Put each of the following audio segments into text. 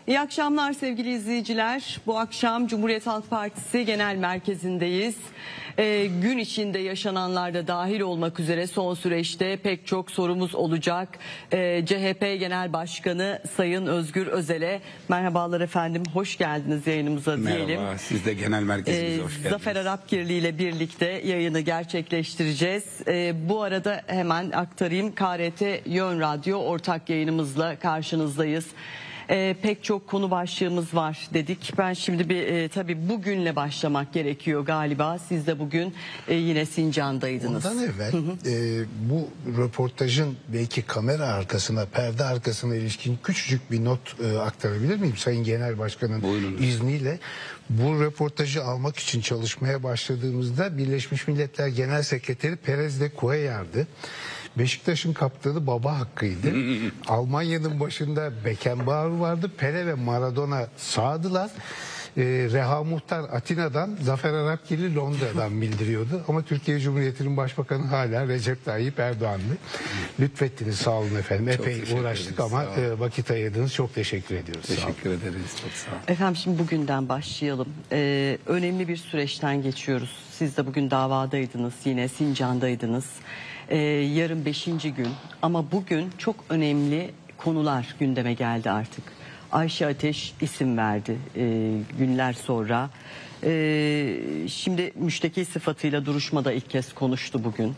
İyi akşamlar sevgili izleyiciler. Bu akşam Cumhuriyet Halk Partisi Genel Merkezi'ndeyiz. Gün içinde yaşananlarda dahil olmak üzere son süreçte pek çok sorumuz olacak. CHP Genel Başkanı Sayın Özgür Özel'e merhabalar efendim, hoş geldiniz yayınımıza diyelim. Merhaba, siz de genel merkezimize hoş geldiniz. Zafer Arapkirli ile birlikte yayını gerçekleştireceğiz. Bu arada hemen aktarayım, KRT Yön Radyo ortak yayınımızla karşınızdayız. Pek çok konu başlığımız var dedik. Ben şimdi tabii bugünle başlamak gerekiyor galiba. Siz de bugün yine Sincan'daydınız. Ondan evvel bu röportajın belki kamera arkasına, perde arkasına ilişkin küçücük bir not aktarabilir miyim? Sayın Genel Başkan'ın izniyle. Bu röportajı almak için çalışmaya başladığımızda Birleşmiş Milletler Genel Sekreteri Perez de Cuellar'dı. Beşiktaş'ın kaptanı baba hakkıydı. Almanya'nın başında Beckenbauer vardı. Pele ve Maradona sağdılar. Reha Muhtar Atina'dan, Zafer Arapkirli Londra'dan bildiriyordu. Ama Türkiye Cumhuriyeti'nin Başbakanı hala Recep Tayyip Erdoğan'dı. Lütfettiniz, sağ olun efendim. Epey uğraştık ama vakit ayırdınız. Çok teşekkür ediyoruz. Teşekkür ederiz. Çok sağ olun. Efendim şimdi bugünden başlayalım. Önemli bir süreçten geçiyoruz. Siz de bugün davadaydınız, yine Sincan'daydınız. Yarın 5. gün ama bugün çok önemli konular gündeme geldi artık. Ayşe Ateş isim verdi günler sonra. Şimdi müşteki sıfatıyla duruşmada ilk kez konuştu bugün.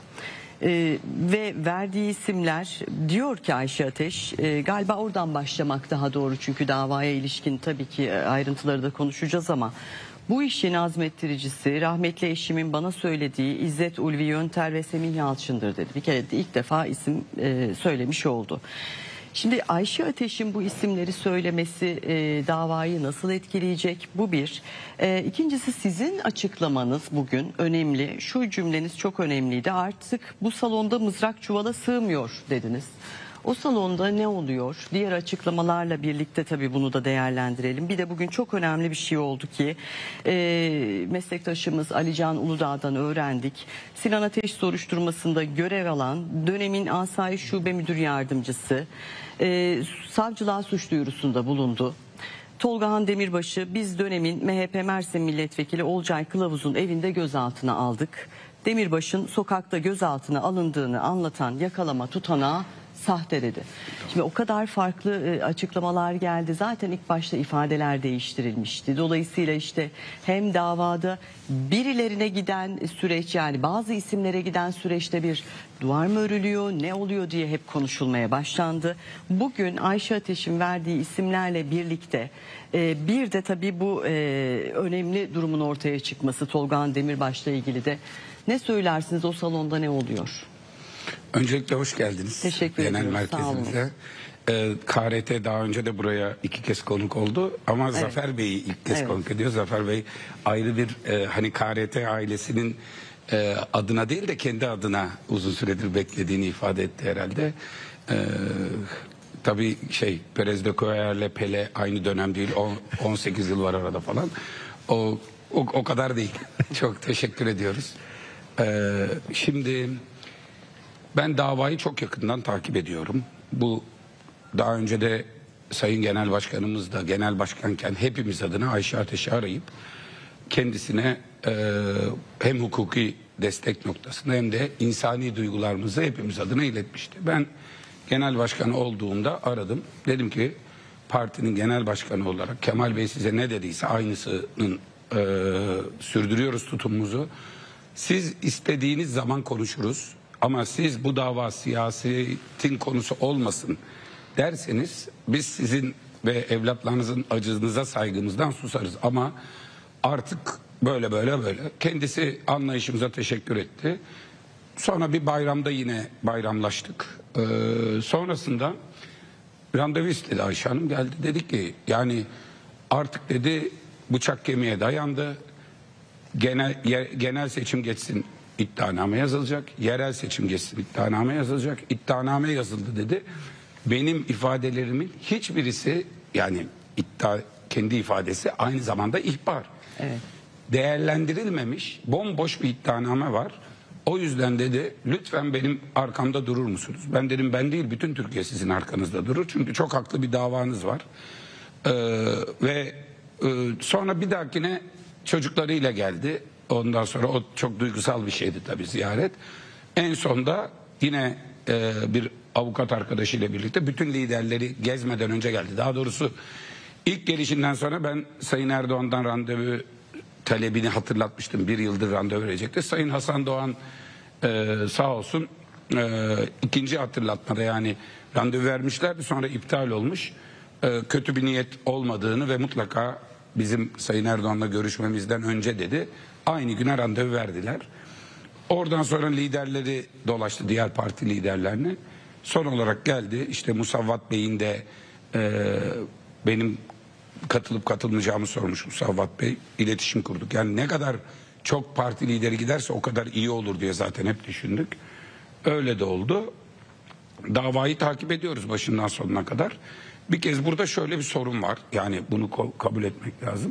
Ve verdiği isimler, diyor ki Ayşe Ateş, galiba oradan başlamak daha doğru, çünkü davaya ilişkin tabii ki ayrıntıları da konuşacağız ama bu işin azmettiricisi rahmetli eşimin bana söylediği İzzet Ulvi Yönter ve Semih Yalçın'dır dedi. Bir kere de ilk defa isim söylemiş oldu. Şimdi Ayşe Ateş'in bu isimleri söylemesi davayı nasıl etkileyecek? Bu bir. İkincisi, sizin açıklamanız bugün önemli. Şu cümleniz çok önemliydi. Artık bu salonda mızrak çuvala sığmıyor dediniz. O salonda ne oluyor? Diğer açıklamalarla birlikte tabii bunu da değerlendirelim. Bir de bugün çok önemli bir şey oldu ki meslektaşımız Alican Uludağ'dan öğrendik. Sinan Ateş soruşturmasında görev alan dönemin Asayiş Şube Müdür Yardımcısı savcılığa suç duyurusunda bulundu. Tolgahan Demirbaş'ı biz dönemin MHP Mersin Milletvekili Olcay Kılavuz'un evinde gözaltına aldık. Demirbaş'ın sokakta gözaltına alındığını anlatan yakalama tutanağı sahte dedi. Şimdi o kadar farklı açıklamalar geldi. Zaten ilk başta ifadeler değiştirilmişti. Dolayısıyla işte hem davada birilerine giden süreç, yani bazı isimlere giden süreçte bir duvar mı örülüyor, ne oluyor diye hep konuşulmaya başlandı. Bugün Ayşe Ateş'in verdiği isimlerle birlikte bir de tabii bu önemli durumun ortaya çıkması, Tolgahan Demirbaş'la ilgili de ne söylersiniz, o salonda ne oluyor? Öncelikle hoş geldiniz. Teşekkür Genel ediyoruz. merkezimize. KRT daha önce de buraya 2 kez konuk oldu ama evet, Zafer Bey'i ilk kez konuk ediyor. Zafer Bey ayrı bir hani KRT ailesinin adına değil de kendi adına uzun süredir beklediğini ifade etti herhalde. Tabii Perez de Cuellar'le Pele aynı dönem değil, 18 yıl var arada falan. O kadar değil. Çok teşekkür ediyoruz. Şimdi ben davayı çok yakından takip ediyorum. Bu daha önce de Sayın Genel Başkanımız da genel başkanken hepimiz adına Ayşe Ateş'i arayıp kendisine hem hukuki destek noktasında hem de insani duygularımızı hepimiz adına iletmişti. Ben genel başkan olduğumda aradım. Dedim ki partinin genel başkanı olarak Kemal Bey size ne dediyse aynısının sürdürüyoruz tutumumuzu. Siz istediğiniz zaman konuşuruz. Ama siz bu dava siyasetin konusu olmasın derseniz biz sizin ve evlatlarınızın acınıza saygımızdan susarız. Ama artık böyle. Kendisi anlayışımıza teşekkür etti. Sonra bir bayramda yine bayramlaştık. Sonrasında randevu istedi Ayşe Hanım, geldi, dedi ki yani artık dedi bıçak kemiğe dayandı. Genel seçim geçsin, iddianame yazılacak. Yerel seçim geçsin, iddianame yazılacak. İddianame yazıldı dedi. Benim ifadelerimin hiçbirisi, yani kendi ifadesi aynı zamanda ihbar. Evet. Değerlendirilmemiş, bomboş bir iddianame var. O yüzden dedi lütfen benim arkamda durur musunuz? Ben dedim ben değil, bütün Türkiye sizin arkanızda durur. Çünkü çok haklı bir davanız var. Ve sonra bir dahakine çocuklarıyla geldi. Ondan sonra o çok duygusal bir şeydi tabii ziyaret. En sonda yine bir avukat arkadaşıyla birlikte bütün liderleri gezmeden önce geldi. Daha doğrusu ilk gelişinden sonra ben Sayın Erdoğan'dan randevu talebini hatırlatmıştım. Bir yıldır randevu verecekti. Sayın Hasan Doğan sağ olsun ikinci hatırlatmada, yani randevu vermişlerdi, sonra iptal olmuş. Kötü bir niyet olmadığını ve mutlaka bizim Sayın Erdoğan'la görüşmemizden önce dedi. Aynı güne randevu verdiler. Oradan sonra liderleri dolaştı, diğer parti liderlerini. Son olarak geldi. İşte Musavvat Bey'in de benim katılıp katılmayacağımı sormuş Musavvat Bey. İletişim kurduk. Yani ne kadar çok parti lideri giderse o kadar iyi olur diye zaten hep düşündük. Öyle de oldu. Davayı takip ediyoruz başından sonuna kadar. Bir kez burada şöyle bir sorun var. Yani bunu kabul etmek lazım.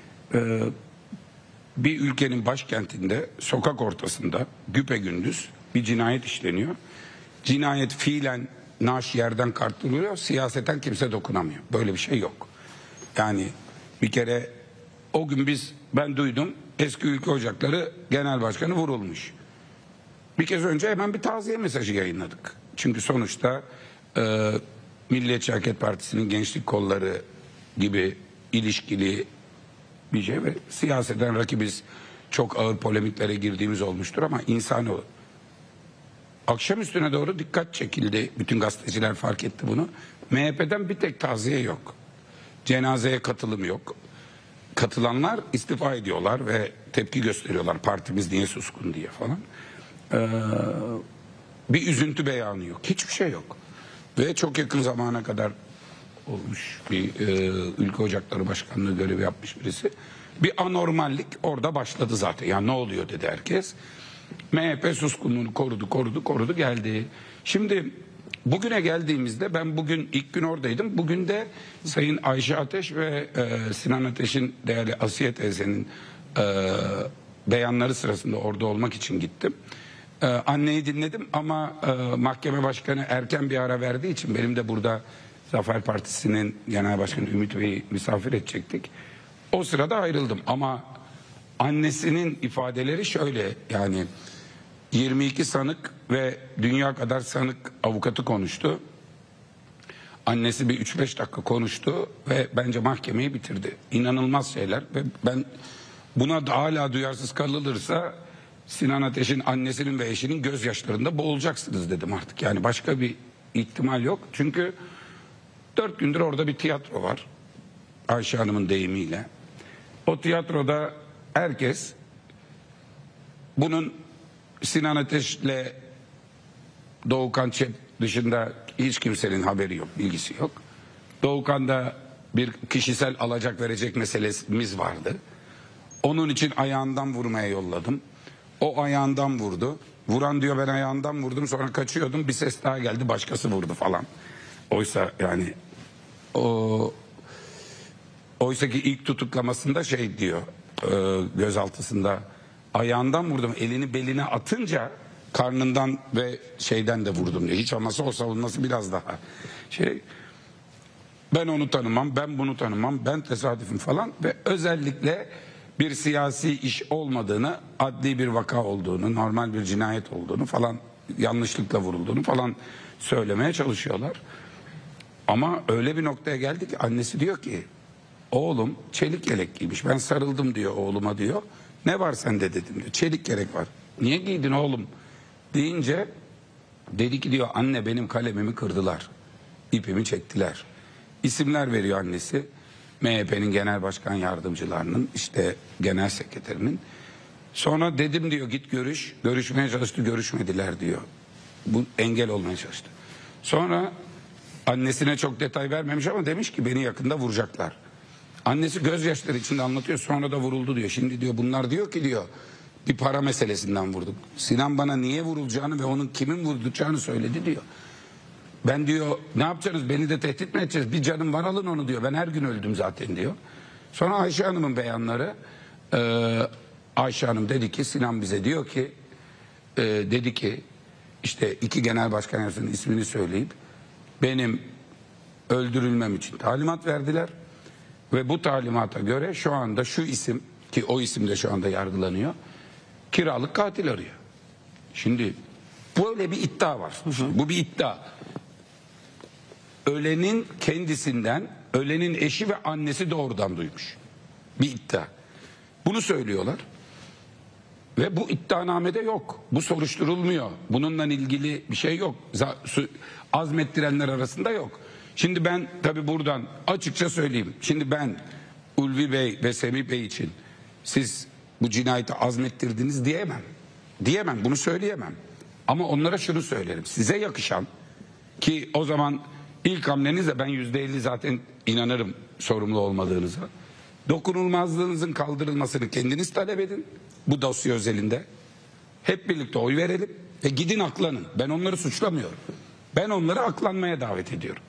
Bir ülkenin başkentinde, sokak ortasında güpegündüz bir cinayet işleniyor. Cinayet fiilen naaş yerden kalktırılıyor, siyaseten kimse dokunamıyor. Böyle bir şey yok. Yani bir kere o gün ben duydum, eski Ülke Ocakları Genel Başkanı vurulmuş. Bir kez önce hemen bir taziye mesajı yayınladık. Çünkü sonuçta Milliyetçi Hareket Partisi'nin gençlik kolları gibi ilişkili bir şey ve siyaseten rakibiz, çok ağır polemiklere girdiğimiz olmuştur ama insani o. Akşam üstüne doğru dikkat çekildi. Bütün gazeteciler fark etti bunu. MHP'den bir tek taziye yok. Cenazeye katılım yok. Katılanlar istifa ediyorlar ve tepki gösteriyorlar. Partimiz niye suskun diye falan. Bir üzüntü beyanı yok. Hiçbir şey yok. Ve çok yakın zamana kadar olmuş bir Ülke Ocakları Başkanlığı görevi yapmış birisi. Bir anormallik orada başladı zaten. Ya ne oluyor dedi herkes. MHP suskunluğunu korudu geldi. Şimdi bugüne geldiğimizde ben bugün ilk gün oradaydım. Bugün de Sayın Ayşe Ateş ve Sinan Ateş'in değerli Asiye teyzenin beyanları sırasında orada olmak için gittim. Anneyi dinledim ama mahkeme başkanı erken bir ara verdiği için benim de burada Zafer Partisi'nin Genel Başkanı Ümit Bey'i misafir edecektik. O sırada ayrıldım ama annesinin ifadeleri şöyle, yani 22 sanık ve dünya kadar sanık avukatı konuştu. Annesi bir 3-5 dakika konuştu ve bence mahkemeyi bitirdi. İnanılmaz şeyler ve ben buna da hala duyarsız kalınırsa Sinan Ateş'in annesinin ve eşinin gözyaşlarında boğulacaksınız dedim artık. Yani başka bir ihtimal yok. Çünkü 4 gündür orada bir tiyatro var. Ayşe Hanım'ın deyimiyle. O tiyatroda herkes bunun Sinan Ateş'le Doğukan Çep dışında hiç kimsenin haberi yok, bilgisi yok. Doğukan'da bir kişisel alacak verecek meselemiz vardı. Onun için ayağından vurmaya yolladım. O ayağından vurdu. Vuran diyor ben ayağından vurdum, sonra kaçıyordum, bir ses daha geldi, başkası vurdu falan. Oysa yani oysaki ilk tutuklamasında şey diyor, gözaltısında ayağından vurdum, elini beline atınca karnından ve şeyden de vurdum diyor. Hiç olmazsa o savunması biraz daha ben onu tanımam, ben bunu tanımam, ben tesadüfüm falan ve özellikle bir siyasi iş olmadığını, adli bir vaka olduğunu, normal bir cinayet olduğunu falan, yanlışlıkla vurulduğunu falan söylemeye çalışıyorlar. Ama öyle bir noktaya geldi ki annesi diyor ki oğlum çelik yelek giymiş. Ben sarıldım diyor oğluma diyor. Ne var sende dedim diyor. Çelik yelek var. Niye giydin oğlum deyince dedi ki diyor anne benim kalemimi kırdılar. İpimi çektiler. İsimler veriyor annesi. MHP'nin genel başkan yardımcılarının, işte genel sekreterinin. Sonra dedim diyor git görüş. Görüşmeye çalıştı, görüşmediler diyor. Bu engel olmaya çalıştı. Sonra annesine çok detay vermemiş ama demiş ki beni yakında vuracaklar. Annesi gözyaşları içinde anlatıyor, sonra da vuruldu diyor. Şimdi diyor bunlar diyor ki diyor bir para meselesinden vurduk. Sinan bana niye vurulacağını ve onun kimin vurduracağını söyledi diyor. Ben diyor ne yapacaksınız, beni de tehdit mi edeceğiz, bir canım var alın onu diyor, ben her gün öldüm zaten diyor. Sonra Ayşe Hanım'ın beyanları, Ayşe Hanım dedi ki Sinan bize diyor ki dedi ki işte 2 genel başkan yardımcısının ismini söyleyip benim öldürülmem için talimat verdiler. Ve bu talimata göre şu anda şu isim, ki o isim de şu anda yargılanıyor, kiralık katil arıyor. Şimdi böyle bir iddia var. Bu bir iddia. Ölenin kendisinden, ölenin eşi ve annesi doğrudan duymuş. Bir iddia. Bunu söylüyorlar. Ve bu iddianamede yok. Bu soruşturulmuyor. Bununla ilgili bir şey yok. Azmettirenler arasında yok. Şimdi ben tabii buradan açıkça söyleyeyim. Şimdi ben Ulvi Bey ve Semih Bey için siz bu cinayeti azmettirdiniz diyemem. Diyemem, bunu söyleyemem. Ama onlara şunu söylerim. Size yakışan, ki o zaman ilk hamlenizle ben %50 zaten inanırım sorumlu olmadığınıza. Dokunulmazlığınızın kaldırılmasını kendiniz talep edin. Bu dosya özelinde. Hep birlikte oy verelim ve gidin aklanın. Ben onları suçlamıyorum. Ben onları aklanmaya davet ediyorum.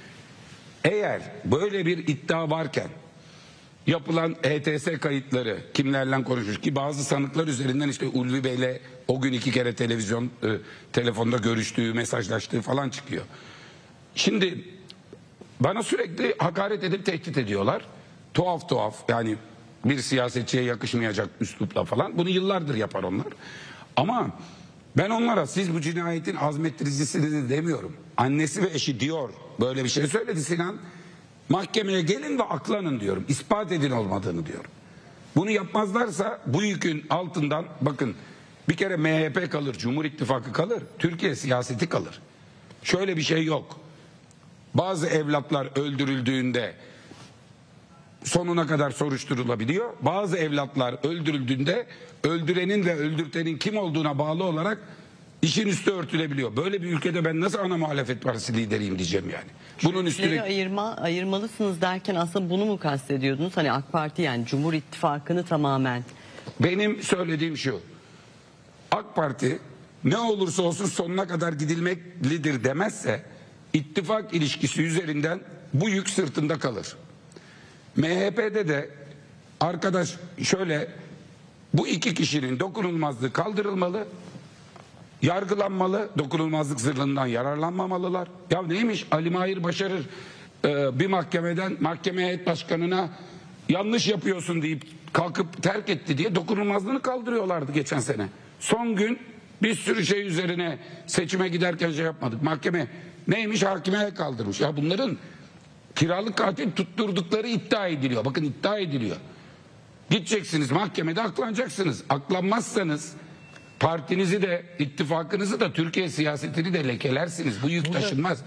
Eğer böyle bir iddia varken yapılan HTS kayıtları kimlerle konuşmuş ki bazı sanıklar üzerinden işte Ulvi Bey'le o gün 2 kere telefonda görüştüğü, mesajlaştığı falan çıkıyor. Şimdi bana sürekli hakaret edip tehdit ediyorlar. Tuhaf yani bir siyasetçiye yakışmayacak üslupla falan. Bunu yıllardır yapar onlar. Ama ben onlara siz bu cinayetin azmettiricisiniz demiyorum. Annesi ve eşi diyor. Böyle bir şey söyledi Sinan. Mahkemeye gelin ve aklanın diyorum. İspat edin olmadığını diyorum. Bunu yapmazlarsa bu yükün altından bakın bir kere MHP kalır, Cumhur İttifakı kalır, Türkiye siyaseti kalır. Şöyle bir şey yok. Bazı evlatlar öldürüldüğünde sonuna kadar soruşturulabiliyor. Bazı evlatlar öldürüldüğünde öldürenin ve öldürtenin kim olduğuna bağlı olarak işin üstü örtülebiliyor. Böyle bir ülkede ben nasıl ana muhalefet partisi lideriyim diyeceğim yani. Bunun üstüne ayırmalısınız derken aslında bunu mu kastediyordunuz? Hani AK Parti yani Cumhur İttifakı'nı tamamen. Benim söylediğim şu. AK Parti ne olursa olsun sonuna kadar gidilmeklidir demezse ittifak ilişkisi üzerinden bu yük sırtında kalır. MHP'de de arkadaş şöyle bu iki kişinin dokunulmazlığı kaldırılmalı, yargılanmalı, dokunulmazlık zırhından yararlanmamalılar. Ya neymiş Ali Mahir Başarır bir mahkemeden mahkeme heyet başkanına yanlış yapıyorsun deyip kalkıp terk etti diye dokunulmazlığını kaldırıyorlardı geçen sene. Son gün bir sürü şey üzerine seçime giderken şey yapmadık. Mahkeme neymiş hakime kaldırmış. Ya bunların kiralık katil tutturdukları iddia ediliyor. Bakın iddia ediliyor. Gideceksiniz mahkemede aklanacaksınız. Aklanmazsanız partinizi de ittifakınızı da Türkiye siyasetini de lekelersiniz. Bu yük taşınmaz.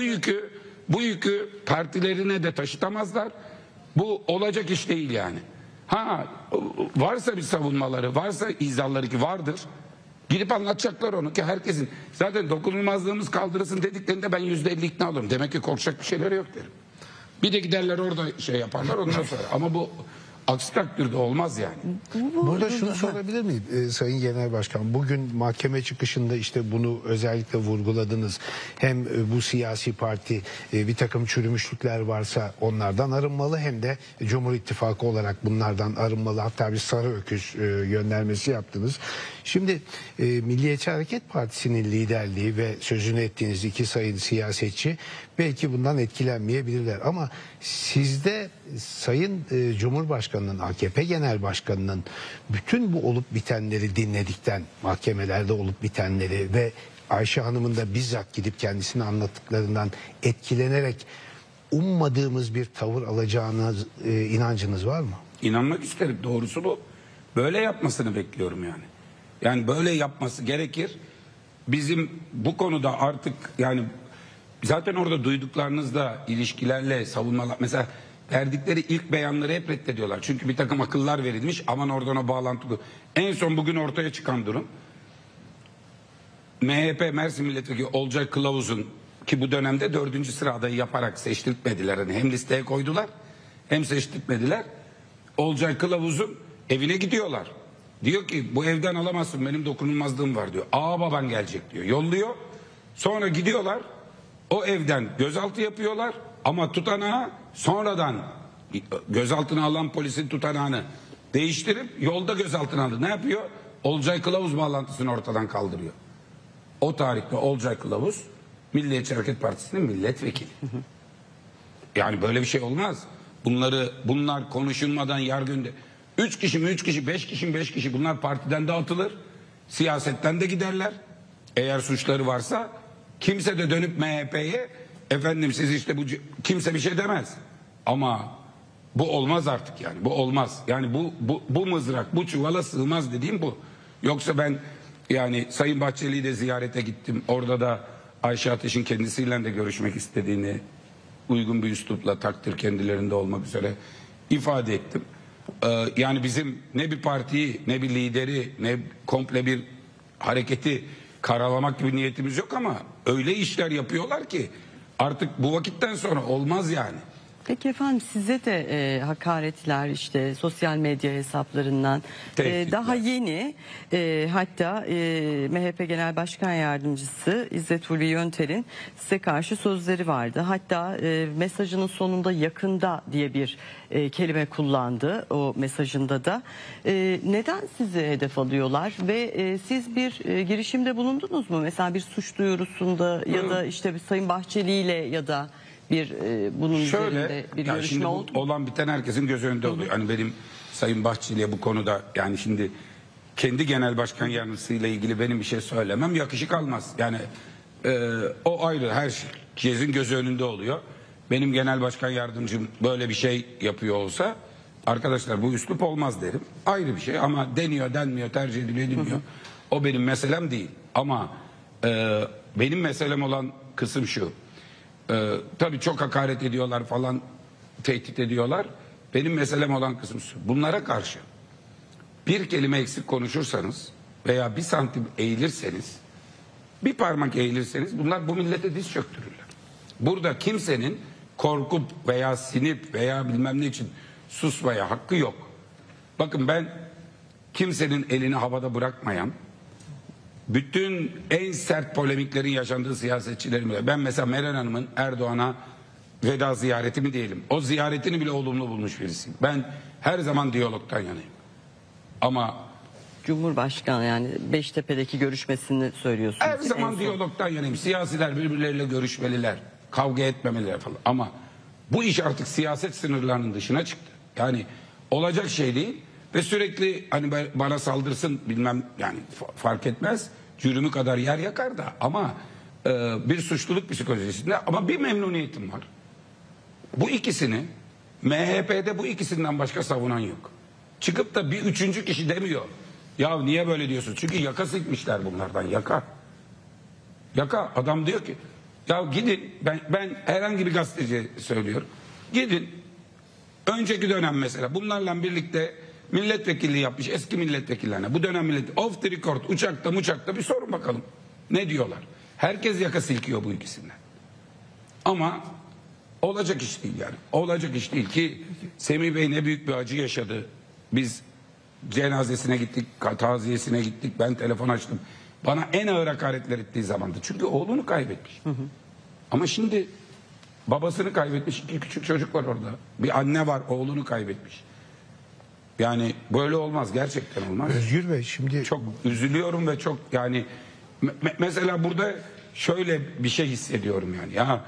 Bu yükü partilerine de taşıtamazlar. Bu olacak iş değil yani. Ha varsa bir savunmaları, varsa izahları ki vardır. Gidip anlatacaklar onu ki herkesin. Zaten dokunulmazlığımız kaldırılsın dediklerinde ben %50 ikna olurum. Demek ki korkacak bir şeyleri yok derim. Bir de giderler orada şey yaparlar ondan sonra. Ama bu aksi takdirde olmaz yani. Burada şunu sorabilir miyim Sayın Genel Başkan? Bugün mahkeme çıkışında işte bunu özellikle vurguladınız. Hem bu siyasi parti bir takım çürümüşlükler varsa onlardan arınmalı hem de Cumhur İttifakı olarak bunlardan arınmalı. Hatta bir sarı öküz göndermesi yaptınız. Şimdi Milliyetçi Hareket Partisi'nin liderliği ve sözünü ettiğiniz iki sayın siyasetçi belki bundan etkilenmeyebilirler. Ama sizde Sayın Cumhurbaşkanı'nın, AKP Genel Başkanı'nın bütün bu olup bitenleri dinledikten, mahkemelerde olup bitenleri ve Ayşe Hanım'ın da bizzat gidip kendisine anlattıklarından etkilenerek ummadığımız bir tavır alacağınız inancınız var mı? İnanmak isterim. Doğrusu bu. Böyle yapmasını bekliyorum yani. Yani böyle yapması gerekir. Bizim bu konuda artık yani zaten orada duyduklarınızda ilişkilerle savunmalar mesela verdikleri ilk beyanları hep reddediyorlar. Çünkü bir takım akıllar verilmiş aman oradan o bağlantılı. En son bugün ortaya çıkan durum MHP Mersin Milletvekili Olcay Kılavuz'un ki bu dönemde 4. sıra adayı yaparak seçtirtmediler. Yani hem listeye koydular hem seçtirtmediler. Olcay Kılavuz'un evine gidiyorlar. Diyor ki bu evden alamazsın benim dokunulmazlığım var diyor. Aa baban gelecek diyor. Yolluyor. Sonra gidiyorlar. O evden gözaltı yapıyorlar. Ama tutanağı sonradan gözaltına alan polisin tutanağını değiştirip yolda gözaltına aldı. Ne yapıyor? Olcay Kılavuz bağlantısını ortadan kaldırıyor. O tarihte Olcay Kılavuz Milliyetçi Hareket Partisi'nin milletvekili. Yani böyle bir şey olmaz. Bunlar konuşulmadan yargında 3 kişi mi 3 kişi 5 kişi mi 5 kişi bunlar partiden de atılır. Siyasetten de giderler. Eğer suçları varsa kimse de dönüp MHP'ye efendim siz işte kimse bir şey demez. Ama bu olmaz artık yani. Bu olmaz. Yani bu mızrak bu çuvala sığmaz dediğim bu. Yoksa ben yani Sayın Bahçeli'yi de ziyarete gittim. Orada da Ayşe Ateş'in kendisiyle de görüşmek istediğini uygun bir üslupla takdir kendilerinde olmak üzere ifade ettim. Yani bizim ne bir partiyi ne bir lideri ne komple bir hareketi karalamak gibi niyetimiz yok ama öyle işler yapıyorlar ki artık bu vakitten sonra olmaz yani. Peki efendim size de hakaretler işte sosyal medya hesaplarından daha yeni hatta MHP Genel Başkan Yardımcısı İzzet Ulvi Yönter'in size karşı sözleri vardı. Hatta mesajının sonunda yakında diye bir kelime kullandı o mesajında da. Neden sizi hedef alıyorlar ve siz bir girişimde bulundunuz mu? Mesela bir suç duyurusunda ya da işte bir Sayın Bahçeli ile ya da bir bunun üzerinde bir görüşme şimdi oldu mu? Olan biten herkesin göz önünde oluyor. Hani benim Sayın Bahçeli'ye bu konuda yani şimdi kendi genel başkan yardımcısıyla ilgili benim bir şey söylemem yakışık almaz. Yani o ayrı her şey. Herkesin gözü önünde oluyor. Benim genel başkan yardımcım böyle bir şey yapıyor olsa arkadaşlar bu üslup olmaz derim. Ayrı bir şey ama deniyor denmiyor tercih ediliyor edilmiyor. O benim meselem değil. Ama benim meselem olan kısım şu. Tabii çok hakaret ediyorlar falan tehdit ediyorlar. Benim meselem olan kısım şu. Bunlara karşı bir kelime eksik konuşursanız veya bir santim eğilirseniz bir parmak eğilirseniz bunlar bu millete diz çöktürürler. Burada kimsenin korkup veya sinip veya bilmem ne için susmaya hakkı yok. Bakın ben kimsenin elini havada bırakmayan bütün en sert polemiklerin yaşandığı siyasetçilerim bile. Ben mesela Meral Hanım'ın Erdoğan'a veda ziyareti mi diyelim. O ziyaretini bile olumlu bulmuş birisiyim. Ben her zaman diyalogtan yanayım. Ama Cumhurbaşkanı yani Beştepe'deki görüşmesini söylüyorsunuz. her zaman diyalogtan yanayım. Siyasiler birbirleriyle görüşmeliler. Kavga etmemeliler falan. Ama bu iş artık siyaset sınırlarının dışına çıktı. Yani olacak şey değil. Ve sürekli hani bana saldırsın bilmem yani fark etmez. Cürümü kadar yer yakar da ama bir suçluluk psikolojisinde ama bir memnuniyetim var. Bu ikisini MHP'de bu ikisinden başka savunan yok. Çıkıp da bir üçüncü kişi demiyor. Ya niye böyle diyorsun? Çünkü yaka sıkmışlar bunlardan yaka. Yaka adam diyor ki ya gidin ben herhangi bir gazeteci söylüyorum. Gidin önceki dönem mesela bunlarla birlikte milletvekilliği yapmış eski milletvekillerine bu dönem off the record uçakta bir sorun bakalım. Ne diyorlar? Herkes yaka silkiyor bu ikisinden. Ama olacak iş değil yani. Olacak iş değil ki Semih Bey ne büyük bir acı yaşadı. Biz cenazesine gittik, taziyesine gittik. Ben telefon açtım. Bana en ağır hakaretler ettiği zamandı. Çünkü oğlunu kaybetmiş. Ama şimdi babasını kaybetmiş. 2 küçük çocuk var orada. Bir anne var oğlunu kaybetmiş. Yani böyle olmaz. Gerçekten olmaz. Özgür Bey şimdi çok üzülüyorum ve çok yani mesela burada şöyle bir şey hissediyorum yani. Ya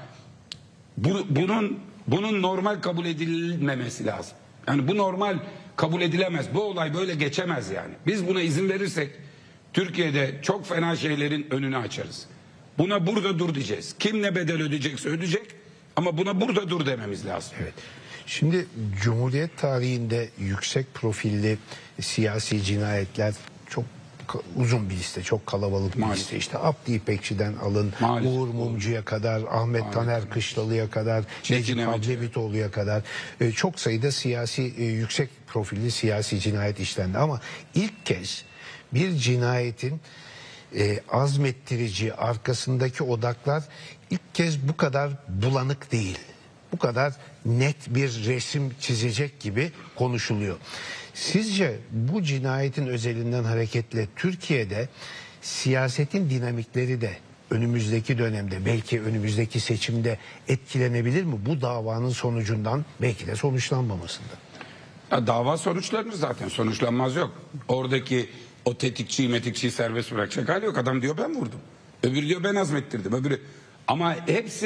bunun normal kabul edilmemesi lazım. Yani bu normal kabul edilemez. Bu olay böyle geçemez yani. Biz buna izin verirsek Türkiye'de çok fena şeylerin önünü açarız. Buna burada dur diyeceğiz. Kim ne bedel ödeyecekse ödeyecek ama buna burada dur dememiz lazım. Evet. Şimdi Cumhuriyet tarihinde yüksek profilli siyasi cinayetler çok uzun bir liste, çok kalabalık bir liste. İşte Abdi İpekçi'den alın, Uğur Mumcu'ya kadar, Ahmet Taner Kışlalı'ya kadar, Necip Habdebitoğlu'ya kadar çok sayıda siyasi yüksek profilli siyasi cinayet işlendi. Ama ilk kez bir cinayetin azmettirici arkasındaki odaklar ilk kez bu kadar bulanık değil. Bu kadar net bir resim çizecek gibi konuşuluyor. Sizce bu cinayetin özelinden hareketle Türkiye'de siyasetin dinamikleri de önümüzdeki dönemde belki önümüzdeki seçimde etkilenebilir mi? Bu davanın sonucundan belki de sonuçlanmamasından. Ya dava sonuçlanır zaten sonuçlanmaz yok. Oradaki o tetikçiyi serbest bırakacak hali yok. Adam diyor ben vurdum. Öbürü diyor ben azmettirdim. Öbürü. Ama hepsi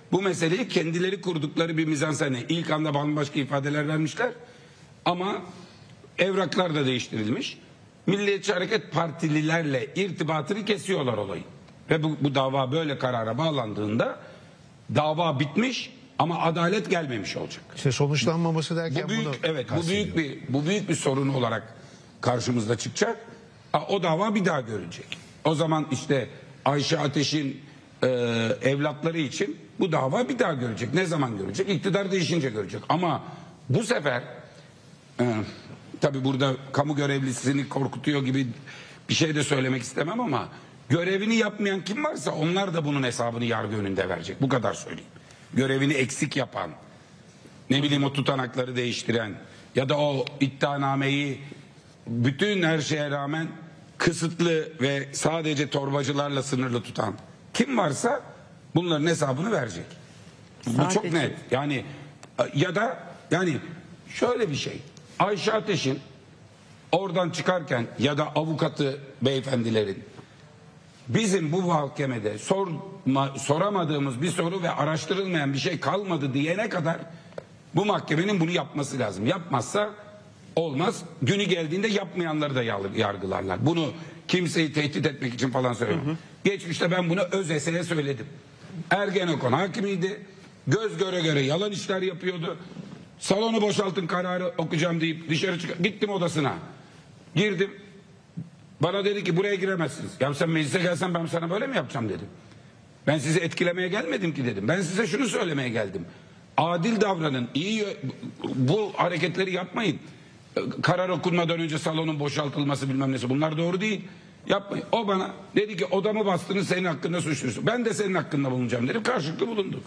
bu meseleyi kendileri kurdukları bir mizansene. İlk anda bambaşka ifadeler vermişler ama evraklar da değiştirilmiş. Milliyetçi Hareket Partililerle irtibatını kesiyorlar olayı. Ve bu dava böyle karara bağlandığında dava bitmiş ama adalet gelmemiş olacak. İşte sonuçlanmaması derken Bu büyük, bunu evet, kastediyor. bu büyük bir sorun olarak karşımızda çıkacak. O dava bir daha görülecek. O zaman işte Ayşe Ateş'in evlatları için bu dava bir daha görecek. Ne zaman görecek? İktidar değişince görecek. Ama bu sefer tabii burada kamu görevlisini korkutuyor gibi bir şey de söylemek istemem ama görevini yapmayan kim varsa onlar da bunun hesabını yargı önünde verecek. Bu kadar söyleyeyim. Görevini eksik yapan, ne bileyim o tutanakları değiştiren ya da o iddianameyi bütün her şeye rağmen kısıtlı ve sadece torbacılarla sınırlı tutan kim varsa bunların hesabını verecek. Bu çok net. Yani ya da yani şöyle bir şey. Ayşe Ateş'in oradan çıkarken ya da avukatı beyefendilerin bizim bu mahkemede soramadığımız bir soru ve araştırılmayan bir şey kalmadı diyene kadar bu mahkemenin bunu yapması lazım. Yapmazsa olmaz. Günü geldiğinde yapmayanları da yargılarlar. Bunu kimseyi tehdit etmek için falan söylemiyorum. Geçmişte ben bunu ÖZS'ye söyledim. Ergenekon hakimiydi. Göz göre göre yalan işler yapıyordu. Salonu boşaltın kararı okuyacağım deyip dışarı gittim odasına. Girdim. Bana dedi ki buraya giremezsiniz. Ya sen meclise gelsen ben sana böyle mi yapacağım dedim. Ben sizi etkilemeye gelmedim ki dedim. Ben size şunu söylemeye geldim. Adil davranın. Bu hareketleri yapmayın. Karar okunmadan önce salonun boşaltılması bilmem nesi. Bunlar doğru değil. Yapmayın. O bana dedi ki odamı bastınız senin hakkında suçlusun. Ben de senin hakkında bulunacağım dedim. Karşılıklı bulunduk.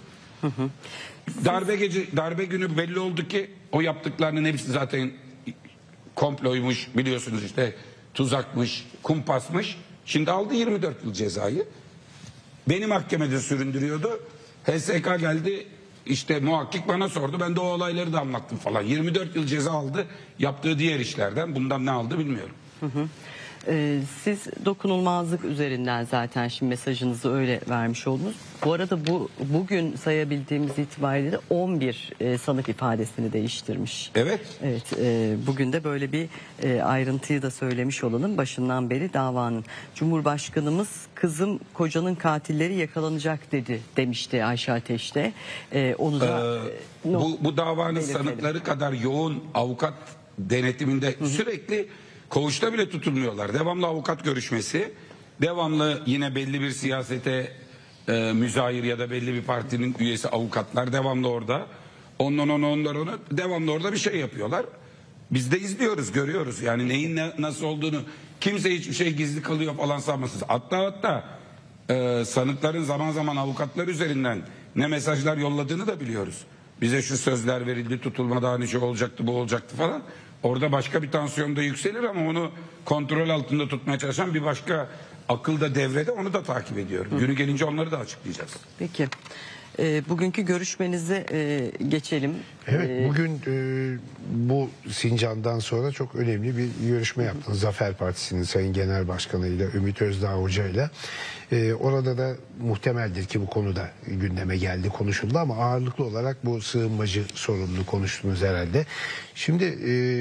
Darbe günü belli oldu ki o yaptıklarının hepsi zaten komploymuş biliyorsunuz işte tuzakmış, kumpasmış. Şimdi aldı 24 yıl cezayı. Beni mahkemede süründürüyordu. HSK geldi işte muhakkik bana sordu. Ben de o olayları da anlattım falan. 24 yıl ceza aldı. Yaptığı diğer işlerden. Bundan ne aldı bilmiyorum. Siz dokunulmazlık üzerinden zaten şimdi mesajınızı öyle vermiş oldunuz. Bu arada bugün sayabildiğimiz itibariyle de 11 sanık ifadesini değiştirmiş. Evet. Evet. Bugün de böyle bir ayrıntıyı da söylemiş olalım. Başından beri davanın. Cumhurbaşkanımız kızım kocanın katilleri yakalanacak demişti Ayşe Ateş'te. Onu da bu davanın belirtelim. sanıkları kadar yoğun avukat denetiminde sürekli koğuşta bile tutulmuyorlar. Devamlı avukat görüşmesi, devamlı yine belli bir siyasete müzahir ya da belli bir partinin üyesi avukatlar devamlı orada. Ondan ona devamlı orada bir şey yapıyorlar. Biz de izliyoruz, görüyoruz. Yani neyin nasıl olduğunu kimse hiçbir şey gizli kalıyor falan sanmasın. Hatta sanıkların zaman zaman avukatlar üzerinden ne mesajlar yolladığını da biliyoruz. Bize şu sözler verildi, tutulmada hani şu olacaktı, bu olacaktı falan. Orada başka bir tansiyonda yükselir ama onu kontrol altında tutmaya çalışan bir başka akıl da devrede, onu da takip ediyorum. Günü gelince onları da açıklayacağız. Peki. Bugünkü görüşmenize geçelim. Evet, bugün bu Sincan'dan sonra çok önemli bir görüşme yaptınız. Zafer Partisi'nin Sayın Genel Başkanı ile Ümit Özdağ Hoca ile. Orada da muhtemeldir ki bu konuda gündeme geldi, konuşuldu ama ağırlıklı olarak bu sığınmacı sorununu konuştunuz herhalde. Şimdi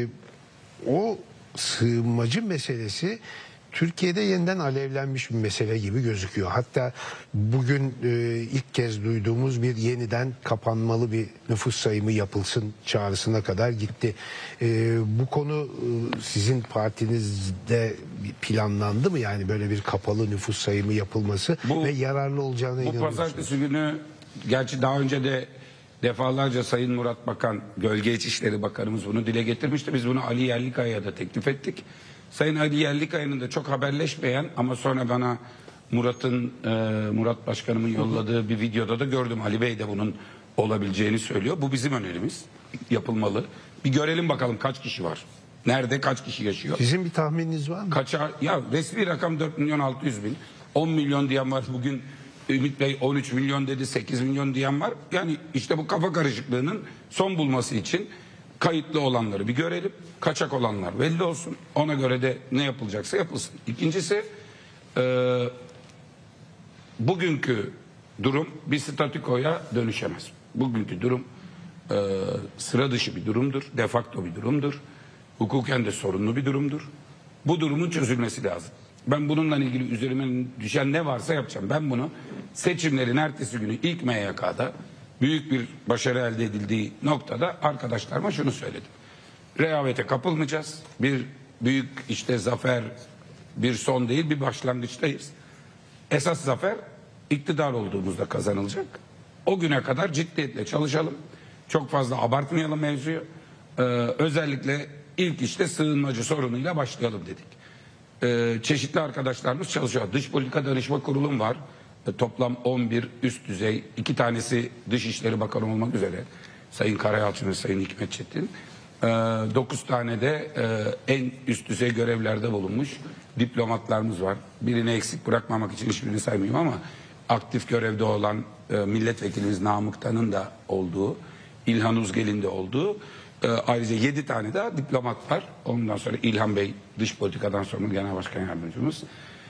o sığınmacı meselesi Türkiye'de yeniden alevlenmiş bir mesele gibi gözüküyor. Hatta bugün ilk kez duyduğumuz bir yeniden kapanmalı bir nüfus sayımı yapılsın çağrısına kadar gitti. Bu konu sizin partinizde planlandı mı? Yani böyle bir kapalı nüfus sayımı yapılması ve yararlı olacağına inanıyor musunuz? Bu pazartesi günü, gerçi daha önce de defalarca Sayın Murat Bakan, Gölge İçişleri Bakanımız bunu dile getirmişti. Biz bunu Ali Yerlikaya'ya da teklif ettik. Sayın Ali Yerlikaya'nın da çok haberleşmeyen ama sonra bana Murat Başkanımın yolladığı bir videoda da gördüm. Ali Bey de bunun olabileceğini söylüyor. Bu bizim önerimiz. Yapılmalı. Bir görelim bakalım kaç kişi var. Nerede kaç kişi yaşıyor? Sizin bir tahmininiz var mı? Ya resmi rakam 4.600.000. 10 milyon diyen var. Bugün Ümit Bey 13 milyon dedi, 8 milyon diyen var. Yani işte bu kafa karışıklığının son bulması için kayıtlı olanları bir görelim. Kaçak olanlar belli olsun. Ona göre de ne yapılacaksa yapılsın. İkincisi bugünkü durum bir statükoya dönüşemez. Bugünkü durum sıra dışı bir durumdur, de facto bir durumdur. Hukuken de sorunlu bir durumdur. Bu durumun çözülmesi lazım. Ben bununla ilgili üzerime düşen ne varsa yapacağım. Ben bunu seçimlerin ertesi günü ilk MYK'da büyük bir başarı elde edildiği noktada arkadaşlarıma şunu söyledim. Rehavete kapılmayacağız. Bir büyük işte zafer bir son değil, bir başlangıçtayız. Esas zafer iktidar olduğumuzda kazanılacak. O güne kadar ciddiyetle çalışalım. Çok fazla abartmayalım mevzuyu. Özellikle ilk işte sığınmacı sorunuyla başlayalım dedik. Çeşitli arkadaşlarımız çalışıyor. Dış Politika Danışma Kurulum var. Toplam 11 üst düzey, 2 tanesi Dışişleri Bakanı olmak üzere. Sayın Karayalçın ve Sayın Hikmet Çetin. 9 tane de en üst düzey görevlerde bulunmuş diplomatlarımız var. Birini eksik bırakmamak için hiçbirini saymayayım ama aktif görevde olan milletvekilimiz Namık Tan'ın da olduğu, İlhan Uzgel'in de olduğu, ayrıca 7 tane daha diplomat var. Ondan sonra İlhan Bey dış politikadan sonra genel başkan yardımcımız.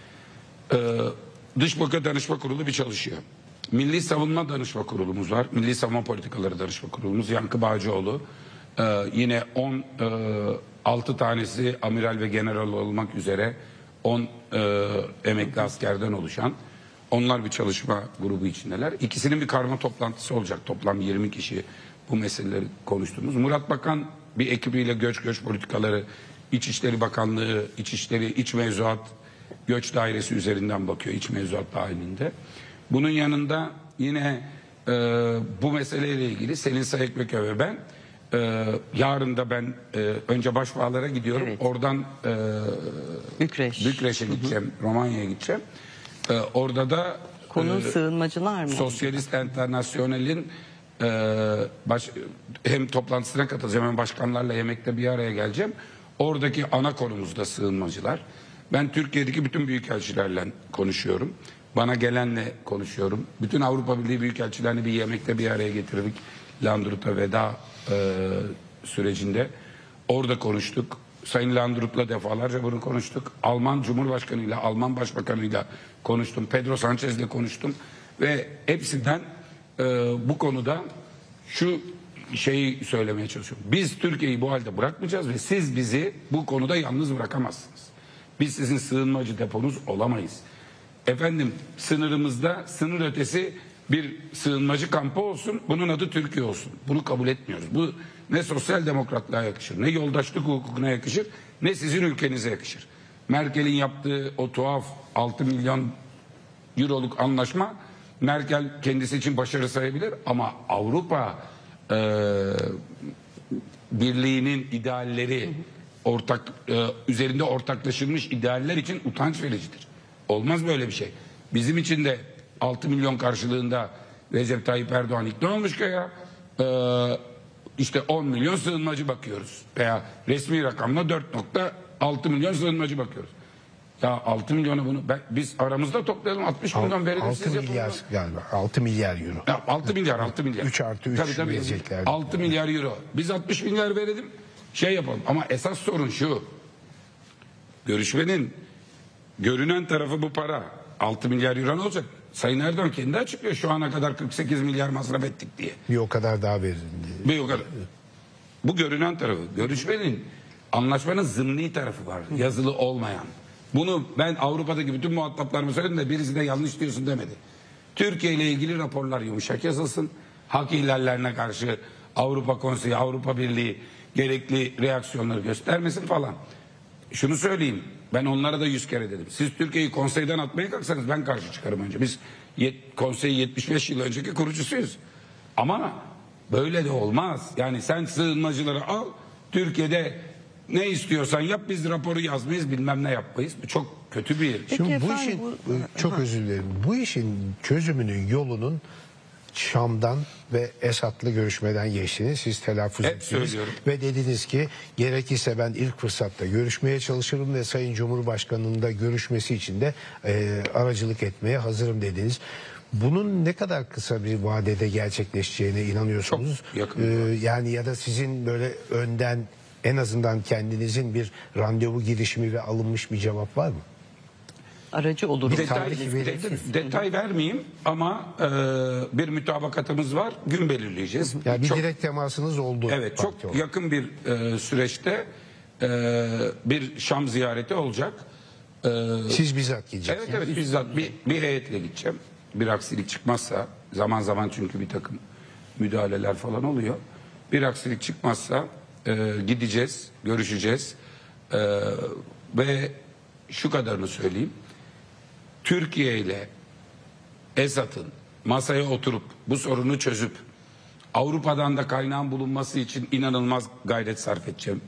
Dış Politika Danışma Kurulu bir çalışıyor. Milli Savunma Danışma Kurulumuz var. Milli Savunma Politikaları Danışma Kurulumuz. Yankı Bağcıoğlu. Yine 16 tanesi amiral ve general olmak üzere 10 emekli askerden oluşan. Onlar bir çalışma grubu içindeler. İkisinin bir karma toplantısı olacak. Toplam 20 kişi bu meseleleri konuştuğumuz. Murat Bakan bir ekibiyle göç politikaları, İçişleri Bakanlığı, İç Mevzuat, Göç Dairesi üzerinden bakıyor. İç Mevzuat dahilinde. Bunun yanında yine bu meseleyle ilgili Selin Sayıkböke ve ben yarın da ben önce Başbağlar'a gidiyorum. Evet. Oradan Bükreş'e gideceğim. Romanya'ya gideceğim. Orada da konu sığınmacılar mı? Sosyalist Enternasyonel'in hem toplantısına katılacağım hem başkanlarla yemekte bir araya geleceğim. Oradaki ana konumuz da sığınmacılar. Ben Türkiye'deki bütün büyükelçilerle konuşuyorum. Bana gelenle konuşuyorum. Bütün Avrupa Birliği büyükelçilerini bir yemekte bir araya getirdik. Landrut'a veda sürecinde. Orada konuştuk. Sayın Landrut'la defalarca bunu konuştuk. Alman Cumhurbaşkanı'yla, Alman Başbakanı'yla konuştum. Pedro Sanchez'le konuştum. Ve hepsinden bu konuda şu şeyi söylemeye çalışıyorum. Biz Türkiye'yi bu halde bırakmayacağız ve siz bizi bu konuda yalnız bırakamazsınız. Biz sizin sığınmacı deponuz olamayız. Efendim sınırımızda sınır ötesi bir sığınmacı kampı olsun, bunun adı Türkiye olsun. Bunu kabul etmiyoruz. Bu ne sosyal demokratlığa yakışır, ne yoldaşlık hukukuna yakışır, ne sizin ülkenize yakışır. Merkel'in yaptığı o tuhaf 6 milyon euroluk anlaşma, Merkel kendisi için başarı sayabilir ama Avrupa Birliği'nin idealleri üzerinde ortaklaşılmış idealler için utanç vericidir. Olmaz böyle bir şey. Bizim için de 6 milyon karşılığında Recep Tayyip Erdoğan ikna olmuş ki ya işte 10 milyon sığınmacı bakıyoruz. Veya resmi rakamla 4,6 milyon sığınmacı bakıyoruz. Ya 6 milyonu bunu biz aramızda toplayalım 60 milyon verelim 6 siz milyar yapın. galiba 6 milyar euro. Ya 6 milyar. 3 artı 3 verecekler. 6 milyar euro. Biz 60 milyar verelim şey yapalım. Ama esas sorun şu. Görüşmenin görünen tarafı bu para. 6 milyar euro ne olacak? Sayın Erdoğan kendi açıklıyor şu ana kadar 48 milyar masraf ettik diye. Bir o kadar daha verin diye. Bir o kadar. Bu görünen tarafı. Görüşmenin anlaşmanın zımni tarafı var. Yazılı olmayan. Bunu ben Avrupa'daki bütün muhataplarıma söyledim de birisi de yanlış diyorsun demedi. Türkiye ile ilgili raporlar yumuşak yazılsın. Hak ihlallerine karşı Avrupa Konseyi, Avrupa Birliği gerekli reaksiyonları göstermesin falan. Şunu söyleyeyim. Ben onlara da 100 kere dedim. Siz Türkiye'yi konseyden atmaya kalksanız ben karşı çıkarım önce. Biz konseyi 75 yıl önceki kurucusuyuz. Ama böyle de olmaz. Yani sen sığınmacıları al, Türkiye'de ne istiyorsan yap, biz raporu yazmayız, bilmem ne yapmayız. Bu çok kötü bir Peki Şimdi bu efendim, işin çok özür dilerim. Bu işin çözümünün yolunun Şam'dan ve Esad'la görüşmeden geçtiğini siz telaffuz Hep ettiniz. söylüyorum. Ve dediniz ki gerekirse ben ilk fırsatta görüşmeye çalışırım ve Sayın Cumhurbaşkanı'nın da görüşmesi için de aracılık etmeye hazırım dediniz. Bunun ne kadar kısa bir vadede gerçekleşeceğine inanıyorsunuz? Çok yakın. Yani ya da sizin böyle önden en azından kendinizin bir randevu girişimi ve alınmış bir cevap var mı? aracı olur. Detay vermeyeyim ama bir mütabakatımız var. Gün belirleyeceğiz. Yani bir direkt temasınız oldu. Evet, çok yakın bir süreçte bir Şam ziyareti olacak. Siz bizzat gideceksiniz. Evet bizzat bir heyetle gideceğim. Bir aksilik çıkmazsa, zaman zaman çünkü bir takım müdahaleler falan oluyor. Bir aksilik çıkmazsa gideceğiz, görüşeceğiz. Ve şu kadarını söyleyeyim. Türkiye ile Esad'ın masaya oturup bu sorunu çözüp Avrupa'dan da kaynağın bulunması için inanılmaz gayret sarf edeceğim.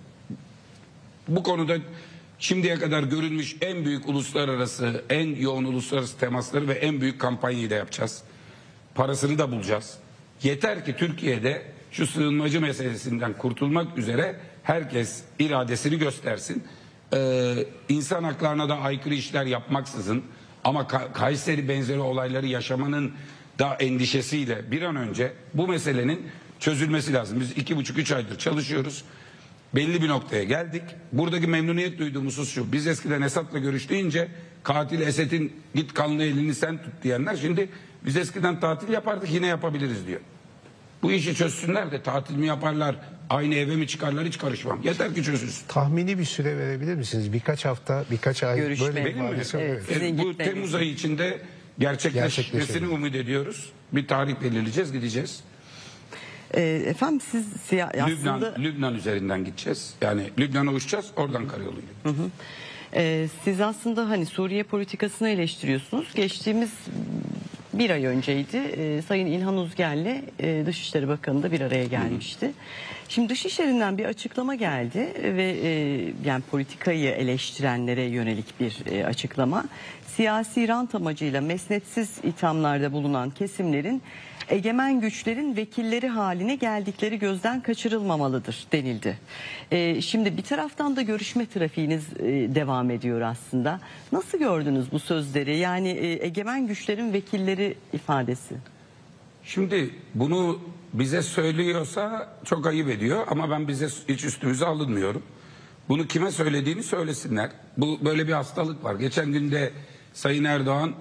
Bu konuda şimdiye kadar görülmüş en büyük uluslararası, en yoğun uluslararası temasları ve en büyük kampanyayı da yapacağız. Parasını da bulacağız. Yeter ki Türkiye'de şu sığınmacı meselesinden kurtulmak üzere herkes iradesini göstersin. İnsan haklarına da aykırı işler yapmaksızın ama Kayseri benzeri olayları yaşamanın da endişesiyle bir an önce bu meselenin çözülmesi lazım. Biz 2,5-3 aydır çalışıyoruz. Belli bir noktaya geldik. Buradaki memnuniyet duyduğumuz husus şu. Biz eskiden Esad'la görüştüğünce katil Esed'in git kanlı elini sen tut diyenler şimdi biz eskiden tatil yapardık yine yapabiliriz diyor. Bu işi çözsünler de tatil mi yaparlar, aynı eve mi çıkarlar hiç karışmam. Yeter ki çözülsün. Tahmini bir süre verebilir misiniz? Birkaç hafta, birkaç ay Görüşme. böyle bir Benim mi? vadesi var. Evet. Bu Temmuz ayı içinde gerçekleşmesini umut ediyoruz. Bir tarih belirleyeceğiz, gideceğiz. Efendim siz aslında... Lübnan üzerinden gideceğiz. Yani Lübnan'a uçacağız, oradan karayoluyla. Siz aslında hani Suriye politikasını eleştiriyorsunuz. Geçtiğimiz bir ay önceydi. Sayın İlhan Uzger'le Dışişleri Bakanı da bir araya gelmişti. Şimdi Dışişleri'nden bir açıklama geldi ve yani politikayı eleştirenlere yönelik bir açıklama. Siyasi rant amacıyla mesnetsiz ithamlarda bulunan kesimlerin egemen güçlerin vekilleri haline geldikleri gözden kaçırılmamalıdır denildi. Şimdi bir taraftan da görüşme trafiğiniz devam ediyor aslında. Nasıl gördünüz bu sözleri? Yani egemen güçlerin vekilleri ifadesi. Şimdi bunu bize söylüyorsa çok ayıp ediyor ama ben bize hiç üstümüze alınmıyorum. Bunu kime söylediğini söylesinler. Bu böyle bir hastalık var. Geçen günde Sayın Erdoğan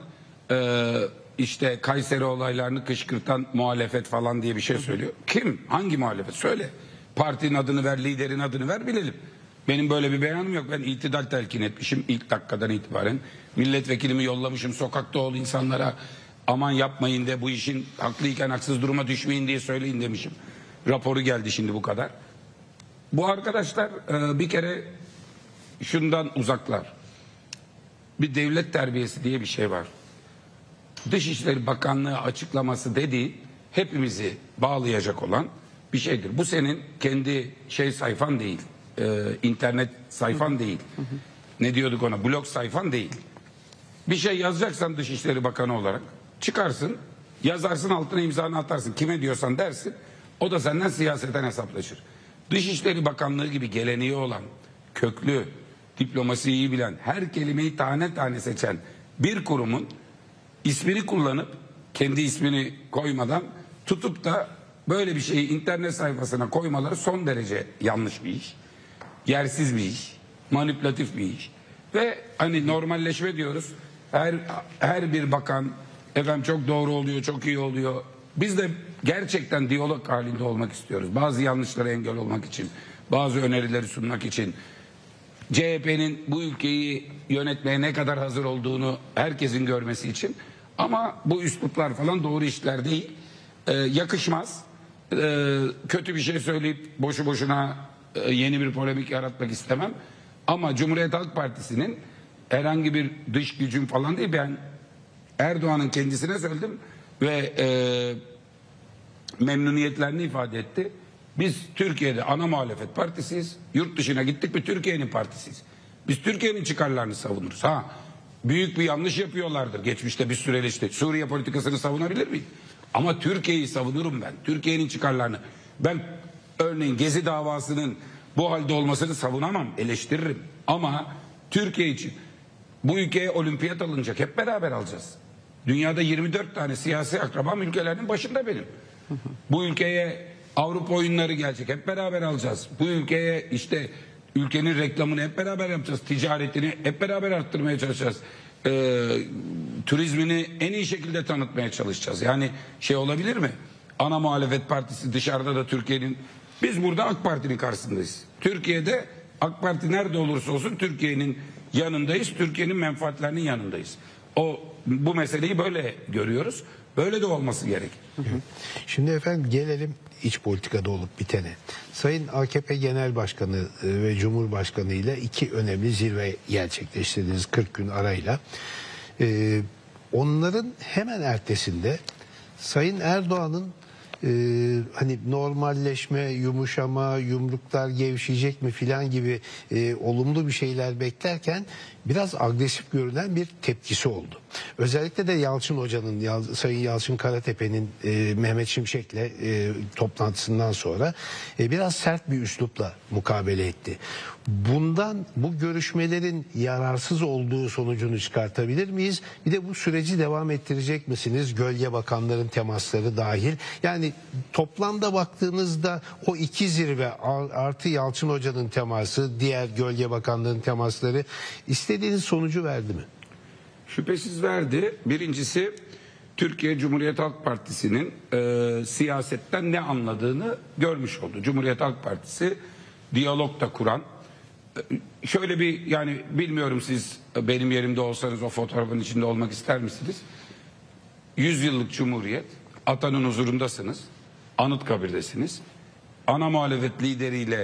işte Kayseri olaylarını kışkırtan muhalefet falan diye bir şey söylüyor. Kim? Hangi muhalefet? Söyle. Partinin adını ver, liderin adını ver bilelim. Benim böyle bir beyanım yok. Ben itidal telkin etmişim ilk dakikadan itibaren. Milletvekilimi yollamışım sokakta ol insanlara aman yapmayın de bu işin haklıyken haksız duruma düşmeyin diye söyleyin demişim. Raporu geldi şimdi bu kadar. Bu arkadaşlar bir kere şundan uzaklar. Bir devlet terbiyesi diye bir şey var. Dışişleri Bakanlığı açıklaması dediği hepimizi bağlayacak olan bir şeydir. Bu senin kendi sayfan değil, internet sayfan değil. Ne diyorduk ona? Blog sayfan değil. Bir şey yazacaksan Dışişleri Bakanı olarak çıkarsın, yazarsın altına imzanı atarsın. Kime diyorsan dersin. O da senden siyaseten hesaplaşır. Dışişleri Bakanlığı gibi geleneği olan, köklü, diplomasiyi iyi bilen, her kelimeyi tane tane seçen bir kurumun ismini kullanıp kendi ismini koymadan tutup da böyle bir şeyi internet sayfasına koymaları son derece yanlış bir iş. Yersiz bir iş. Manipülatif bir iş. Ve hani normalleşme diyoruz. Her bir bakan efendim çok doğru oluyor, çok iyi oluyor. Biz de gerçekten diyalog halinde olmak istiyoruz. Bazı yanlışlara engel olmak için, bazı önerileri sunmak için. CHP'nin bu ülkeyi yönetmeye ne kadar hazır olduğunu herkesin görmesi için. Ama bu üsluplar falan doğru işler değil. Yakışmaz. Kötü bir şey söyleyip boşu boşuna yeni bir polemik yaratmak istemem. Ama Cumhuriyet Halk Partisi'nin herhangi bir dış gücüm falan değil. Ben Erdoğan'ın kendisine söyledim ve memnuniyetlerini ifade etti. Biz Türkiye'de ana muhalefet partisiyiz. Yurt dışına gittik mi Türkiye'nin partisiyiz. Biz Türkiye'nin çıkarlarını savunuruz. Büyük bir yanlış yapıyorlardır. Geçmişte bir süreli işte Suriye politikasını savunabilir miyim? Ama Türkiye'yi savunurum ben. Türkiye'nin çıkarlarını. Ben örneğin Gezi davasının bu halde olmasını savunamam, eleştiririm. Ama Türkiye için bu ülkeye olimpiyat alınacak. Hep beraber alacağız. Dünyada 24 tane siyasi akrabam ülkelerinin başında benim. Bu ülkeye Avrupa oyunları gelecek. Hep beraber alacağız. Bu ülkeye işte ülkenin reklamını hep beraber yapacağız. Ticaretini hep beraber arttırmaya çalışacağız. turizmini en iyi şekilde tanıtmaya çalışacağız. Yani şey olabilir mi? Ana muhalefet partisi dışarıda da Türkiye'nin, biz burada AK Parti'nin karşısındayız. Türkiye'de AK Parti nerede olursa olsun Türkiye'nin yanındayız. Türkiye'nin menfaatlerinin yanındayız. Bu meseleyi böyle görüyoruz. Böyle de olması gerek. Şimdi efendim gelelim iç politikada olup bitene. Sayın AKP Genel Başkanı ve Cumhurbaşkanı ile iki önemli zirve gerçekleştirdiniz 40 gün arayla. Onların hemen ertesinde Sayın Erdoğan'ın hani normalleşme, yumuşama, yumruklar gevşeyecek mi filan gibi olumlu bir şeyler beklerken biraz agresif görünen bir tepkisi oldu. Özellikle de Yalçın Hoca'nın, Sayın Yalçın Karatepe'nin Mehmet Şimşek'le toplantısından sonra biraz sert bir üslupla mukabele etti. Bundan, bu görüşmelerin yararsız olduğu sonucunu çıkartabilir miyiz? Bir de bu süreci devam ettirecek misiniz? Gölge bakanların temasları dahil. Yani toplamda baktığınızda o iki zirve artı Yalçın Hoca'nın teması, diğer gölge bakanların temasları istediğiniz sonucu verdi mi? Şüphesiz verdi. Birincisi, Türkiye Cumhuriyet Halk Partisi'nin siyasetten ne anladığını görmüş oldu. Cumhuriyet Halk Partisi diyalog da kuran, şöyle bir, yani bilmiyorum, siz benim yerimde olsanız o fotoğrafın içinde olmak ister misiniz? 100 yıllık Cumhuriyet, atanın huzurundasınız, Anıtkabir'desiniz. Ana muhalefet lideriyle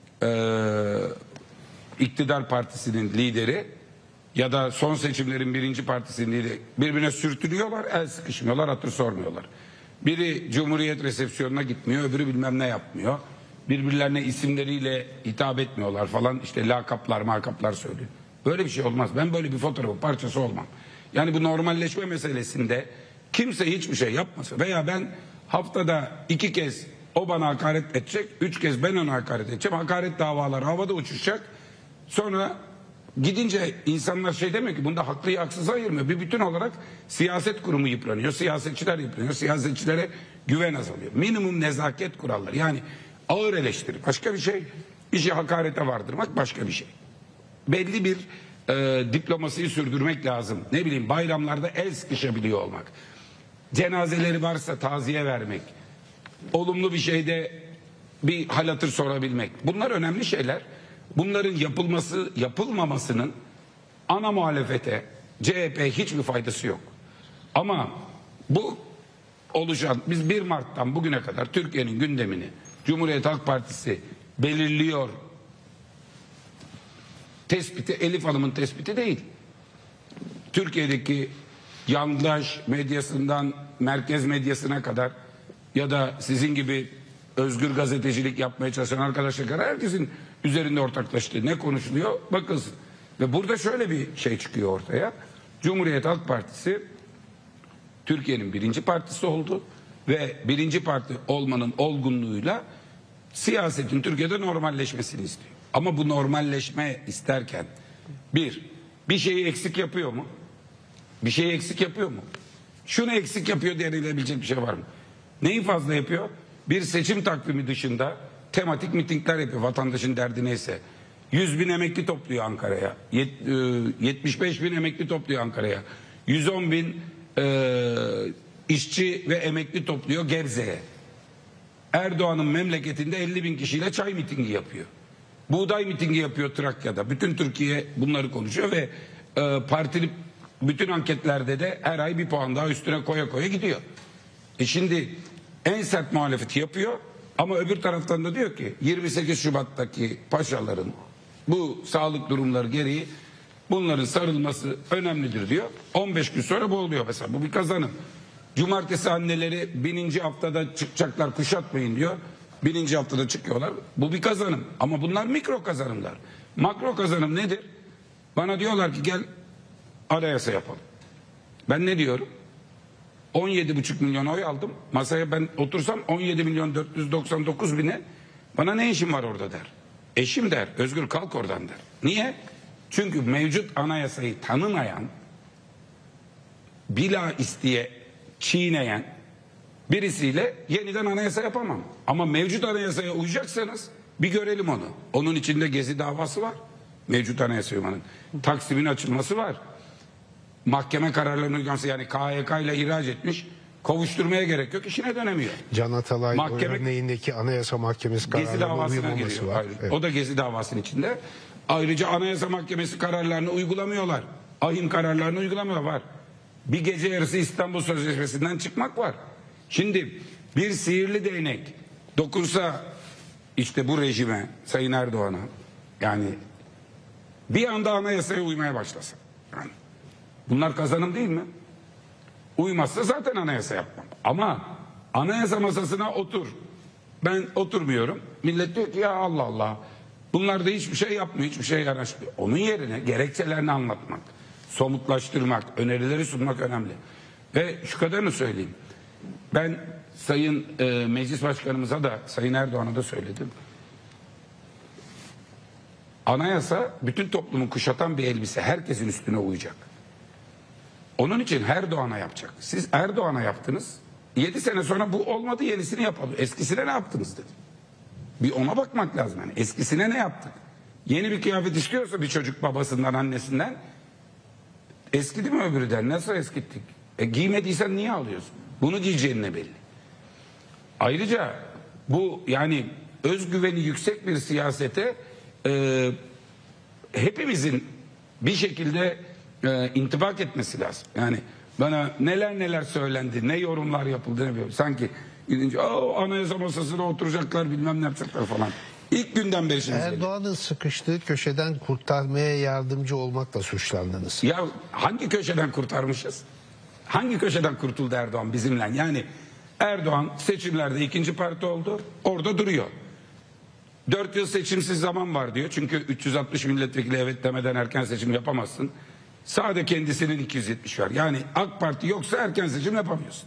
iktidar partisinin lideri ya da son seçimlerin birinci partisinin lideri birbirine sürtünüyorlar, el sıkışmıyorlar, hatır sormuyorlar. Biri Cumhuriyet resepsiyonuna gitmiyor, öbürü bilmem ne yapmıyor. Birbirlerine isimleriyle hitap etmiyorlar falan, işte lakaplar makaplar söylüyor. Böyle bir şey olmaz. Ben böyle bir fotoğrafın parçası olmam. Yani bu normalleşme meselesinde kimse hiçbir şey yapmasa veya ben haftada 2 kez o bana hakaret edecek, 3 kez ben ona hakaret edeceğim. Hakaret davaları havada uçuşacak. Sonra gidince insanlar şey demiyor ki, bunda haklıyı haksızı ayırmıyor. Bir bütün olarak siyaset kurumu yıpranıyor, siyasetçiler yıpranıyor, siyasetçilere güven azalıyor. Minimum nezaket kuralları, yani ağır eleştiri başka bir şey, işi hakarete vardırmak başka bir şey. Belli bir diplomasıyı sürdürmek lazım. Ne bileyim, bayramlarda el sıkışabiliyor olmak, cenazeleri varsa taziye vermek, olumlu bir şeyde bir hal hatır sorabilmek. Bunlar önemli şeyler. Bunların yapılmamasının ana muhalefete, CHP hiçbir faydası yok. Ama bu oluşan, biz 1 Mart'tan bugüne kadar Türkiye'nin gündemini Cumhuriyet Halk Partisi belirliyor tespiti Elif Hanım'ın tespiti değil. Türkiye'deki yandaş medyasından merkez medyasına kadar ya da sizin gibi özgür gazetecilik yapmaya çalışan arkadaşlar kadar herkesin üzerinde ortaklaştığı ne konuşuluyor bakılsın. Ve burada şöyle bir şey çıkıyor ortaya. Cumhuriyet Halk Partisi Türkiye'nin birinci partisi oldu ve birinci parti olmanın olgunluğuyla siyasetin Türkiye'de normalleşmesini istiyor. Ama bu normalleşme isterken bir şeyi eksik yapıyor mu? Bir şeyi eksik yapıyor mu? Şunu eksik yapıyor denilebilecek bir şey var mı? Neyi fazla yapıyor? Bir seçim takvimi dışında tematik mitingler yapıyor, vatandaşın derdi neyse. 100.000 emekli topluyor Ankara'ya. 75.000 emekli topluyor Ankara'ya. 110.000 işçi ve emekli topluyor Gebze'ye. Erdoğan'ın memleketinde 50.000 kişiyle çay mitingi yapıyor. Buğday mitingi yapıyor Trakya'da. Bütün Türkiye bunları konuşuyor ve partili bütün anketlerde de her ay bir puan daha üstüne koya koya gidiyor. Şimdi en sert muhalefeti yapıyor ama öbür taraftan da diyor ki 28 Şubat'taki paşaların bu sağlık durumları gereği bunların sarılması önemlidir diyor. 15 gün sonra bu oluyor mesela. Bu bir kazanım. Cumartesi anneleri 1000. haftada çıkacaklar, kuşatmayın diyor. 1000. haftada çıkıyorlar. Bu bir kazanım. Ama bunlar mikro kazanımlar. Makro kazanım nedir? Bana diyorlar ki gel anayasa yapalım. Ben ne diyorum? 17,5 milyon oy aldım. Masaya ben otursam 17.499.000'e bana ne işim var orada der. Eşim der. Özgür kalk oradan der. Niye? Çünkü mevcut anayasayı tanımayan, bila isteye çiğneyen birisiyle yeniden anayasa yapamam. Ama mevcut anayasaya uyacaksanız bir görelim onu. Onun içinde Gezi davası var. Mevcut anayasa uymanın. Taksim'in açılması var. mahkeme kararlarının uygulaması, yani KHK ile ihraç etmiş. Kovuşturmaya gerek yok. İşine dönemiyor. Can Atalay Mahkeme- örneğindeki Anayasa Mahkemesi Gezi kararlarına davasına uyulmaması giriyor. var. Ayrı. Evet. O da Gezi davasının içinde. Ayrıca Anayasa Mahkemesi kararlarını uygulamıyorlar. Ahim kararlarını uygulamıyorlar. Var. Bir gece yarısı İstanbul Sözleşmesi'nden çıkmak var. Şimdi bir sihirli değnek dokunsa işte bu rejime, Sayın Erdoğan'a, yani bir anda anayasaya uymaya başlasa. Yani bunlar kazanım değil mi? Uymazsa zaten anayasa yapmam. Ama anayasa masasına otur. Ben oturmuyorum. Millet diyor ki ya Allah Allah. Bunlar da hiçbir şey yapmıyor, hiçbir şey yanaşmıyor. Onun yerine gerekçelerini anlatmak, somutlaştırmak, önerileri sunmak önemli. Ve şu kadarını söyleyeyim. Ben Sayın Meclis Başkanımıza da, Sayın Erdoğan'a da söyledim. Anayasa bütün toplumu kuşatan bir elbise. Herkesin üstüne uyacak. Onun için Erdoğan'a yapacak. Siz Erdoğan'a yaptınız. 7 sene sonra bu olmadı, yenisini yapalım. Eskisine ne yaptınız dedim. Bir ona bakmak lazım. Yani eskisine ne yaptık? Yeni bir kıyafet istiyorsa bir çocuk babasından, annesinden, eskidi mi öbürüden? Nasıl eskittik? Giymediysen niye alıyorsun? Bunu giyeceğin ne belli? Ayrıca bu yani özgüveni yüksek bir siyasete hepimizin bir şekilde intibak etmesi lazım. Yani bana neler neler söylendi, ne yorumlar yapıldı, ne bileyim. Sanki gidince anayasa masasına oturacaklar, bilmem ne yapacaklar falan. İlk günden beri şimdi Erdoğan'ın sıkıştığı köşeden kurtarmaya yardımcı olmakla suçlandınız. ya hangi köşeden kurtarmışız? Hangi köşeden kurtuldu Erdoğan bizimle? Yani Erdoğan seçimlerde ikinci parti oldu, orada duruyor. 4 yıl seçimsiz zaman var diyor. Çünkü 360 milletvekili evet demeden erken seçim yapamazsın. Sade kendisinin 270 var. Yani AK Parti yoksa erken seçim yapamıyorsun.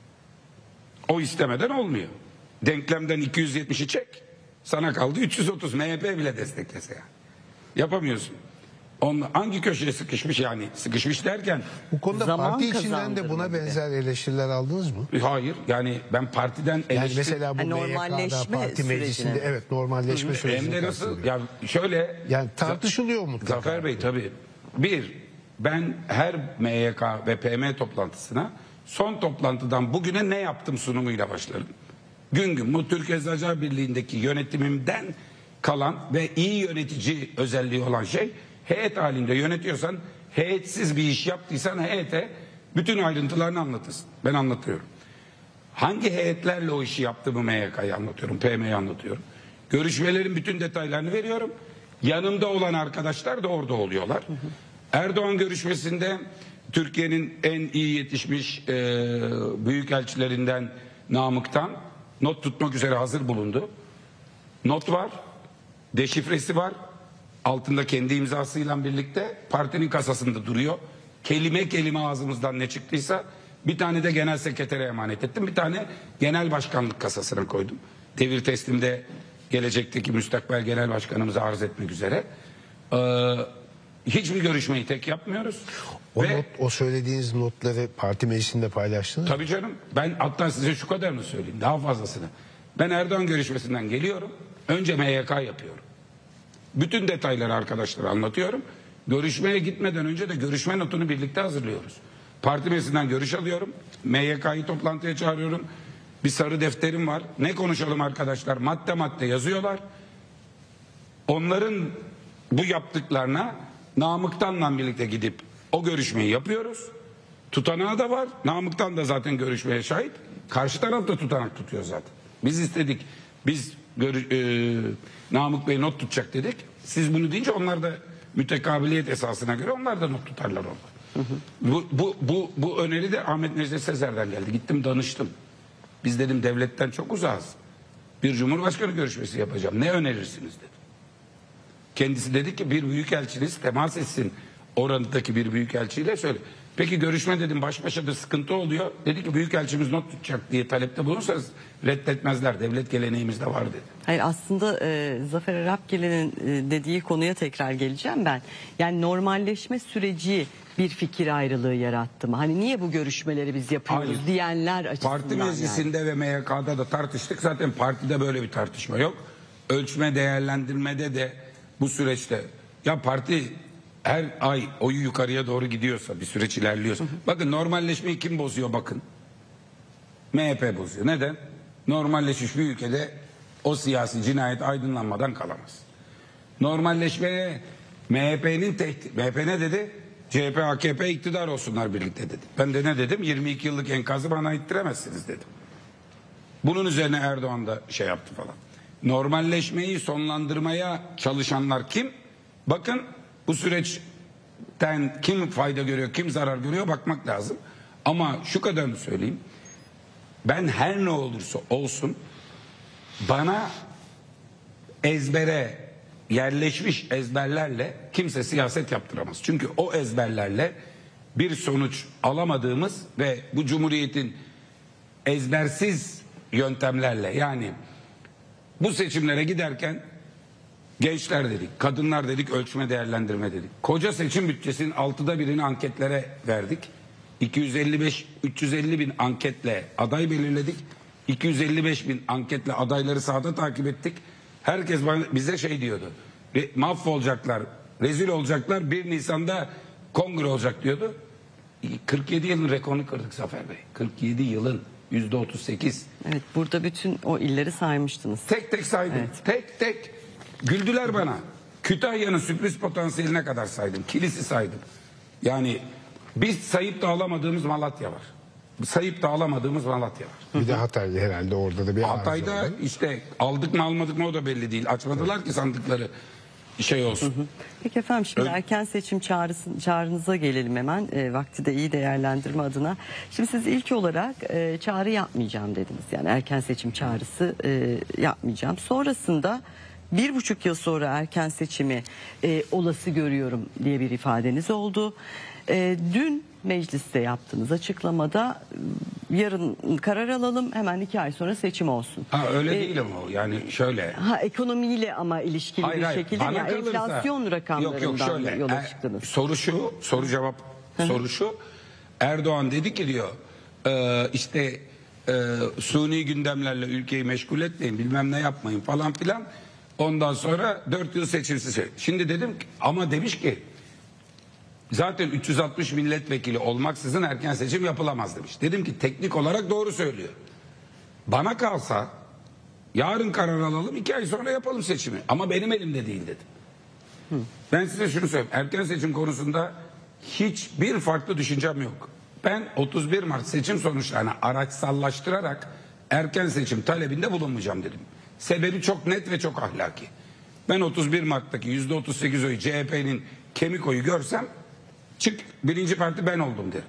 O istemeden olmuyor. Denklemden 270'i çek. Sana kaldı 330. MHP bile desteklese yani. Yapamıyorsun. Hangi köşeye sıkışmış yani? Sıkışmış derken. Bu konuda Zaman parti içinden de kazandırma buna bir de. benzer eleştiriler aldınız mı? Hayır. Yani ben partiden Yani eleştir... mesela bu Yani MYK'da normalleşme parti meclisinde sürecine. evet normalleşme Hem sürecini de nasıl? kastediyor. Ya şöyle... Yani tartışılıyor mutlaka. Zafer Bey tabii. Ben her MYK ve PM toplantısına son toplantıdan bugüne ne yaptım sunumuyla başlarım. Gün gün bu Türk Eczacılar Birliği'ndeki yönetimimden kalan ve iyi yönetici özelliği olan şey, heyet halinde yönetiyorsan, heyetsiz bir iş yaptıysan heyete bütün ayrıntılarını anlatırsın. Ben anlatıyorum. Hangi heyetlerle o işi yaptığımı MYK'yı anlatıyorum, PM'yi anlatıyorum. Görüşmelerin bütün detaylarını veriyorum. Yanımda olan arkadaşlar da orada oluyorlar. Erdoğan görüşmesinde Türkiye'nin en iyi yetişmiş büyükelçilerinden Namık'tan not tutmak üzere hazır bulundu. Not var, deşifresi var. Altında kendi imzasıyla birlikte partinin kasasında duruyor. Kelime kelime ağzımızdan ne çıktıysa bir tane de genel sekretere emanet ettim. Bir tane genel başkanlık kasasına koydum. Devir teslimde gelecekteki müstakbel genel başkanımıza arz etmek üzere. Hiçbir görüşmeyi tek yapmıyoruz. O söylediğiniz notları parti meclisinde paylaştınız mı? Tabii canım. Ben hatta size şu kadarını söyleyeyim. Daha fazlasını. Ben Erdoğan görüşmesinden geliyorum. Önce MYK yapıyorum. Bütün detayları arkadaşlara anlatıyorum. Görüşmeye gitmeden önce de görüşme notunu birlikte hazırlıyoruz. Parti meclisinden görüş alıyorum. MYK'yı toplantıya çağırıyorum. Bir sarı defterim var. Ne konuşalım arkadaşlar? Madde madde yazıyorlar. Onların bu yaptıklarına Namık'tanla birlikte gidip o görüşmeyi yapıyoruz. Tutanağı da var. Namık'tan da zaten görüşmeye şahit. Karşı taraf da tutanak tutuyor zaten. Biz istedik. Biz Namık Bey not tutacak dedik. Siz bunu deyince onlar da mütekabiliyet esasına göre onlar da not tutarlar orada. Bu öneri de Ahmet Necdet Sezer'den geldi. Gittim danıştım. Biz dedim devletten çok uzağız. Bir cumhurbaşkanı görüşmesi yapacağım. Ne önerirsiniz dedim. Kendisi dedi ki bir büyükelçiniz temas etsin oradaki bir büyükelçiyle söyle. Peki görüşme dedim baş başa da sıkıntı oluyor. Dedi ki büyükelçimiz not tutacak diye talepte bulunursanız reddetmezler. Devlet geleneğimizde var dedi. Hayır aslında Zafer Arapgele'nin dediği konuya tekrar geleceğim ben. Yani normalleşme süreci bir fikir ayrılığı yarattı mı? Hani niye bu görüşmeleri biz yapıyoruz Hayır. diyenler açısından. Parti meclisinde ve MYK'da da tartıştık. Zaten partide böyle bir tartışma yok. Ölçme değerlendirmede de bu süreçte ya parti her ay oyu yukarıya doğru gidiyorsa, bir süreç ilerliyorsa. Bakın normalleşmeyi kim bozuyor bakın. MHP bozuyor. Neden? Normalleşmiş bir ülkede o siyasi cinayet aydınlanmadan kalamaz. Normalleşmeye MHP'nin tehdit. MHP ne dedi? CHP, AKP iktidar olsunlar birlikte dedi. Ben de ne dedim? 22 yıllık enkazı bana ittiremezsiniz dedim. Bunun üzerine Erdoğan da şey yaptı falan. Normalleşmeyi sonlandırmaya çalışanlar kim? Bakın bu süreçten kim fayda görüyor, kim zarar görüyor bakmak lazım. Ama şu kadarını söyleyeyim. Ben her ne olursa olsun bana ezbere yerleşmiş ezberlerle kimse siyaset yaptıramaz. Çünkü o ezberlerle bir sonuç alamadığımız ve bu cumhuriyetin ezbersiz yöntemlerle, yani bu seçimlere giderken gençler dedik, kadınlar dedik, ölçme değerlendirme dedik. Koca seçim bütçesinin 6'da birini anketlere verdik. 350 bin anketle aday belirledik. 255 bin anketle adayları sahada takip ettik. Herkes bize şey diyordu. Mahvolacaklar, rezil olacaklar, 1 Nisan'da kongre olacak diyordu. 47 yılın rekorunu kırdık Zafer Bey. 47 yılın %38. Evet, burada bütün o illeri saymıştınız. Tek tek saydım. Evet. Tek tek. Güldüler bana. Kütahya'nın sürpriz potansiyeline kadar saydım. Kilis'i saydım. Yani biz sayıp da alamadığımız Malatya var. Sayıp da alamadığımız Malatya var. Bir de Hatay'da herhalde orada da bir Hatay'da arıza oldu. işte aldık mı almadık mı o da belli değil. Açmadılar ki sandıkları şey olsun. Peki efendim, şimdi erken seçim çağrınıza gelelim hemen. Vakti de iyi değerlendirme adına. Şimdi siz ilk olarak çağrı yapmayacağım dediniz. Yani erken seçim çağrısı yapmayacağım. Sonrasında 1,5 yıl sonra erken seçimi olası görüyorum diye bir ifadeniz oldu. Dün mecliste yaptığınız açıklamada yarın karar alalım, hemen 2 ay sonra seçim olsun. Ha öyle değil ama o. Yani şöyle. Ekonomiyle ama ilişkili bir şekilde Bana ya, kalırsa- enflasyon rakamlarından Yok, şöyle. yola çıktınız. Soru şu, soru şu. Erdoğan dedi ki diyor, işte suni gündemlerle ülkeyi meşgul etmeyin, bilmem ne yapmayın falan filan. Ondan sonra 4 yıl seçimsiz. Şimdi dedim ki, ama demiş ki zaten 360 milletvekili olmaksızın erken seçim yapılamaz demiş. Dedim ki teknik olarak doğru söylüyor. Bana kalsa yarın karar alalım, 2 ay sonra yapalım seçimi. Ama benim elimde değil dedim. Ben size şunu söyleyeyim. Erken seçim konusunda hiçbir farklı düşüncem yok. Ben 31 Mart seçim sonuçlarını araçsallaştırarak erken seçim talebinde bulunmayacağım dedim. Sebebi çok net ve çok ahlaki. Ben 31 Mart'taki %38 oyu CHP'nin kemik oyu görsem çık birinci parti ben oldum derim.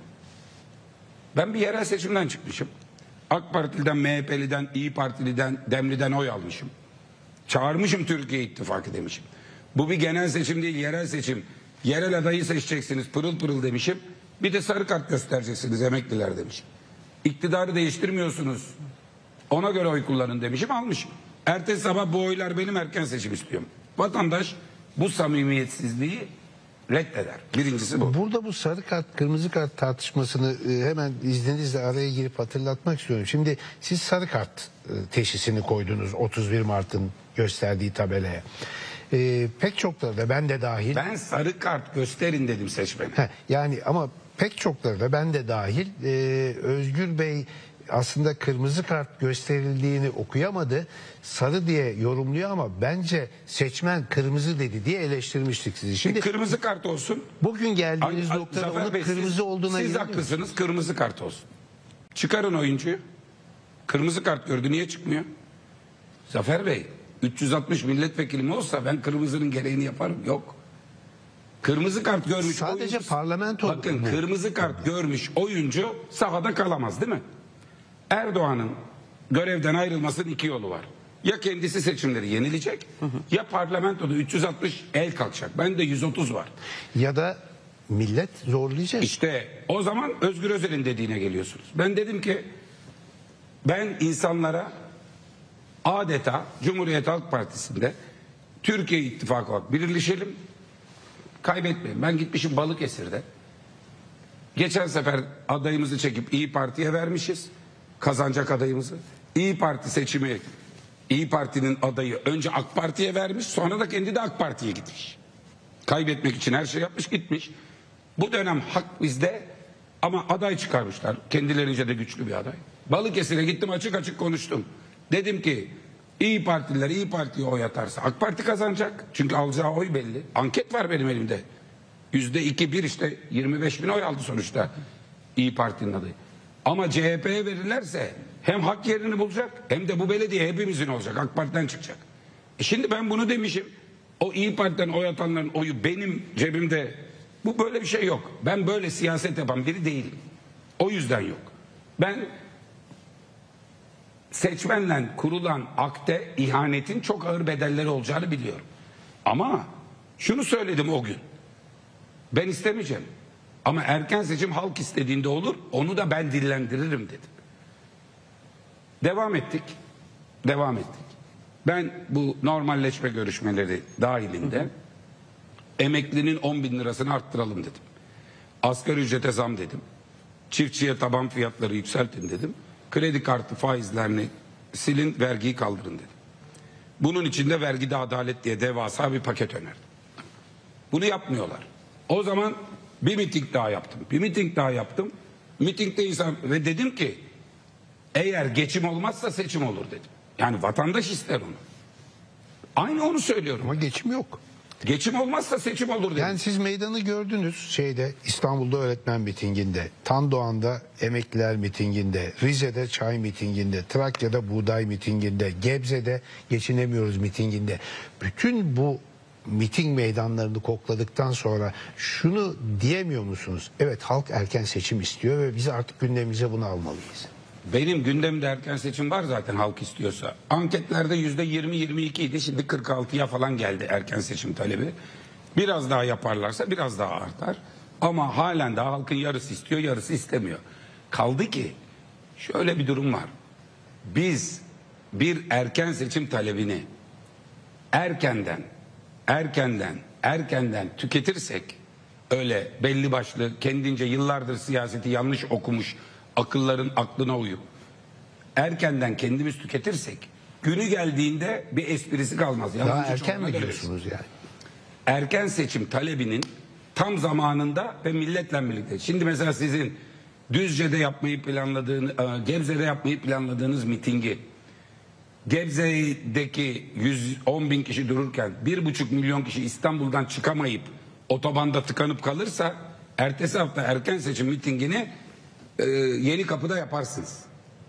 Ben bir yerel seçimden çıkmışım. AK Partili'den, MHP'liden, İyi Partili'den, Demli'den oy almışım. Çağırmışım Türkiye İttifakı demişim. Bu bir genel seçim değil, yerel seçim. Yerel adayı seçeceksiniz, pırıl pırıl demişim. Bir de sarı kart göstereceksiniz emekliler demişim. İktidarı değiştirmiyorsunuz, ona göre oy kullanın demişim, almışım. Ertesi sabah bu oylar benim, erken seçim istiyorum. Vatandaş bu samimiyetsizliği reddeder. Birincisi bu. Burada bu sarı kart, kırmızı kart tartışmasını hemen izninizle araya girip hatırlatmak istiyorum. Şimdi siz sarı kart teşhisini koydunuz 31 Mart'ın gösterdiği tabelaya. Pek çokları da, ben de dahil. Ben sarı kart gösterin dedim seçmene. Yani ama pek çokları da, ben de dahil, Özgür Bey aslında kırmızı kart gösterildiğini okuyamadı, sarı diye yorumluyor ama bence seçmen kırmızı dedi diye eleştirmiştik sizi. Şimdi Kırmızı kart olsun. bugün geldiğiniz noktada Zafer onun Bey, kırmızı olduğuna siz inanıyor haklısınız, kırmızı kart olsun. Çıkarın oyuncuyu. Kırmızı kart gördü, niye çıkmıyor? Zafer Bey, 360 milletvekilim olsa ben kırmızının gereğini yaparım. Yok. Kırmızı kart görmüş Sadece oyuncu, parlamento. bakın kırmızı kart görmüş oyuncu sahada kalamaz değil mi? Erdoğan'ın görevden ayrılmasının 2 yolu var. Ya kendisi seçimleri yenilecek, ya parlamentoda 360 el kalkacak. Bende 130 var. Ya da millet zorlayacak. İşte o zaman Özgür Özel'in dediğine geliyorsunuz. Ben dedim ki ben insanlara adeta Cumhuriyet Halk Partisi'nde Türkiye İttifakı olarak birleşelim, kaybetmeyin. Ben gitmişim Balıkesir'de. Geçen sefer adayımızı çekip İyi Parti'ye vermişiz. Kazanacak adayımızı. İyi Parti seçimi, İyi Parti'nin adayı önce AK Parti'ye vermiş, sonra da kendi de AK Parti'ye gitmiş. Kaybetmek için her şey yapmış gitmiş. Bu dönem hak bizde ama aday çıkarmışlar. Kendilerince de güçlü bir aday. Balıkesir'e gittim, açık açık konuştum. Dedim ki İyi Partililer İyi Parti'ye oy atarsa AK Parti kazanacak. Çünkü alacağı oy belli. Anket var benim elimde. %2-1 işte 25 bin oy aldı sonuçta İyi Parti'nin adayı. Ama CHP'ye verirlerse hem hak yerini bulacak hem de bu belediye hepimizin olacak. AK Parti'den çıkacak. Şimdi ben bunu demişim. O İyi Parti'den oy atanların oyu benim cebimde. Bu böyle bir şey yok. Ben böyle siyaset yapan biri değilim. O yüzden yok. Ben seçmenle kurulan akte ihanetin çok ağır bedelleri olacağını biliyorum. Ama şunu söyledim o gün. Ben istemeyeceğim. Ama erken seçim halk istediğinde olur. Onu da ben dillendiririm dedim. Devam ettik. Devam ettik. Ben bu normalleşme görüşmeleri dahilinde emeklinin 10 bin lirasını arttıralım dedim. Asgari ücrete zam dedim. Çiftçiye taban fiyatları yükseltin dedim. Kredi kartı faizlerini silin, vergiyi kaldırın dedim. Bunun içinde vergide adalet diye devasa bir paket önerdim. Bunu yapmıyorlar. O zaman bir miting daha yaptım. Bir miting daha yaptım. Mitingde insan ve dedim ki eğer geçim olmazsa seçim olur dedim. Yani vatandaş ister onu. Aynı onu söylüyorum. Ama geçim yok. Geçim olmazsa seçim olur dedim. Yani siz meydanı gördünüz İstanbul'da öğretmen mitinginde, Tandoğan'da emekliler mitinginde, Rize'de çay mitinginde, Trakya'da buğday mitinginde, Gebze'de geçinemiyoruz mitinginde. Bütün bu miting meydanlarını kokladıktan sonra şunu diyemiyor musunuz? Evet, halk erken seçim istiyor ve biz artık gündemimize bunu almalıyız. Benim gündemde erken seçim var zaten halk istiyorsa. Anketlerde %20-22 idi. Şimdi 46'ya falan geldi erken seçim talebi. Biraz daha yaparlarsa biraz daha artar. Ama halen daha halkın yarısı istiyor, yarısı istemiyor. Kaldı ki şöyle bir durum var. Biz bir erken seçim talebini erkenden tüketirsek, öyle belli başlı kendince yıllardır siyaseti yanlış okumuş akılların aklına uyup erkenden kendimiz tüketirsek günü geldiğinde bir esprisi kalmaz. Daha erken mi diyorsunuz yani? Erken seçim talebinin tam zamanında ve milletle birlikte. Şimdi mesela sizin Düzce'de yapmayı planladığınız, Gebze'de yapmayı planladığınız mitingi Gebze'deki 110 bin kişi dururken 1,5 milyon kişi İstanbul'dan çıkamayıp otobanda tıkanıp kalırsa ertesi hafta erken seçim mitingini Yeni Kapı'da yaparsınız.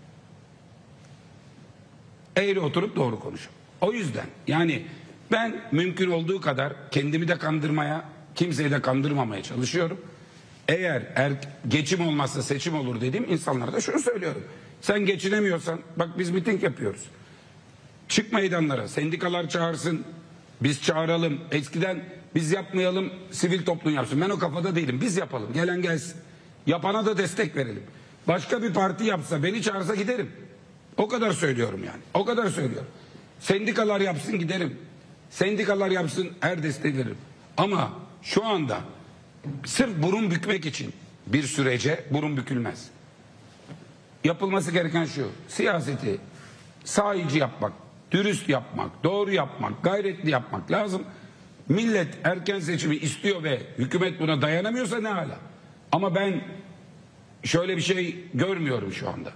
Eğri oturup doğru konuşun. O yüzden yani ben mümkün olduğu kadar kendimi de kandırmaya, kimseyi de kandırmamaya çalışıyorum. Eğer geçim olmazsa seçim olur dediğim insanlara da şunu söylüyorum. Sen geçinemiyorsan bak biz miting yapıyoruz. Çık meydanlara, sendikalar çağırsın, biz çağıralım. Eskiden biz yapmayalım, sivil toplum yapsın. Ben o kafada değilim. Biz yapalım, gelen gelsin. Yapana da destek verelim. Başka bir parti yapsa, beni çağırsa giderim. O kadar söylüyorum yani. O kadar söylüyorum. Sendikalar yapsın giderim. Sendikalar yapsın her desteği veririm. Ama şu anda sırf burun bükmek için bir sürece burun bükülmez. Yapılması gereken şu: siyaseti sahici yapmak, dürüst yapmak, doğru yapmak, gayretli yapmak lazım. Millet erken seçimi istiyor ve hükümet buna dayanamıyorsa ne hala. Ama ben şöyle bir şey görmüyorum şu anda.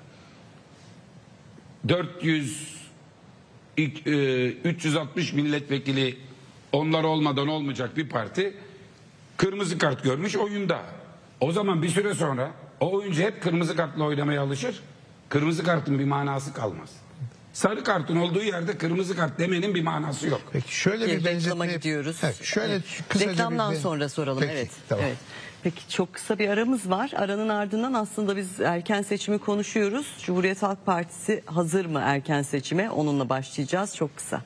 360 milletvekili onlar olmadan olmayacak bir parti kırmızı kart görmüş oyunda. O zaman bir süre sonra o oyuncu hep kırmızı kartla oynamaya alışır. Kırmızı kartın bir manası kalmaz. Sarı kartın olduğu yerde kırmızı kart demenin bir manası yok. Peki şöyle bir reklama benzetme gidiyoruz. Evet, şöyle kısaca reklamdan bir sonra soralım. Peki, Evet. tamam. Evet. Peki çok kısa bir aramız var. Aranın ardından aslında biz erken seçimi konuşuyoruz. Cumhuriyet Halk Partisi hazır mı erken seçime? Onunla başlayacağız. Çok kısa.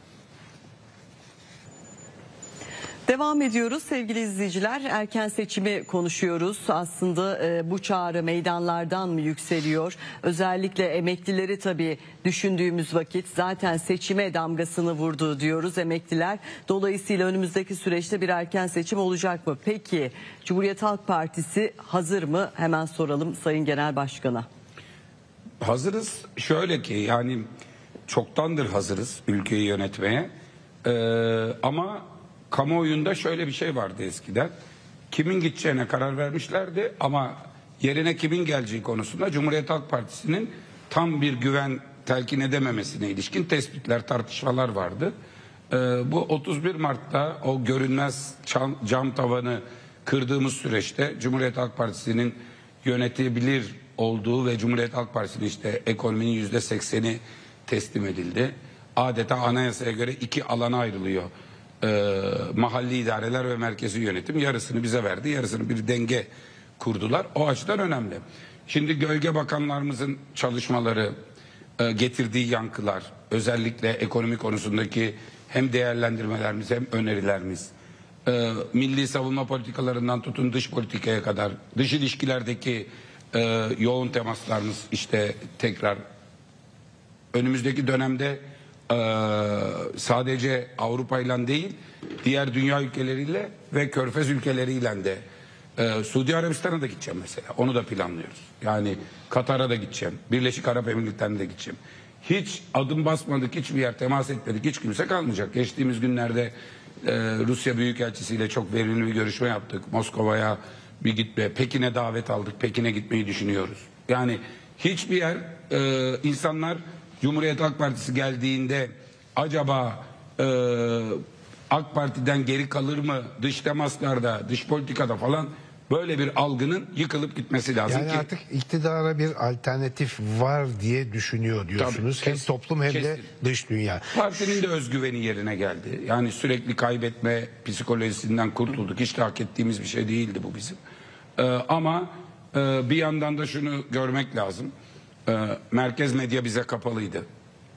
Devam ediyoruz sevgili izleyiciler. Erken seçimi konuşuyoruz. Aslında bu çağrı meydanlardan mı yükseliyor? Özellikle emeklileri tabii düşündüğümüz vakit zaten seçime damgasını vurdu diyoruz emekliler. Dolayısıyla önümüzdeki süreçte bir erken seçim olacak mı? Peki Cumhuriyet Halk Partisi hazır mı? Hemen soralım Sayın Genel Başkan'a. Hazırız. Şöyle ki yani çoktandır hazırız ülkeyi yönetmeye. Ama kamuoyunda şöyle bir şey vardı eskiden. Kimin gideceğine karar vermişlerdi ama yerine kimin geleceği konusunda Cumhuriyet Halk Partisi'nin tam bir güven telkin edememesine ilişkin tespitler, tartışmalar vardı. Bu 31 Mart'ta o görünmez cam tavanı kırdığımız süreçte Cumhuriyet Halk Partisi'nin yönetebilir olduğu ve Cumhuriyet Halk Partisi'nin işte ekonominin %80'i teslim edildi. Adeta anayasaya göre iki alana ayrılıyor. Mahalli idareler ve merkezi yönetim. Yarısını bize verdi, yarısını bir denge kurdular. O açıdan önemli. Şimdi gölge bakanlarımızın çalışmaları, getirdiği yankılar, özellikle ekonomi konusundaki hem değerlendirmelerimiz hem önerilerimiz, milli savunma politikalarından tutun dış politikaya kadar, dış ilişkilerdeki yoğun temaslarımız, işte tekrar önümüzdeki dönemde sadece Avrupa ile değil, diğer dünya ülkeleriyle ve Körfez ülkeleriyle de Suudi Arabistan'a da gideceğim mesela. Onu da planlıyoruz. Yani Katar'a da gideceğim. Birleşik Arap Emirlikleri'ne de gideceğim. Hiç adım basmadık, hiçbir yer temas etmedik, hiç kimse kalmayacak. Geçtiğimiz günlerde Rusya Büyükelçisi ile çok verimli bir görüşme yaptık. Moskova'ya bir gitme, Pekin'e davet aldık. Pekin'e gitmeyi düşünüyoruz. Yani hiçbir yer insanlar Cumhuriyet Halk Partisi geldiğinde acaba AK Parti'den geri kalır mı dış temaslarda, dış politikada falan, böyle bir algının yıkılıp gitmesi lazım yani ki. artık iktidara bir alternatif var diye düşünüyor diyorsunuz. Tabii, hem toplum hem de kesin. dış dünya. Partinin de özgüveni yerine geldi. Yani sürekli kaybetme psikolojisinden kurtulduk. Hiç de hak ettiğimiz bir şey değildi bu bizim. Ama bir yandan da şunu görmek lazım. Merkez medya bize kapalıydı.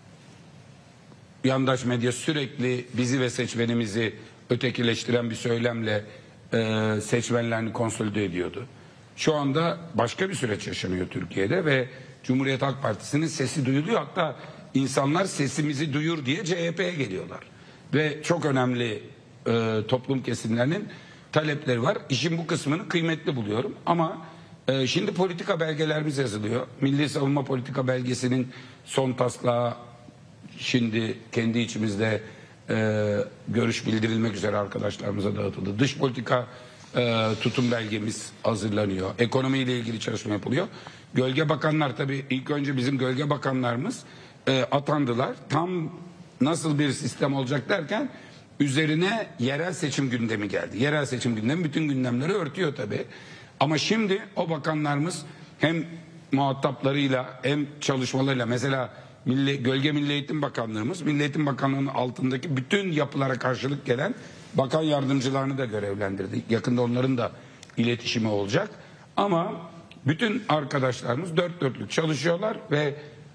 Yandaş medya sürekli bizi ve seçmenimizi ötekileştiren bir söylemle seçmenlerini konsolide ediyordu. Şu anda başka bir süreç yaşanıyor Türkiye'de ve Cumhuriyet Halk Partisi'nin sesi duyuluyor. Hatta insanlar sesimizi duyur diye CHP'ye geliyorlar. Ve çok önemli toplum kesimlerinin talepleri var. İşin bu kısmını kıymetli buluyorum. Ama şimdi politika belgelerimiz yazılıyor. Milli Savunma Politika Belgesi'nin son taslağı şimdi kendi içimizde görüş bildirilmek üzere arkadaşlarımıza dağıtıldı. Dış politika tutum belgemiz hazırlanıyor. Ekonomiyle ilgili çalışma yapılıyor. Gölge bakanlar, tabii ilk önce bizim gölge bakanlarımız atandılar. Tam nasıl bir sistem olacak derken üzerine yerel seçim gündemi geldi. Yerel seçim gündemi bütün gündemleri örtüyor tabii. Ama şimdi o bakanlarımız hem muhataplarıyla hem çalışmalarıyla, mesela Gölge Milli Eğitim Bakanlığımız, Milli Eğitim Bakanlığı'nın altındaki bütün yapılara karşılık gelen bakan yardımcılarını da görevlendirdi. Yakında onların da iletişimi olacak. Ama bütün arkadaşlarımız dört dörtlük çalışıyorlar ve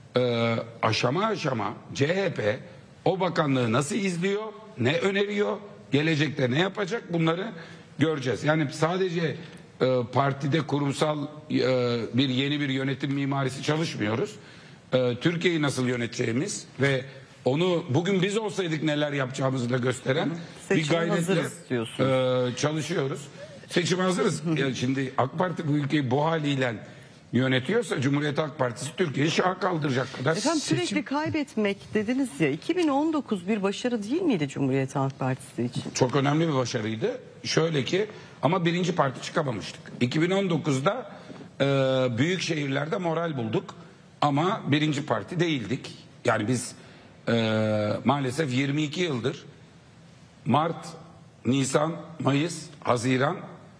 aşama aşama CHP o bakanlığı nasıl izliyor, ne öneriyor, gelecekte ne yapacak, bunları göreceğiz. Yani sadece partide kurumsal yeni bir yönetim mimarisi çalışmıyoruz. Türkiye'yi nasıl yöneteceğimiz ve onu bugün biz olsaydık neler yapacağımızı da gösteren bir gayretle çalışıyoruz. Seçime hazırız. Yani şimdi AK Parti bu ülkeyi bu haliyle yönetiyorsa Cumhuriyet Halk Partisi Türkiye'yi şaha kaldıracak kadar. Efendim sürekli kaybetmek dediniz ya, 2019 bir başarı değil miydi Cumhuriyet Halk Partisi için? Çok önemli bir başarıydı. Şöyle ki, ama birinci parti çıkamamıştık. 2019'da büyük şehirlerde moral bulduk ama birinci parti değildik. Yani biz maalesef 22 yıldır Mart, Nisan, Mayıs, Haziran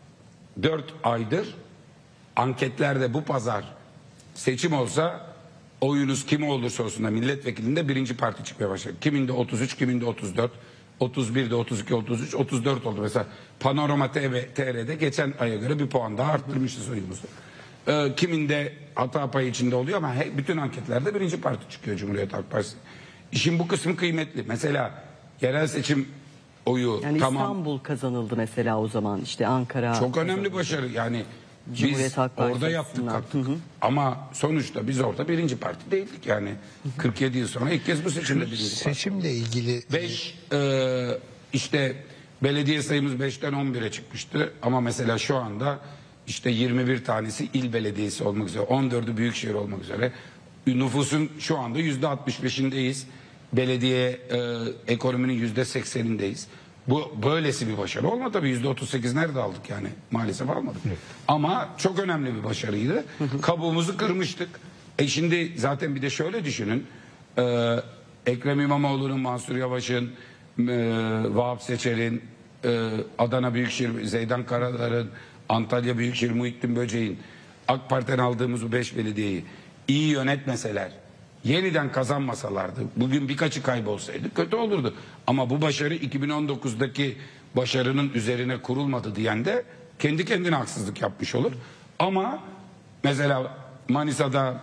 4 aydır anketlerde bu pazar seçim olsa oyunuz kim olursa olsun da milletvekilinde birinci parti çıkmaya başladı. Kiminde 33, kiminde 34, 31'de 32, 33, 34 oldu. Mesela Panorama TR'de geçen aya göre bir puan daha arttırmışız oyumuzu. Kiminde hata payı içinde oluyor ama bütün anketlerde birinci parti çıkıyor Cumhuriyet Halk Partisi. İşin bu kısmı kıymetli. Mesela yerel seçim oyu yani tamam. İstanbul kazanıldı mesela o zaman, işte Ankara. Çok önemli başarı. Yani biz orada yaptık kalktık. Ama sonuçta biz orada birinci parti değildik yani. 47 yıl sonra ilk kez bu seçimde birinci parti. Seçimle ilgili 5 işte belediye sayımız 5'ten 11'e çıkmıştı. Ama mesela şu anda işte 21 tanesi il belediyesi olmak üzere, 14'ü büyükşehir olmak üzere. Nüfusun şu anda %65'indeyiz. Belediye ekonominin %80'indeyiz. Bu böylesi bir başarı olmadı tabii. %38 nerede aldık yani? Maalesef almadık. Ama çok önemli bir başarıydı. Kabuğumuzu kırmıştık. Şimdi zaten bir de şöyle düşünün. Ekrem İmamoğlu'nun, Mansur Yavaş'ın, Vahap Seçer'in, Adana Büyükşehir, Zeydan Karalar'ın, Antalya Büyükşehir, Muhittin Böceğin, AK Parti'den aldığımız bu 5 belediyeyi iyi yönetmeseler, yeniden kazanmasalardı, bugün birkaçı kaybolsaydı kötü olurdu. Ama bu başarı 2019'daki başarının üzerine kurulmadı diyen de kendi kendine haksızlık yapmış olur. Ama mesela Manisa'da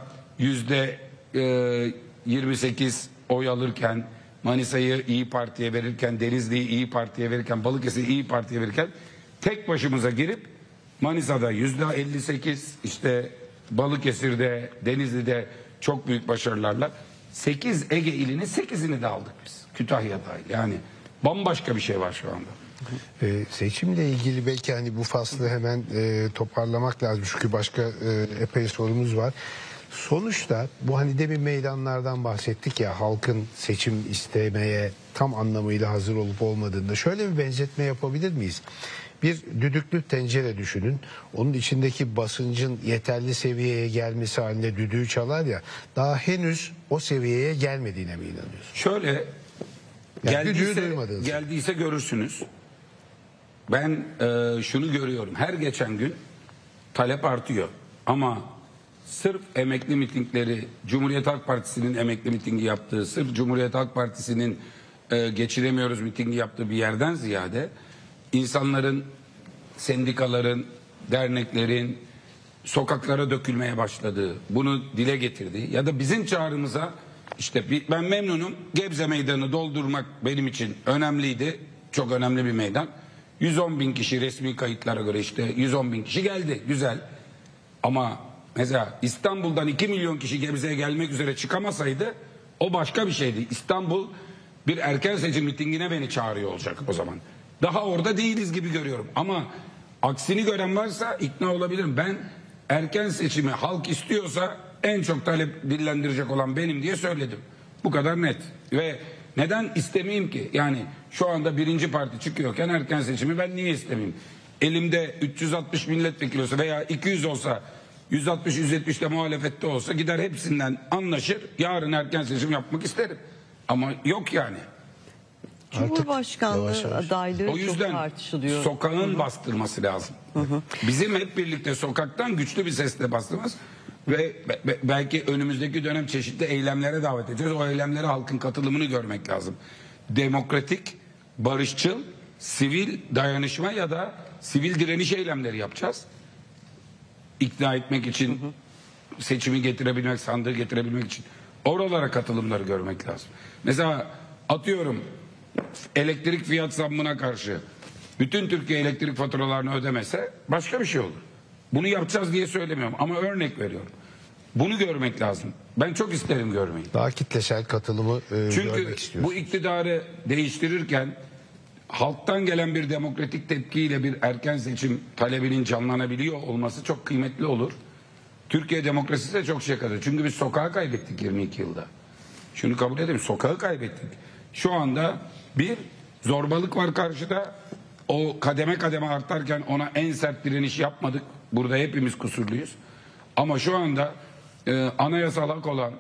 %28 oy alırken, Manisa'yı İyi Parti'ye verirken, Denizli'yi İyi Parti'ye verirken, Balıkesir'i İyi Parti'ye verirken tek başımıza girip Manisa'da %58, işte Balıkesir'de, Denizli'de çok büyük başarılarla 8 Ege ilinin 8'ini de aldık biz. Kütahya dahil. Yani bambaşka bir şey var şu anda. Seçimle ilgili belki hani bu faslı hemen toparlamak lazım çünkü başka epey sorumuz var. Sonuçta bu hani demin meydanlardan bahsettik ya, halkın seçim istemeye tam anlamıyla hazır olup olmadığında şöyle bir benzetme yapabilir miyiz? Bir düdüklü tencere düşünün. Onun içindeki basıncın yeterli seviyeye gelmesi halinde düdüğü çalar ya, daha henüz o seviyeye gelmediğine mi inanıyorsun? Şöyle geldiyse görürsünüz. Ben şunu görüyorum. Her geçen gün talep artıyor. Ama sırf emekli mitingleri, Cumhuriyet Halk Partisi'nin emekli mitingi yaptığı, sırf Cumhuriyet Halk Partisi'nin geçiremiyoruz mitingi yaptığı bir yerden ziyade insanların, sendikaların, derneklerin sokaklara dökülmeye başladığı, bunu dile getirdiği ya da bizim çağrımıza işte ben memnunum, Gebze Meydanı doldurmak benim için önemliydi. Çok önemli bir meydan. 110 bin kişi resmi kayıtlara göre işte 110 bin kişi geldi. Güzel. Ama mesela İstanbul'dan 2 milyon kişi Gebze'ye gelmek üzere çıkamasaydı o başka bir şeydi. İstanbul bir erken seçim mitingine beni çağırıyor olacak o zaman. Daha orada değiliz gibi görüyorum. Ama aksini gören varsa ikna olabilirim. Ben erken seçimi halk istiyorsa en çok talep dillendirecek olan benim diye söyledim. Bu kadar net. Ve neden istemeyeyim ki? Yani şu anda birinci parti çıkıyorken erken seçimi ben niye istemeyeyim? Elimde 360 milletvekili olsa veya 200 olsa, 160-170 de muhalefette olsa gider hepsinden anlaşır. Yarın erken seçim yapmak isterim. Ama yok yani. Cumhurbaşkanlığı adaylığı O yüzden çok tartışılıyor. sokağın bastırması lazım. Bizim hep birlikte sokaktan güçlü bir sesle bastırmamız ve belki önümüzdeki dönem çeşitli eylemlere davet edeceğiz. O eylemlere halkın katılımını görmek lazım. Demokratik, barışçıl, sivil dayanışma ya da sivil direniş eylemleri yapacağız. İkna etmek için, seçimi getirebilmek, sandığı getirebilmek için oralara katılımları görmek lazım. Mesela atıyorum elektrik fiyat zammına karşı bütün Türkiye elektrik faturalarını ödemese başka bir şey olur. Bunu yapacağız diye söylemiyorum ama örnek veriyorum. Bunu görmek lazım. Ben çok isterim görmeyi. Daha kitlesel katılımı görmek istiyoruz. Çünkü bu iktidarı değiştirirken halktan gelen bir demokratik tepkiyle bir erken seçim talebinin canlanabiliyor olması çok kıymetli olur. Türkiye demokrasisi de çok şey kadar. Çünkü biz sokağı kaybettik 22 yılda. Şunu kabul edelim, sokağı kaybettik. Şu anda bir zorbalık var karşıda. O kademe kademe artarken ona en sert direniş yapmadık. Burada hepimiz kusurluyuz. Ama şu anda anayasal hak olan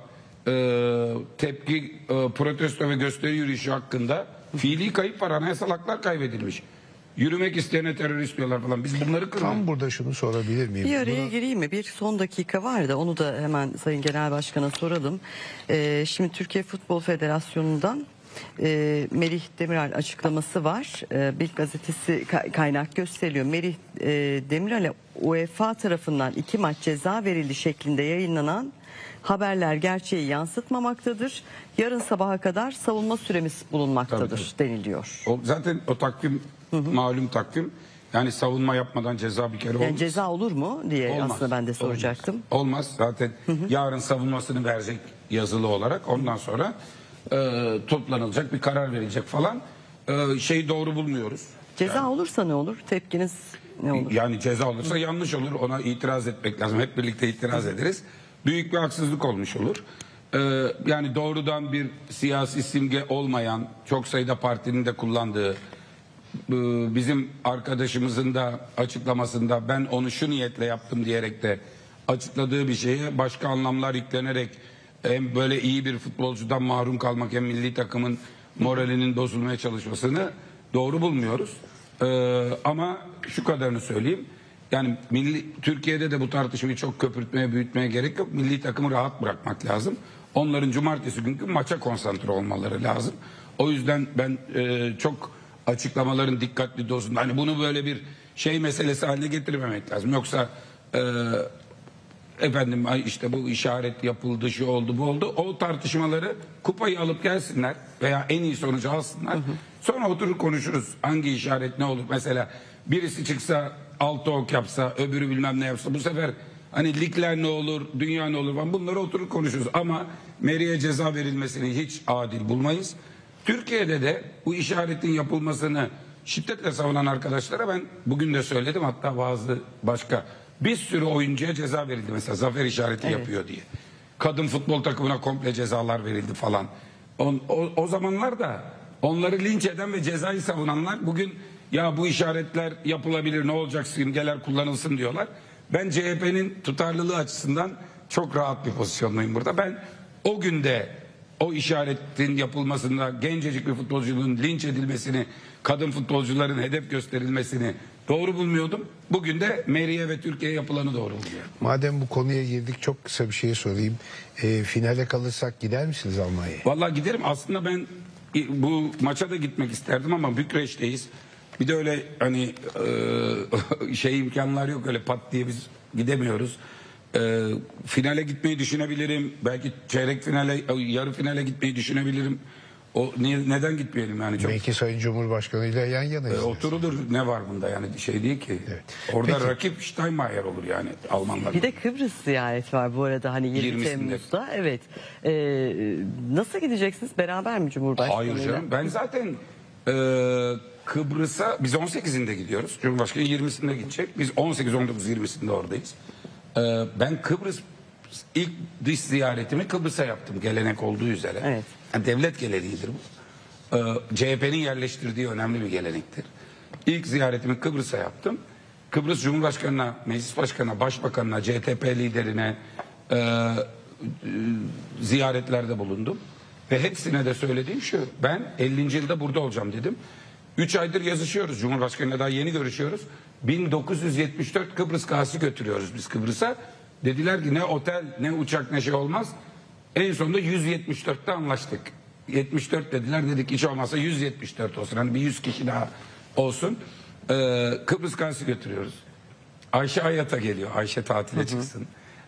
tepki, protesto ve gösteri yürüyüşü hakkında fiili kayıp var. Anayasal haklar kaybedilmiş. Yürümek isteyene terörist diyorlar falan. Biz bunları kırmayız. Tam burada şunu sorabilir miyim? Bir araya gireyim mi? Bir son dakika var da onu da hemen Sayın Genel Başkan'a soralım. Şimdi Türkiye Futbol Federasyonu'ndan Merih Demirel açıklaması var. Bild gazetesi kaynak gösteriyor. Merih Demirel'e UEFA tarafından 2 maç ceza verildi şeklinde yayınlanan haberler gerçeği yansıtmamaktadır. Yarın sabaha kadar savunma süremiz bulunmaktadır deniliyor. O, zaten o takvim malum takvim. Yani savunma yapmadan ceza bir kere olmaz. Yani ceza olur mu diye Olmaz. aslında ben de soracaktım. Olmaz. Zaten yarın savunmasını verecek yazılı olarak. Ondan sonra toplanılacak, bir karar verilecek falan. Şeyi doğru bulmuyoruz. Ceza olursa ne olur? Tepkiniz ne olur? Yani ceza olursa yanlış olur. Ona itiraz etmek lazım. Hep birlikte itiraz ederiz. Büyük bir haksızlık olmuş olur. Yani doğrudan bir siyasi simge olmayan, çok sayıda partinin de kullandığı bizim arkadaşımızın da açıklamasında ben onu şu niyetle yaptım diyerek de açıkladığı bir şeye başka anlamlar yüklenerek hem böyle iyi bir futbolcudan mahrum kalmak hem milli takımın moralinin bozulmaya çalışmasını doğru bulmuyoruz. Ama şu kadarını söyleyeyim. Yani Türkiye'de de bu tartışmayı çok köpürtmeye, büyütmeye gerek yok. Milli takımı rahat bırakmak lazım. Onların cumartesi günkü maça konsantre olmaları lazım. O yüzden ben çok açıklamaların dikkatli dozunda. Hani bunu böyle bir şey meselesi haline getirmemek lazım. Yoksa efendim işte bu işaret yapıldı, şu oldu, bu oldu. O tartışmaları kupayı alıp gelsinler veya en iyi sonucu alsınlar. Sonra oturur konuşuruz. Hangi işaret ne olur? Mesela birisi çıksa 6 ok yapsa, öbürü bilmem ne yapsa, bu sefer hani ligler ne olur, dünya ne olur falan, bunları oturur konuşuruz. Ama Meri'ye ceza verilmesini hiç adil bulmayız. Türkiye'de de bu işaretin yapılmasını şiddetle savunan arkadaşlara ben bugün de söyledim, hatta bazı başka bir sürü oyuncuya ceza verildi mesela zafer işareti yapıyor diye. Kadın futbol takımına komple cezalar verildi falan. O zamanlar da onları linç eden ve cezayı savunanlar bugün ya bu işaretler yapılabilir, ne olacak, simgeler kullanılsın diyorlar. Ben CHP'nin tutarlılığı açısından çok rahat bir pozisyondayım burada. Ben o günde o işaretin yapılmasında gencecik bir futbolcunun linç edilmesini, kadın futbolcuların hedef gösterilmesini doğru bulmuyordum. Bugün de Meri'ye ve Türkiye'ye yapılanı doğru buluyorum. Madem bu konuya girdik, çok kısa bir şey sorayım. Finale kalırsak gider misiniz Almanya'ya? Vallahi giderim. Aslında ben bu maça da gitmek isterdim ama Bükreş'teyiz. Bir de öyle hani imkanlar yok, öyle pat diye biz gidemiyoruz. Finale gitmeyi düşünebilirim. Belki çeyrek finale, yarı finale gitmeyi düşünebilirim. Neden gitmeyelim yani? Çok... Belki Sayın Cumhurbaşkanı ile yan yanayız. Oturulur, ne var bunda yani, şey değil ki. Evet. Orada peki, rakip Steinmeier olur yani Almanlar. Bir de Kıbrıs ziyaret var bu arada, hani 20 Temmuz'da. Evet. Nasıl gideceksiniz? Beraber mi Cumhurbaşkanı'yla? Hayır canım, ben zaten Kıbrıs'a biz 18'inde gidiyoruz. Cumhurbaşkanı 20'sinde gidecek. Biz 18, 19, 20'sinde oradayız. Ben Kıbrıs ilk dış ziyaretimi Kıbrıs'a yaptım, gelenek olduğu üzere. Evet. Yani devlet geleneğidir bu. CHP'nin yerleştirdiği önemli bir gelenektir. İlk ziyaretimi Kıbrıs'a yaptım. Kıbrıs Cumhurbaşkanı'na, Meclis Başkanı'na, Başbakanı'na, CTP liderine ziyaretlerde bulundum. Ve hepsine de söylediğim şu: ben 50. yılda burada olacağım dedim. 3 aydır yazışıyoruz. Cumhurbaşkanı'yla daha yeni görüşüyoruz. 1974 Kıbrıs gazisi götürüyoruz biz Kıbrıs'a. Dediler ki ne otel, ne uçak, ne şey olmaz. En sonunda 174'te anlaştık. 74 dediler, dedik hiç olmazsa 174 olsun. Hani bir 100 kişi daha olsun. Kıbrıs gazisi götürüyoruz. Ayşe Hayat'a geliyor. Ayşe tatile çıksın.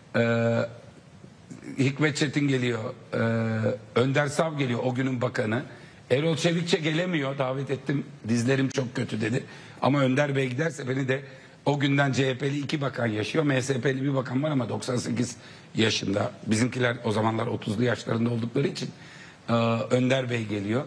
Hikmet Çetin geliyor. Önder Sav geliyor, o günün bakanı. Erol Çevikçe gelemiyor. Davet ettim. Dizlerim çok kötü dedi. Ama Önder Bey giderse beni de, o günden CHP'li 2 bakan yaşıyor. MSP'li bir bakan var ama 98 yaşında. Bizimkiler o zamanlar 30'lu yaşlarında oldukları için Önder Bey geliyor.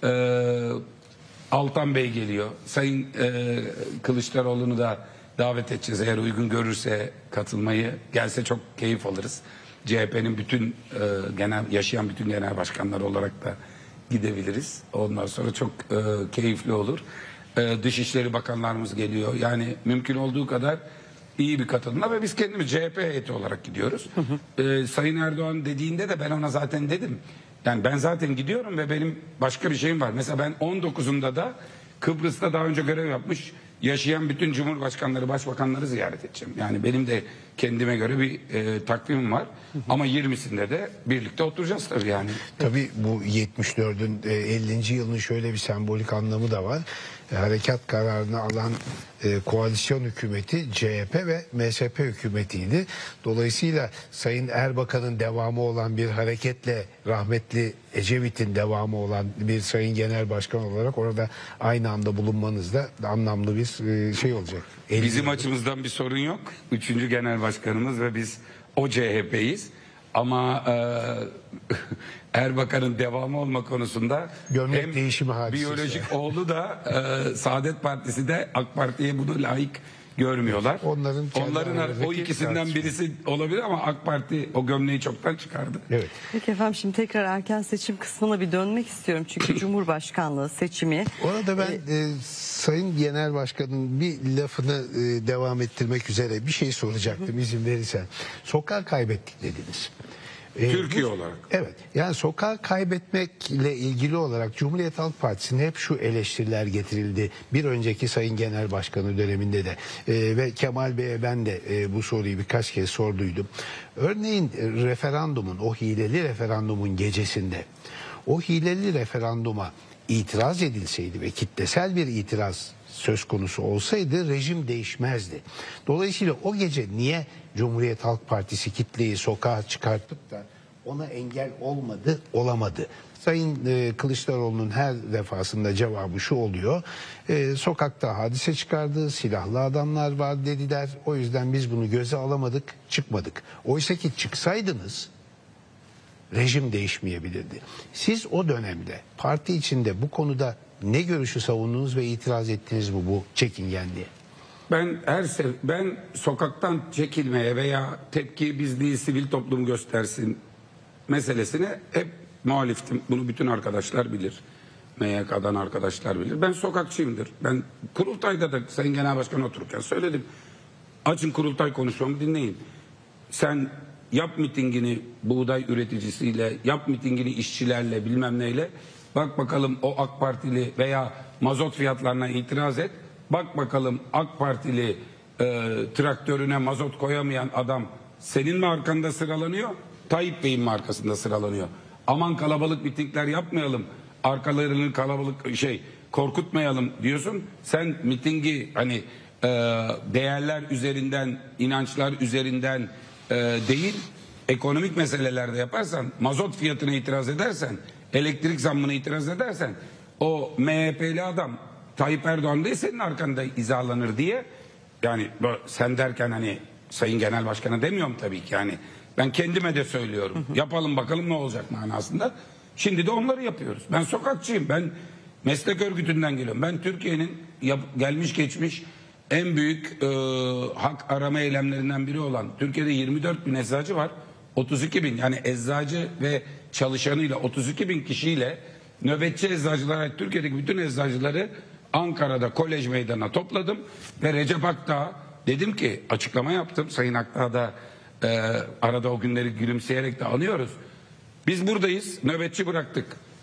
Altan Bey geliyor. Sayın Kılıçdaroğlu'nu da davet edeceğiz. Eğer uygun görürse katılmayı, gelse çok keyif alırız. CHP'nin bütün yaşayan bütün genel başkanları olarak da gidebiliriz. Ondan sonra çok keyifli olur. Dışişleri bakanlarımız geliyor. Yani mümkün olduğu kadar iyi bir katılımla ve biz kendimiz CHP heyeti olarak gidiyoruz. Sayın Erdoğan dediğinde de ben ona zaten dedim. Yani ben zaten gidiyorum ve benim başka bir şeyim var. Mesela ben 19'unda da Kıbrıs'ta daha önce görev yapmış, yaşayan bütün cumhurbaşkanları, başbakanları ziyaret edeceğim. Yani benim de kendime göre bir takvimim var. Ama 20'sinde de birlikte oturacağız tabii yani. Tabii bu 74'ün 50. yılının şöyle bir sembolik anlamı da var. Harekat kararını alan koalisyon hükümeti CHP ve MSP hükümetiydi. Dolayısıyla Sayın Erbakan'ın devamı olan bir hareketle rahmetli Ecevit'in devamı olan bir Sayın Genel Başkan olarak orada aynı anda bulunmanız da anlamlı bir şey olacak. Bizim açımızdan bir sorun yok. 3. Genel Başkanımız ve biz o CHP'yiz. Ama Erbakan'ın devamı olma konusunda gömlek hem değişimi hadisesi, biyolojik oğlu da Saadet Partisi de AK Parti'ye bunu layık görmüyorlar. Onların o ikisinden birisi olabilir ama AK Parti o gömleği çoktan çıkardı. Evet. Peki efendim, şimdi tekrar erken seçim kısmına bir dönmek istiyorum. Çünkü Cumhurbaşkanlığı seçimi... Orada ben Sayın Genel Başkan'ın bir lafını devam ettirmek üzere bir şey soracaktım izin verirsen. Sokağı kaybettik dediniz. Türkiye olarak. Evet, yani sokağı kaybetmekle ilgili olarak Cumhuriyet Halk Partisi'ne hep şu eleştiriler getirildi. Bir önceki Sayın Genel Başkanı döneminde de ve Kemal Bey'e ben de bu soruyu birkaç kez sorduydum. Örneğin referandumun, o hileli referandumun gecesinde o hileli referanduma itiraz edilseydi ve kitlesel bir itiraz söz konusu olsaydı rejim değişmezdi. Dolayısıyla o gece niye Cumhuriyet Halk Partisi kitleyi sokağa çıkartıp da ona engel olamadı? Sayın Kılıçdaroğlu'nun her defasında cevabı şu oluyor. Sokakta hadise çıkardı, silahlı adamlar var dediler. O yüzden biz bunu göze alamadık, çıkmadık. Oysa ki çıksaydınız rejim değişmeyebilirdi. Siz o dönemde parti içinde bu konuda ne görüşü savundunuz ve itiraz ettiniz mi bu çekingenliğe? Ben sokaktan çekilmeye veya tepki biz değil sivil toplum göstersin meselesine hep muhaliftim. Bunu bütün arkadaşlar bilir. MYK'dan arkadaşlar bilir. Ben sokakçıyımdır. Ben kurultayda da Sayın Genel Başkan otururken söyledim. Açın kurultay konuşmamı dinleyin. Sen yap mitingini buğday üreticisiyle, yap mitingini işçilerle bilmem neyle. Bak bakalım o AK Partili veya mazot fiyatlarına itiraz et. Bak bakalım AK Partili traktörüne mazot koyamayan adam senin mi arkanda sıralanıyor? Tayyip Bey'in mi arkasında sıralanıyor? Aman kalabalık mitingler yapmayalım. Arkalarını korkutmayalım diyorsun. Sen mitingi hani değerler üzerinden, inançlar üzerinden değil, ekonomik meselelerde yaparsan, mazot fiyatına itiraz edersen, elektrik zammına itiraz edersen, o MHP'li adam Tayyip Erdoğan değil senin arkanda hizalanır diye, yani sen derken hani Sayın Genel Başkan'a demiyorum tabii ki, yani ben kendime de söylüyorum. Yapalım bakalım ne olacak manasında. Şimdi de onları yapıyoruz. Ben sokakçıyım. Ben meslek örgütünden geliyorum. Ben Türkiye'nin gelmiş geçmiş en büyük hak arama eylemlerinden biri olan, Türkiye'de 24 bin eczacı var. 32 bin, yani eczacı ve çalışanıyla 32 bin kişiyle nöbetçi eczacılar, Türkiye'deki bütün eczacıları Ankara'da Kolej Meydanı'na topladım ve Recep Akdağ dedim ki, açıklama yaptım. Sayın Akdağ da arada o günleri gülümseyerek de anıyoruz. Biz buradayız, nöbetçi bıraktık.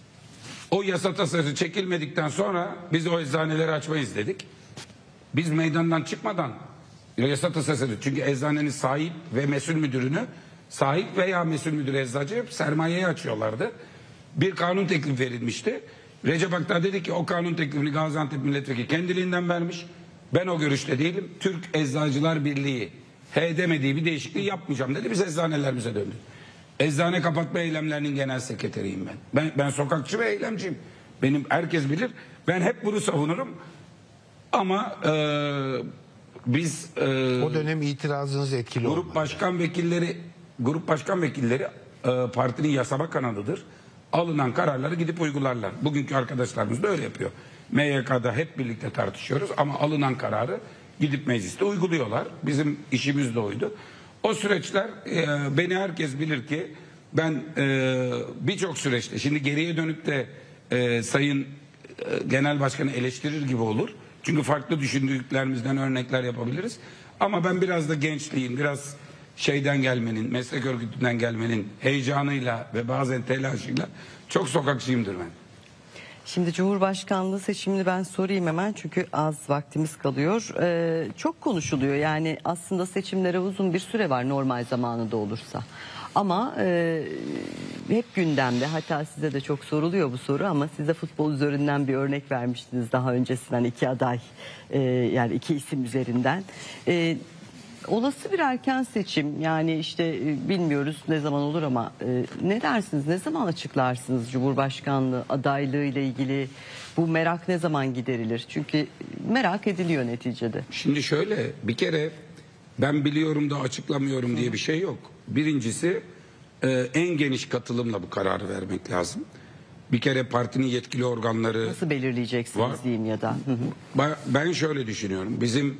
O yasa tasarısı çekilmedikten sonra biz o eczaneleri açmayız dedik. Biz meydandan çıkmadan yasa tasarısı, çünkü eczanenin sahip ve mesul müdürünü, sahip veya mesul müdürü eczacı hep sermayeye açıyorlardı. Bir kanun teklifi verilmişti. Recep Akdağ dedi ki o kanun teklifini Gaziantep Milletvekili kendiliğinden vermiş. Ben o görüşte değilim. Türk Eczacılar Birliği he demediği bir değişikliği yapmayacağım dedi. Biz eczanelerimize döndük. Eczane kapatma eylemlerinin genel sekreteriyim ben. Ben sokakçı ve eylemciyim. Benim herkes bilir. Ben hep bunu savunurum. Ama biz o dönem itirazınız etkili olmadı. Grup başkan vekilleri partinin yasama kanalıdır. Alınan kararları gidip uygularlar. Bugünkü arkadaşlarımız da öyle yapıyor. MYK'da hep birlikte tartışıyoruz ama alınan kararı gidip mecliste uyguluyorlar. Bizim işimiz de oydu. O süreçler beni herkes bilir ki ben birçok süreçte, şimdi geriye dönüp de Sayın Genel Başkan'ı eleştirir gibi olur. Çünkü farklı düşündüklerimizden örnekler yapabiliriz. Ama ben biraz da gençliğin, biraz şeyden gelmenin, meslek örgütünden gelmenin heyecanıyla ve bazen telaşıyla çok sokakçıyımdır ben. Şimdi Cumhurbaşkanlığı seçimini ben sorayım hemen, çünkü az vaktimiz kalıyor. Çok konuşuluyor, yani aslında seçimlere uzun bir süre var normal zamanında olursa. Ama hep gündemde, hatta size de çok soruluyor bu soru, ama siz de futbol üzerinden bir örnek vermiştiniz daha öncesinden, iki aday, yani iki isim üzerinden. Olası bir erken seçim, yani işte bilmiyoruz ne zaman olur ama ne dersiniz, ne zaman açıklarsınız Cumhurbaşkanlığı adaylığı ile ilgili, bu merak ne zaman giderilir? Çünkü merak ediliyor neticede. Şimdi şöyle, bir kere ben biliyorum da açıklamıyorum diye bir şey yok. Birincisi en geniş katılımla bu kararı vermek lazım. Bir kere partinin yetkili organları nasıl belirleyeceksiniz var. diyeyim ya da. Ben şöyle düşünüyorum. Bizim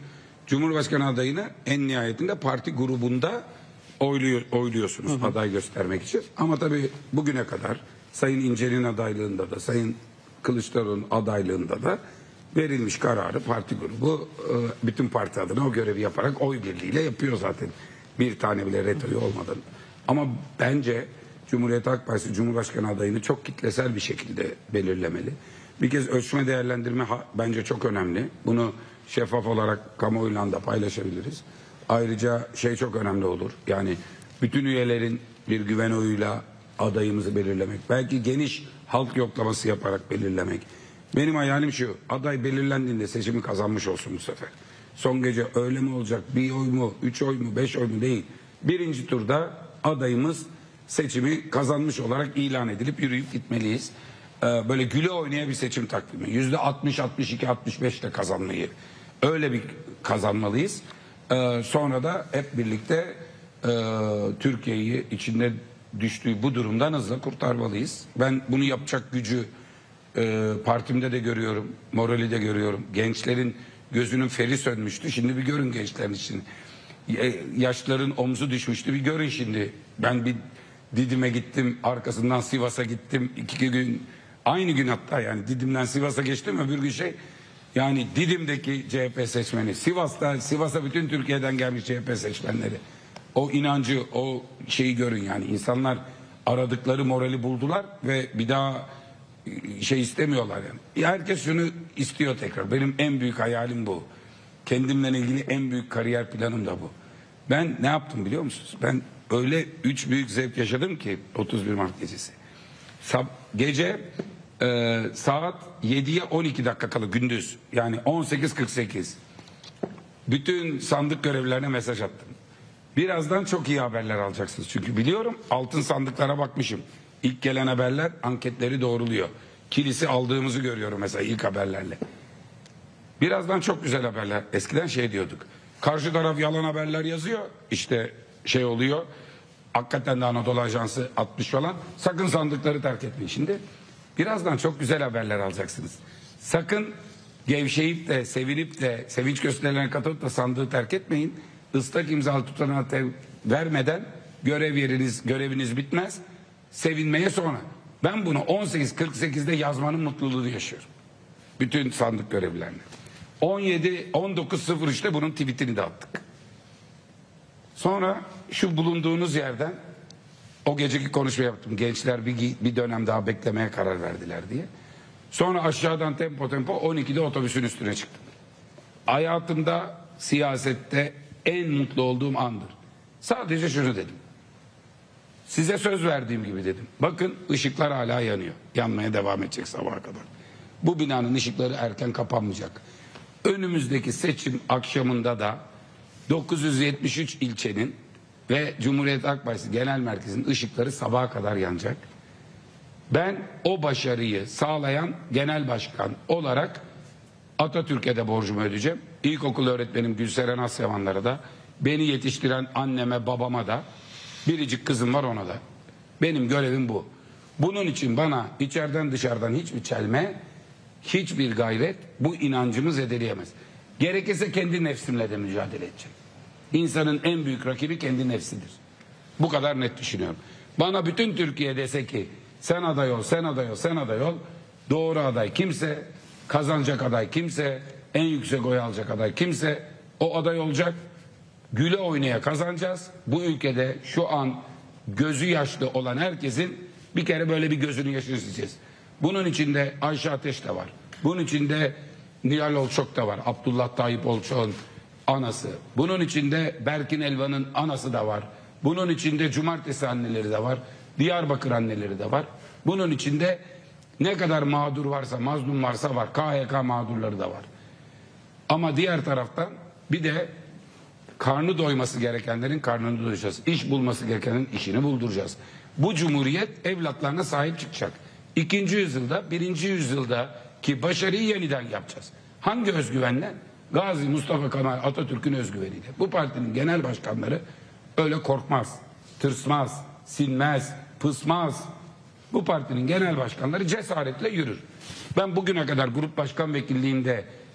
Cumhurbaşkanı adayını en nihayetinde parti grubunda oyluyorsunuz aday göstermek için. Ama tabii bugüne kadar Sayın İnce'nin adaylığında da Sayın Kılıçdaroğlu'nun adaylığında da verilmiş kararı parti grubu bütün parti adına o görevi yaparak oy birliğiyle yapıyor zaten. Bir tane bile retoğu olmadan. Ama bence Cumhuriyet Halk Partisi Cumhurbaşkanı adayını çok kitlesel bir şekilde belirlemeli. Bir kez ölçme değerlendirme bence çok önemli. Bunu şeffaf olarak kamuoyuyla da paylaşabiliriz. Ayrıca şey çok önemli olur. Yani bütün üyelerin bir güven oyuyla adayımızı belirlemek. Belki geniş halk yoklaması yaparak belirlemek. Benim hayalim şu. Aday belirlendiğinde seçimi kazanmış olsun bu sefer. Son gece öyle mi olacak? 1 oy mu? 3 oy mu? 5 oy mu? Değil. Birinci turda adayımız seçimi kazanmış olarak ilan edilip yürüyüp gitmeliyiz. Böyle güle oynaya bir seçim takvimi. %60, 62, 65 ile kazanmayı. Öyle bir kazanmalıyız. Sonra da hep birlikte Türkiye'yi içinde düştüğü bu durumdan hızla kurtarmalıyız. Ben bunu yapacak gücü partimde de görüyorum, morali de görüyorum. Gençlerin gözünün feri sönmüştü. Şimdi bir görün gençlerin için. Yaşların omzu düşmüştü. Bir görün şimdi. Ben bir Didim'e gittim, arkasından Sivas'a gittim. 2 gün, aynı gün hatta yani Didim'den Sivas'a geçtim. Öbür gün yani Didim'deki CHP seçmeni, Sivas'a bütün Türkiye'den gelmiş CHP seçmenleri. O inancı, o şeyi görün yani. İnsanlar aradıkları morali buldular ve bir daha istemiyorlar yani. Herkes şunu istiyor tekrar. Benim en büyük hayalim bu. Kendimle ilgili en büyük kariyer planım da bu. Ben ne yaptım biliyor musunuz? Ben öyle 3 büyük zevk yaşadım ki 31 Mart gecesi. Gece saat 7'ye 12 dakika kala gündüz yani 18.48 bütün sandık görevlilerine mesaj attım. Birazdan çok iyi haberler alacaksınız. Çünkü biliyorum altın sandıklara bakmışım. İlk gelen haberler anketleri doğruluyor. Kilisi aldığımızı görüyorum mesela ilk haberlerle. Birazdan çok güzel haberler. Eskiden diyorduk. Karşı taraf yalan haberler yazıyor. İşte oluyor. Hakikaten de Anadolu Ajansı 60 falan. Sakın sandıkları terk etmeyin. Şimdi birazdan çok güzel haberler alacaksınız. Sakın gevşeyip de sevinip de sevinç gösterilerine katılıp da sandığı terk etmeyin. Islak imzalı tutanağı vermeden göreviniz bitmez. Sevinmeye sonra. Ben bunu 18.48'de yazmanın mutluluğunu yaşıyorum. Bütün sandık görevlilerine. 19.03'te bunun tweetini de attık. Sonra şu bulunduğunuz yerden o geceki konuşma yaptım. Gençler bir dönem daha beklemeye karar verdiler diye. Sonra aşağıdan tempo 12'de otobüsün üstüne çıktım. Hayatımda siyasette en mutlu olduğum andır. Sadece şunu dedim. Size söz verdiğim gibi dedim. Bakın ışıklar hala yanıyor. Yanmaya devam edecek sabaha kadar. Bu binanın ışıkları erken kapanmayacak. Önümüzdeki seçim akşamında da 973 ilçenin ve Cumhuriyet Halk Partisi Genel Merkezi'nin ışıkları sabaha kadar yanacak. Ben o başarıyı sağlayan genel başkan olarak Atatürk'e de borcumu ödeyeceğim. İlkokul öğretmenim Gülseren Asyamanlara da, beni yetiştiren anneme, babama da, biricik kızım var ona da. Benim görevim bu. Bunun için bana içeriden dışarıdan hiçbir çelme, hiçbir gayret bu inancımı zedeleyemez. Gerekirse kendi nefsimle de mücadele edeceğim. İnsanın en büyük rakibi kendi nefsidir. Bu kadar net düşünüyorum. Bana bütün Türkiye dese ki sen aday ol, sen aday ol, sen aday ol. Doğru aday kimse, kazanacak aday kimse, en yüksek oy alacak aday kimse, o aday olacak. Güle oynaya kazanacağız. Bu ülkede şu an gözü yaşlı olan herkesin bir kere böyle bir gözünün yaşını sileceğiz. Bunun içinde Ayşe Ateş de var. Bunun içinde Nihal Olçok da var. Abdullah Tayyip Olçok'un anası. Bunun içinde Berkin Elvan'ın anası da var. Bunun içinde Cumartesi anneleri de var. Diyarbakır anneleri de var. Bunun içinde ne kadar mağdur varsa, mazlum varsa var. KHK mağdurları da var. Ama diğer taraftan bir de karnı doyması gerekenlerin karnını doyuracağız. İş bulması gerekenin işini bulduracağız. Bu cumhuriyet evlatlarına sahip çıkacak. 2. yüzyılda, 1. yüzyılda ki başarıyı yeniden yapacağız. Hangi özgüvenle? Gazi Mustafa Kemal Atatürk'ün özgüveniyle. Bu partinin genel başkanları öyle korkmaz, tırsmaz, sinmez, pısmaz. Bu partinin genel başkanları cesaretle yürür. Ben bugüne kadar grup başkan vekilliğinde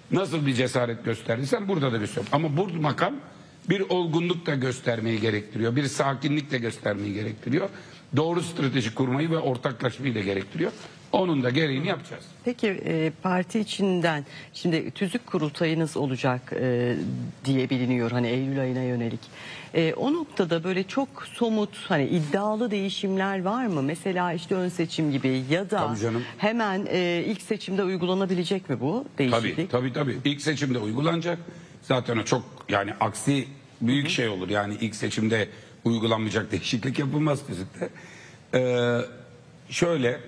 nasıl bir cesaret gösterdiysen burada da gösteriyor. Ama bu makam bir olgunluk da göstermeyi gerektiriyor. Bir sakinlik de göstermeyi gerektiriyor. Doğru strateji kurmayı ve ortaklaşmayı da gerektiriyor. Onun da gereğini yapacağız. Peki parti içinden şimdi tüzük kurultayınız olacak diye biliniyor hani Eylül ayına yönelik. O noktada böyle çok somut hani iddialı değişimler var mı? Mesela işte ön seçim gibi ya da hemen ilk seçimde uygulanabilecek mi bu değişiklik? Tabii. İlk seçimde uygulanacak. Zaten o çok yani aksi büyük şey olur. Yani ilk seçimde uygulanmayacak değişiklik yapılmaz tüzükte. Şöyle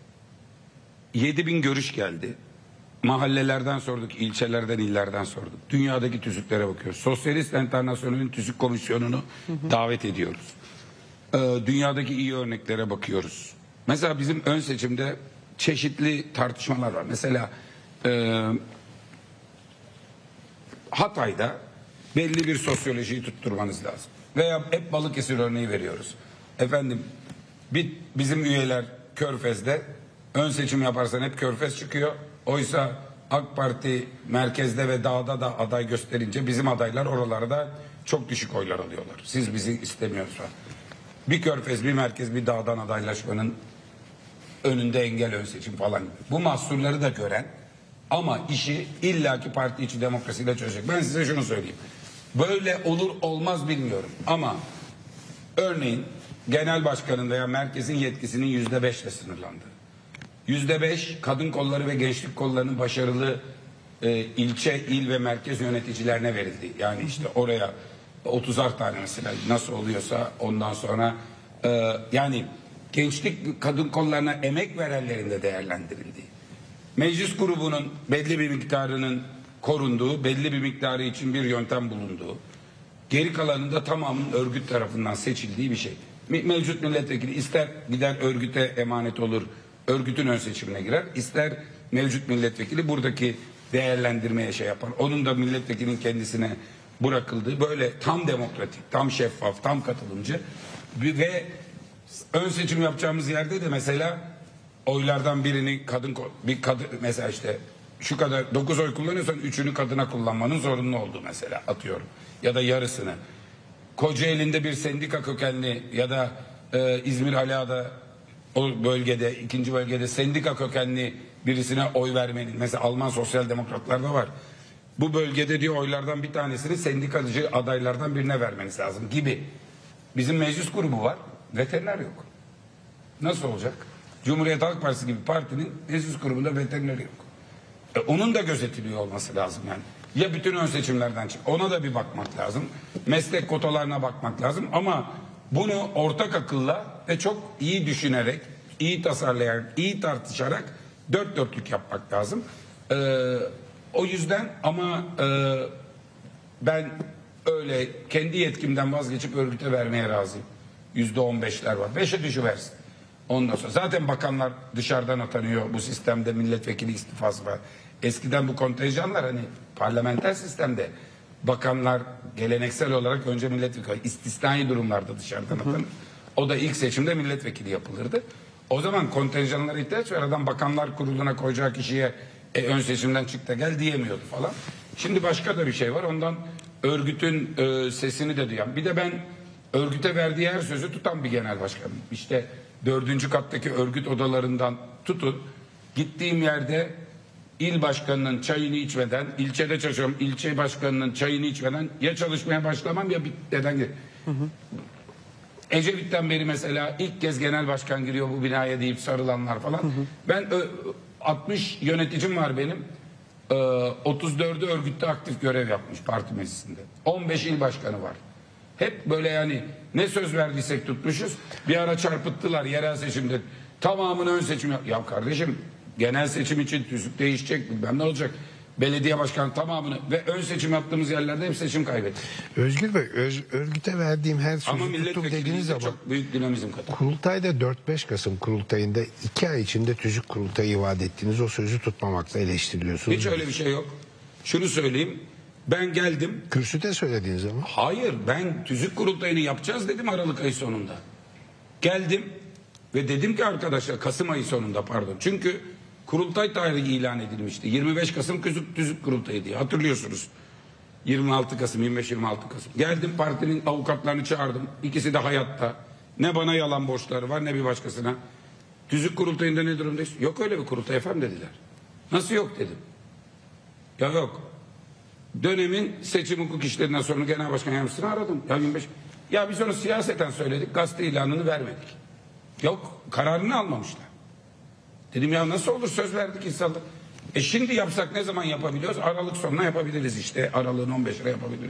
7.000 görüş geldi. Mahallelerden sorduk, ilçelerden, illerden sorduk. Dünyadaki tüzüklere bakıyoruz. Sosyalist Enternasyonel'in tüzük komisyonunu davet ediyoruz. Dünyadaki iyi örneklere bakıyoruz. Mesela bizim ön seçimde çeşitli tartışmalar var. Mesela Hatay'da belli bir sosyolojiyi tutturmanız lazım. Veya hep Balıkesir örneği veriyoruz. Efendim bizim üyeler Körfez'de ön seçim yaparsan hep Körfez çıkıyor. Oysa AK Parti merkezde ve dağda da aday gösterince bizim adaylar oralarda çok düşük oylar alıyorlar. Siz bizi istemiyorsunuz. Bir Körfez, bir merkez, bir dağdan adaylaşmanın önünde engel ön seçim falan. Bu mahsurları da gören ama işi illaki parti içi demokrasiyle çözecek. Ben size şunu söyleyeyim. Böyle olur olmaz bilmiyorum ama örneğin genel başkanın veya merkezin yetkisinin %5'le sınırlandı. %5 kadın kolları ve gençlik kollarının başarılı ilçe, il ve merkez yöneticilerine verildi. Yani işte oraya 30'ar tane mesela nasıl oluyorsa ondan sonra yani gençlik kadın kollarına emek verenlerin de değerlendirildi. Meclis grubunun belli bir miktarının korunduğu, belli bir miktarı için bir yöntem bulunduğu, geri kalanında tamamının örgüt tarafından seçildiği bir şey. Mevcut milletvekili ister gider örgüte emanet olur, örgütün ön seçimine girer, ister mevcut milletvekili buradaki değerlendirmeye şey yapar. Onun da milletvekilinin kendisine bırakıldığı böyle tam demokratik, tam şeffaf, tam katılımcı ve ön seçim yapacağımız yerde de mesela oylardan birini bir kadın mesela işte şu kadar 9 oy kullanıyorsan 3'ünü kadına kullanmanın zorunlu olduğu mesela atıyorum ya da yarısını. Kocaeli'nde bir sendika kökenli ya da İzmir Aliağa'da o bölgede ikinci bölgede sendika kökenli birisine oy vermenin mesela Alman sosyal demokratlarda var. Bu bölgede diyor oylardan bir tanesini sendikacı adaylardan birine vermeniz lazım gibi. Bizim meclis grubu var. Veteriner yok. Nasıl olacak? Cumhuriyet Halk Partisi gibi partinin meclis grubunda veteriner yok. Onun da gözetiliyor olması lazım yani. Ya bütün ön seçimlerden çık. Ona da bir bakmak lazım. Meslek kotalarına bakmak lazım ama bunu ortak akılla ve çok iyi düşünerek, iyi tasarlayarak, iyi tartışarak dört dörtlük yapmak lazım. O yüzden ama ben öyle kendi yetkimden vazgeçip örgüte vermeye razıyım. %15'ler var. 5'e düşüversin. Ondan sonra zaten bakanlar dışarıdan atanıyor bu sistemde milletvekili istifası var. Eskiden bu kontenjanlar hani parlamenter sistemde bakanlar geleneksel olarak önce milletvekili istisnai durumlarda dışarıdan atanır. O da ilk seçimde milletvekili yapılırdı. O zaman kontenjanlara ihtiyaç var. Adam bakanlar kuruluna koyacağı kişiye ön seçimden çık da gel diyemiyordu falan. Şimdi başka da bir şey var. Ondan örgütün sesini de duyan. Bir de ben örgüte verdiği her sözü tutan bir genel başkanım. İşte 4. kattaki örgüt odalarından tutun. Gittiğim yerde il başkanının çayını içmeden, ilçede çalışıyorum, ilçe başkanının çayını içmeden ya çalışmaya başlamam ya neden Ecevit'ten beri mesela ilk kez genel başkan giriyor bu binaya deyip sarılanlar falan. Ben 60 yöneticim var benim. 34'ü örgütte aktif görev yapmış parti meclisinde. 15 il başkanı var. Hep böyle yani ne söz verdiysek tutmuşuz. Bir ara çarpıttılar yerel seçimde. Tamamını ön seçim ya kardeşim genel seçim için tüzük değişecek bilmem ne olacak. Belediye başkanı tamamını ve ön seçim yaptığımız yerlerde hep seçim kaybettik. Özgür Bey örgüte verdiğim her sözü tuttum dediğiniz zaman çok büyük dinamizm katar. Kurultayda 4-5 Kasım kurultayında 2 ay içinde tüzük kurultayı vaat ettiğiniz o sözü tutmamakla eleştiriliyorsunuz. Hiç öyle bir şey yok. Şunu söyleyeyim. Ben geldim. Kürsüde söylediğiniz zaman. Hayır ben tüzük kurultayını yapacağız dedim Aralık ayı sonunda. Geldim ve dedim ki arkadaşlar Kasım ayı sonunda pardon. Çünkü kurultay tarihi ilan edilmişti. 25 Kasım tüzük kurultayı diye hatırlıyorsunuz. 26 Kasım, 25-26 Kasım. Geldim partinin avukatlarını çağırdım. İkisi de hayatta. Ne bana yalan borçları var ne bir başkasına. Tüzük kurultayında ne durumdayız? Yok öyle bir kurultay efendim dediler. Nasıl yok dedim. Ya yok. Dönemin seçim hukuk işlerinden sonra genel başkan yardımcısını aradım. Ya 25. Ya biz onu siyaseten söyledik. Gazete ilanını vermedik. Yok kararını almamışlar. Dedim ya nasıl olur söz verdik insanlar. Şimdi yapsak ne zaman yapabiliyoruz? Aralık sonuna yapabiliriz işte. Aralığın 15'ine yapabiliriz.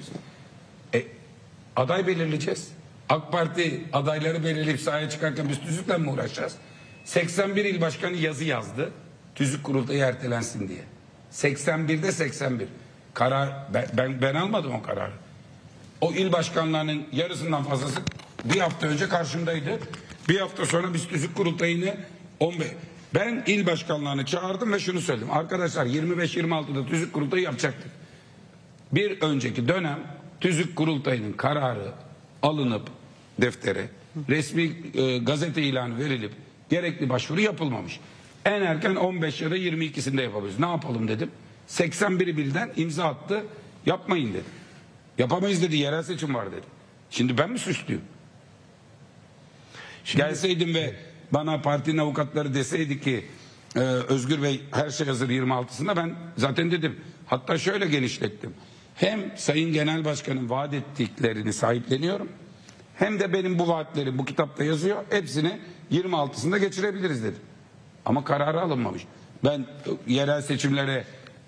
Aday belirleyeceğiz. AK Parti adayları belirleyip sahaya çıkarken biz tüzükle mi uğraşacağız? 81 il başkanı yazı yazdı. Tüzük kurultayı ertelensin diye. 81'de 81. Karar ben almadım o kararı. O il başkanlarının yarısından fazlası bir hafta önce karşımdaydı. Bir hafta sonra biz tüzük kurultayını 15. Ben il başkanlarını çağırdım ve şunu söyledim. Arkadaşlar 25-26'da tüzük kurultayı yapacaktık. Bir önceki dönem tüzük kurultayının kararı alınıp deftere resmi gazete ilanı verilip gerekli başvuru yapılmamış. En erken 15 ya da 22'sinde yapabiliriz. Ne yapalım dedim. 81'i birden imza attı. Yapmayın dedi. Yapamayız dedi. Yerel seçim var dedi. Şimdi ben mi suçluyum? Gelseydim ve bana partinin avukatları deseydi ki Özgür Bey her şey hazır 26'sında ben zaten dedim. Hatta şöyle genişlettim. Hem Sayın Genel Başkan'ın vaat ettiklerini sahipleniyorum. Hem de benim bu vaatlerim bu kitapta yazıyor. Hepsini 26'sında geçirebiliriz dedim. Ama kararı alınmamış. Ben yerel seçimlere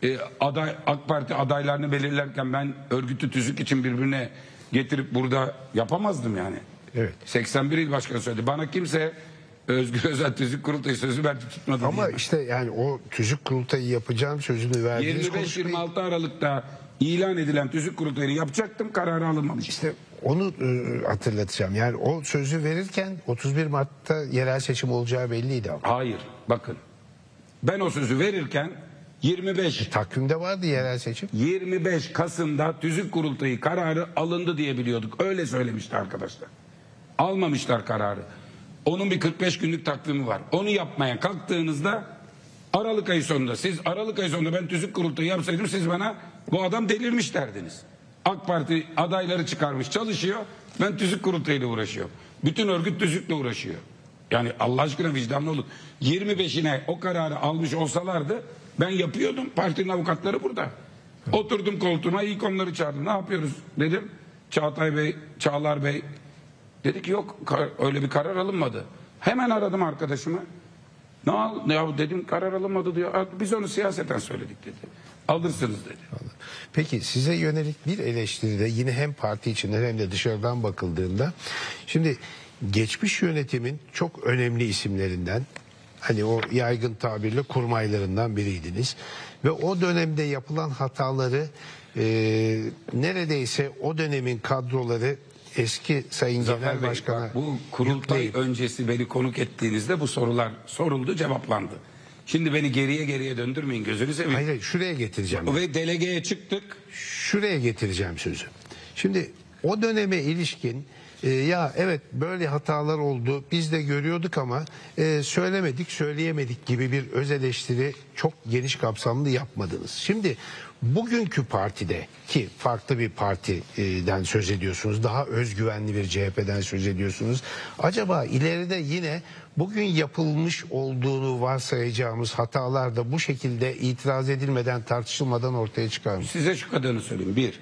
AK Parti adaylarını belirlerken ben örgütü tüzük için birbirine getirip burada yapamazdım yani. Evet. 81 il başkanı söyledi. Bana kimse Özgür Özel tüzük kurultayı sözü verdi tutmadı. Ama diyeyim. İşte yani o tüzük kurultayı yapacağım sözünü verdiğiniz 25-26 Aralık'ta ilan edilen tüzük kurultayını yapacaktım. Kararı alınmamış. İşte onu hatırlatacağım. Yani o sözü verirken 31 Mart'ta yerel seçim olacağı belliydi ama. Hayır. Bakın. Ben o sözü verirken 25 takvimde vardı yerel seçim. 25 Kasım'da tüzük kurultayı kararı alındı diye biliyorduk. Öyle söylemişti arkadaşlar. Almamışlar kararı. Onun bir 45 günlük takvimi var. Onu yapmaya kalktığınızda Aralık ayı sonunda siz Aralık ayı sonunda ben tüzük kurultayı yapsaydım siz bana bu adam delirmiş derdiniz. AK Parti adayları çıkarmış çalışıyor. Ben tüzük kurultayıyla uğraşıyorum. Bütün örgüt tüzükle uğraşıyor. Yani Allah aşkına vicdanlı olun. 25'ine o kararı almış olsalardı ben yapıyordum. Partinin avukatları burada. Oturdum koltuğuma ilk onları çağırdım. Ne yapıyoruz dedim. Çağatay Bey, Çağlar Bey dedi ki yok öyle bir karar alınmadı. Hemen aradım arkadaşımı. Ne ya dedim karar alınmadı diyor. Biz onu siyaseten söyledik dedi. Alırsınız dedi. Peki size yönelik bir eleştiride yine hem parti içinden hem de dışarıdan bakıldığında şimdi geçmiş yönetimin çok önemli isimlerinden hani o yaygın tabirle kurmaylarından biriydiniz ve o dönemde yapılan hataları neredeyse o dönemin kadroları eski Sayın Zafer Genel Bey, Başkan'a bak, bu kurultay öncesi beni konuk ettiğinizde bu sorular soruldu cevaplandı. Şimdi beni geriye döndürmeyin gözünü seveyim. Hayır şuraya getireceğim. Ve delegeye çıktık. Şuraya getireceğim sözü. Şimdi o döneme ilişkin ya evet böyle hatalar oldu biz de görüyorduk ama söylemedik söyleyemedik gibi bir öz eleştiri çok geniş kapsamlı yapmadınız. Şimdi bugünkü partide ki farklı bir partiden söz ediyorsunuz daha özgüvenli bir CHP'den söz ediyorsunuz. Acaba ileride yine bugün yapılmış olduğunu varsayacağımız hatalar da bu şekilde itiraz edilmeden tartışılmadan ortaya çıkar mı? Size şu kadarını söyleyeyim. Bir,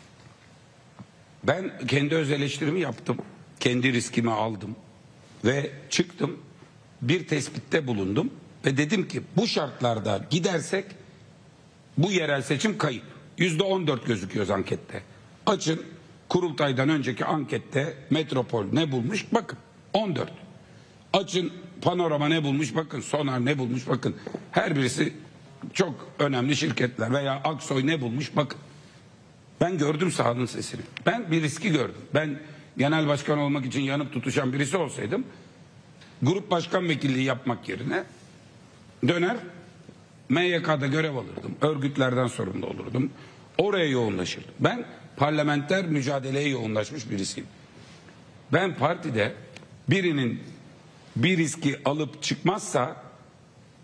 ben kendi öz eleştirimi yaptım. Kendi riskimi aldım. Ve çıktım. Bir tespitte bulundum. Ve dedim ki bu şartlarda gidersek bu yerel seçim kayıp. %14 gözüküyor ankette. Açın kurultaydan önceki ankette Metropol ne bulmuş? Bakın 14. Açın Panorama ne bulmuş? Bakın Sonar ne bulmuş? Bakın her birisi çok önemli şirketler veya Aksoy ne bulmuş? Bakın. Ben gördüm sahanın sesini. Ben bir riski gördüm. Ben genel başkan olmak için yanıp tutuşan birisi olsaydım grup başkan vekilliği yapmak yerine döner MYK'da görev alırdım. Örgütlerden sorumlu olurdum. Oraya yoğunlaşırdım. Ben parlamenter mücadeleye yoğunlaşmış birisiyim. Ben partide birinin bir riski alıp çıkmazsa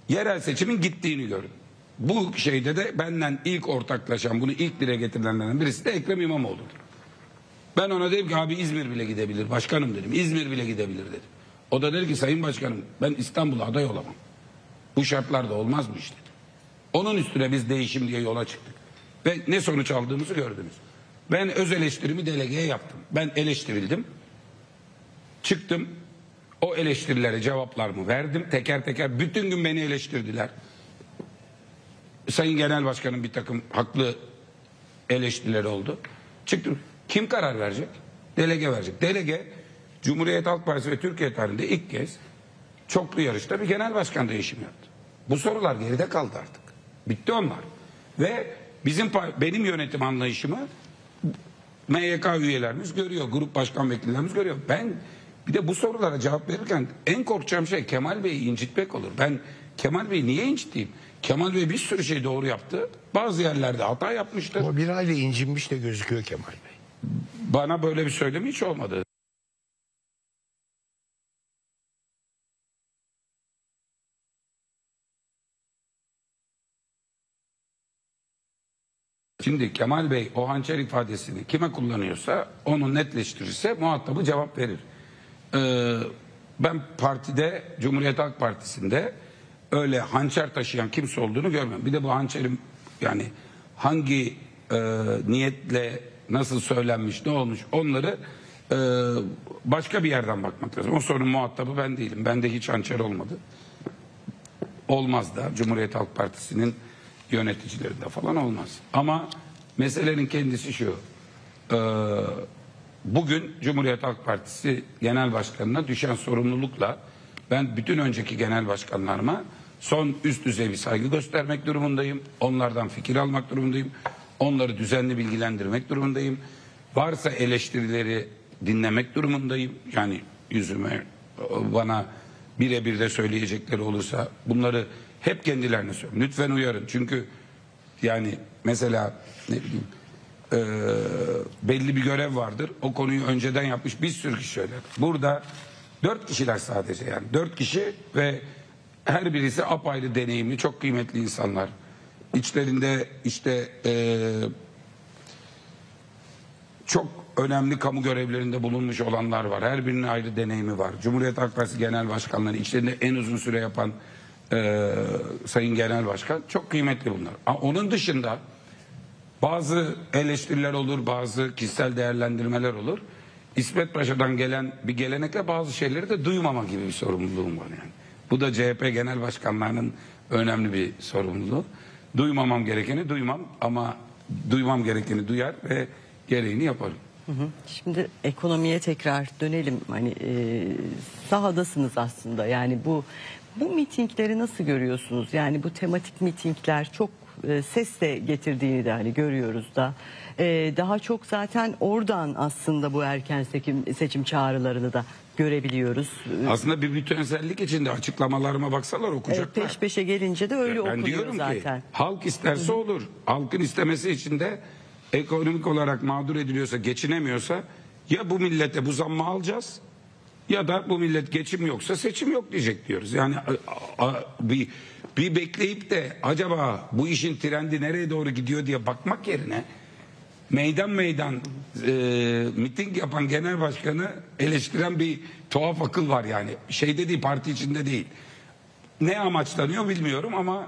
Yerel seçimin gittiğini görün. Bu şeyde de benden ilk ortaklaşan, bunu ilk dile getirenlerden birisi de Ekrem İmamoğlu'dur. Ben ona dedim ki abi İzmir bile gidebilir başkanım dedim. İzmir bile gidebilir dedim. O da dedi ki sayın başkanım ben İstanbul'a aday olamam. Bu şartlarda olmaz bu iş dedi. Onun üstüne biz değişim diye yola çıktık. Ve ne sonuç aldığımızı gördünüz. Ben öz eleştirimi delegeye yaptım. Ben eleştirildim. Çıktım. O eleştirilere cevaplarımı verdim. Teker teker bütün gün beni eleştirdiler. Sayın Genel Başkan'ın bir takım haklı eleştirileri oldu. Çıktım. Kim karar verecek? Delege verecek. Delege Cumhuriyet Halk Partisi ve Türkiye tarihinde ilk kez çoklu yarışta bir genel başkan değişimi yaptı. Bu sorular geride kaldı artık. Bitti onlar. Ve benim yönetim anlayışımı MYK üyelerimiz görüyor. Grup başkan vekillerimiz görüyor. Ben bir de bu sorulara cevap verirken en korkacağım şey Kemal Bey'i incitmek olur. Ben Kemal Bey'i niye inciteyim? Kemal Bey bir sürü şey doğru yaptı. Bazı yerlerde hata yapmıştır. O bir aile incinmiş de gözüküyor Kemal Bey. Bana böyle bir söylemi hiç olmadı. Şimdi Kemal Bey o hançer ifadesini kime kullanıyorsa onu netleştirirse muhatabı cevap verir. Ben partide Cumhuriyet Halk Partisi'nde öyle hançer taşıyan kimse olduğunu görmüyorum. Bir de bu hançerin yani hangi niyetle nasıl söylenmiş ne olmuş onları başka bir yerden bakmak lazım. O sorunun muhatabı ben değilim. Bende hiç hançer olmadı. Olmaz da Cumhuriyet Halk Partisi'nin yöneticilerinde falan olmaz. Ama meselenin kendisi şu. Bugün Cumhuriyet Halk Partisi Genel Başkanı'na düşen sorumlulukla ben bütün önceki genel başkanlarıma son üst düzey bir saygı göstermek durumundayım. Onlardan fikir almak durumundayım. Onları düzenli bilgilendirmek durumundayım. Varsa eleştirileri dinlemek durumundayım. Yani yüzüme bana birebir de söyleyecekleri olursa bunları hep kendilerine söylüyorum. Lütfen uyarın. Çünkü yani mesela ne bileyim belli bir görev vardır. O konuyu önceden yapmış bir sürü kişi söyler. Burada 4 kişiler sadece yani. 4 kişi ve her birisi apayrı deneyimli, çok kıymetli insanlar. İçlerinde işte çok önemli kamu görevlerinde bulunmuş olanlar var. Her birinin ayrı deneyimi var. Cumhuriyet Halk Partisi Genel Başkanları içlerinde en uzun süre yapan Sayın Genel Başkan çok kıymetli bunlar. Onun dışında bazı eleştiriler olur, bazı kişisel değerlendirmeler olur. İsmet Paşa'dan gelen bir gelenekle bazı şeyleri de duymama gibi bir sorumluluğum var yani. Bu da CHP Genel Başkanlarının önemli bir sorumluluğu. Duymamam gerekeni duymam ama duymam gerekeni duyar ve gereğini yaparım. Şimdi ekonomiye tekrar dönelim. Hani sahadasınız aslında. Yani bu mitingleri nasıl görüyorsunuz? Yani bu tematik mitingler çok ses de getirdiğini de hani görüyoruz da. Daha çok zaten oradan aslında bu erken seçim çağrılarını da görebiliyoruz. Aslında bir bütünsellik içinde açıklamalarıma baksalar okuyacaklar. Peş peşe gelince de öyle ben okunuyor diyorum zaten. Ki, halk isterse olur. Halkın istemesi için de ekonomik olarak mağdur ediliyorsa, geçinemiyorsa ya bu millete bu zammı alacağız ya da bu millet geçim yoksa seçim yok diyecek diyoruz. Yani bir bekleyip de acaba bu işin trendi nereye doğru gidiyor diye bakmak yerine meydan miting yapan genel başkanı eleştiren bir tuhaf akıl var yani. Şeyde değil, parti içinde değil. Ne amaçlanıyor bilmiyorum ama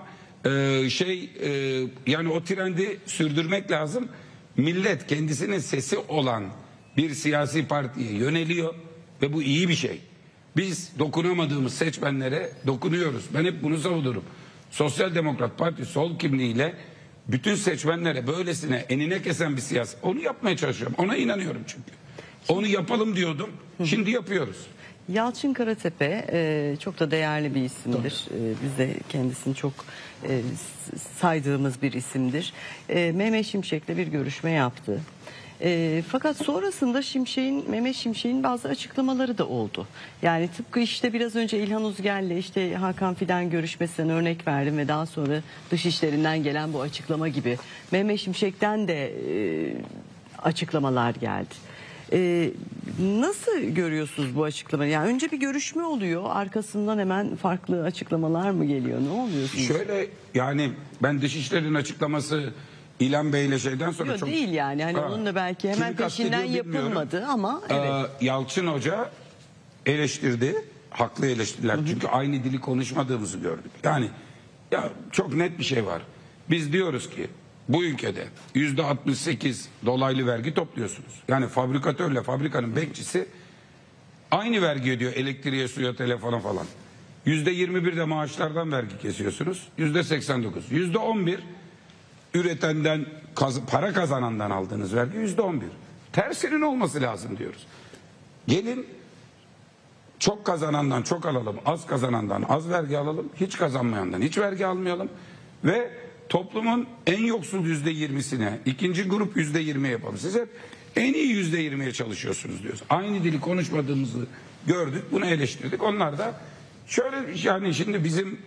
yani o trendi sürdürmek lazım. Millet kendisinin sesi olan bir siyasi partiye yöneliyor ve bu iyi bir şey. Biz dokunamadığımız seçmenlere dokunuyoruz. Ben hep bunu savunurum. Sosyal Demokrat Parti sol kimliğiyle bütün seçmenlere böylesine enine kesen bir siyaset. Onu yapmaya çalışıyorum. Ona inanıyorum çünkü. Onu yapalım diyordum. Şimdi yapıyoruz. Yalçın Karatepe çok da değerli bir isimdir. Biz de kendisini çok saydığımız bir isimdir. Mehmet Şimşek'le bir görüşme yaptı. Fakat sonrasında Mehmet Şimşek'in bazı açıklamaları da oldu. Yani tıpkı işte biraz önce İlhan Uzger'le işte Hakan Fidan görüşmesinden örnek verdim ve daha sonra dışişlerinden gelen bu açıklama gibi Mehmet Şimşek'ten de açıklamalar geldi. Nasıl görüyorsunuz bu açıklamayı? Yani önce bir görüşme oluyor, arkasından hemen farklı açıklamalar mı geliyor? Ne oluyor sizce? Şöyle, yani ben Dışişleri'nin açıklaması İlhan Bey'le şeyden sonra Yok, çok... değil yani. Hani onunla belki hemen Kimi kastediyor peşinden bilmiyorum. yapılmadı ama evet. Yalçın Hoca eleştirdi. Haklı eleştiriler. Çünkü aynı dili konuşmadığımızı gördük. Yani ya çok net bir şey var. Biz diyoruz ki bu ülkede %68 dolaylı vergi topluyorsunuz. Yani fabrikatörle fabrikanın bekçisi aynı vergi ödüyor, elektriğe, suya, telefona falan. %21 de maaşlardan vergi kesiyorsunuz. %89. %11 üretenden, para kazanandan aldığınız vergi %11. Tersinin olması lazım diyoruz. Gelin çok kazanandan çok alalım, az kazanandan az vergi alalım, hiç kazanmayandan hiç vergi almayalım ve toplumun en yoksul %20'sine, ikinci grup %20 yapalım. Siz hep en iyi %20'ye çalışıyorsunuz diyoruz. Aynı dili konuşmadığımızı gördük, bunu eleştirdik. Onlar da şöyle, yani şimdi bizim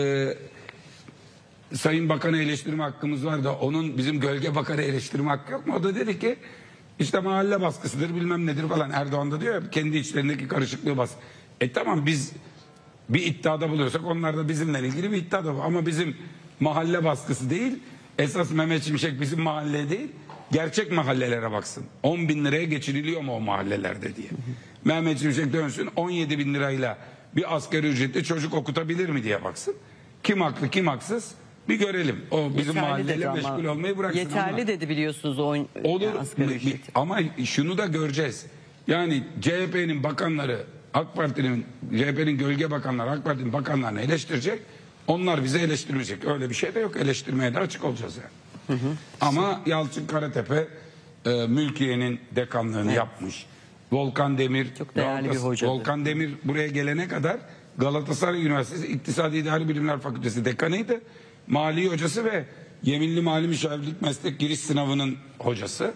Sayın Bakan'ı eleştirme hakkımız var da onun bizim gölge bakanı eleştirme hakkı yok mu? O da dedi ki işte mahalle baskısıdır bilmem nedir falan. Erdoğan da diyor ya, kendi içlerindeki karışıklığı bas. Tamam, biz bir iddiada buluyorsak onlar da bizimle ilgili bir iddiada var. Ama bizim mahalle baskısı değil. Esas Mehmet Şimşek bizim mahalle değil, gerçek mahallelere baksın. 10 bin liraya geçiriliyor mu o mahallelerde diye. Mehmet Şimşek dönsün 17 bin lirayla bir asgari ücretli çocuk okutabilir mi diye baksın. Kim haklı kim haksız bir görelim. O bizim Yeterli mahalleyle dedi ama. meşgul olmayı bıraksın. Yeterli ama dedi biliyorsunuz o olur asgari ücret. ama şunu da göreceğiz. Yani CHP'nin bakanları CHP'nin gölge bakanları AK Parti'nin bakanlarını eleştirecek. Onlar bizi eleştirmeyecek. Öyle bir şey de yok. Eleştirmeye de açık olacağız yani. Ama Yalçın Karatepe Mülkiye'nin dekanlığını yapmış. Volkan Demir çok değerli bir hocadır. Volkan Demir buraya gelene kadar Galatasaray Üniversitesi İktisadi İdari Bilimler Fakültesi dekanıydı. Mali hocası ve Yeminli Mali Müşavirlik Meslek Giriş Sınavı'nın hocası.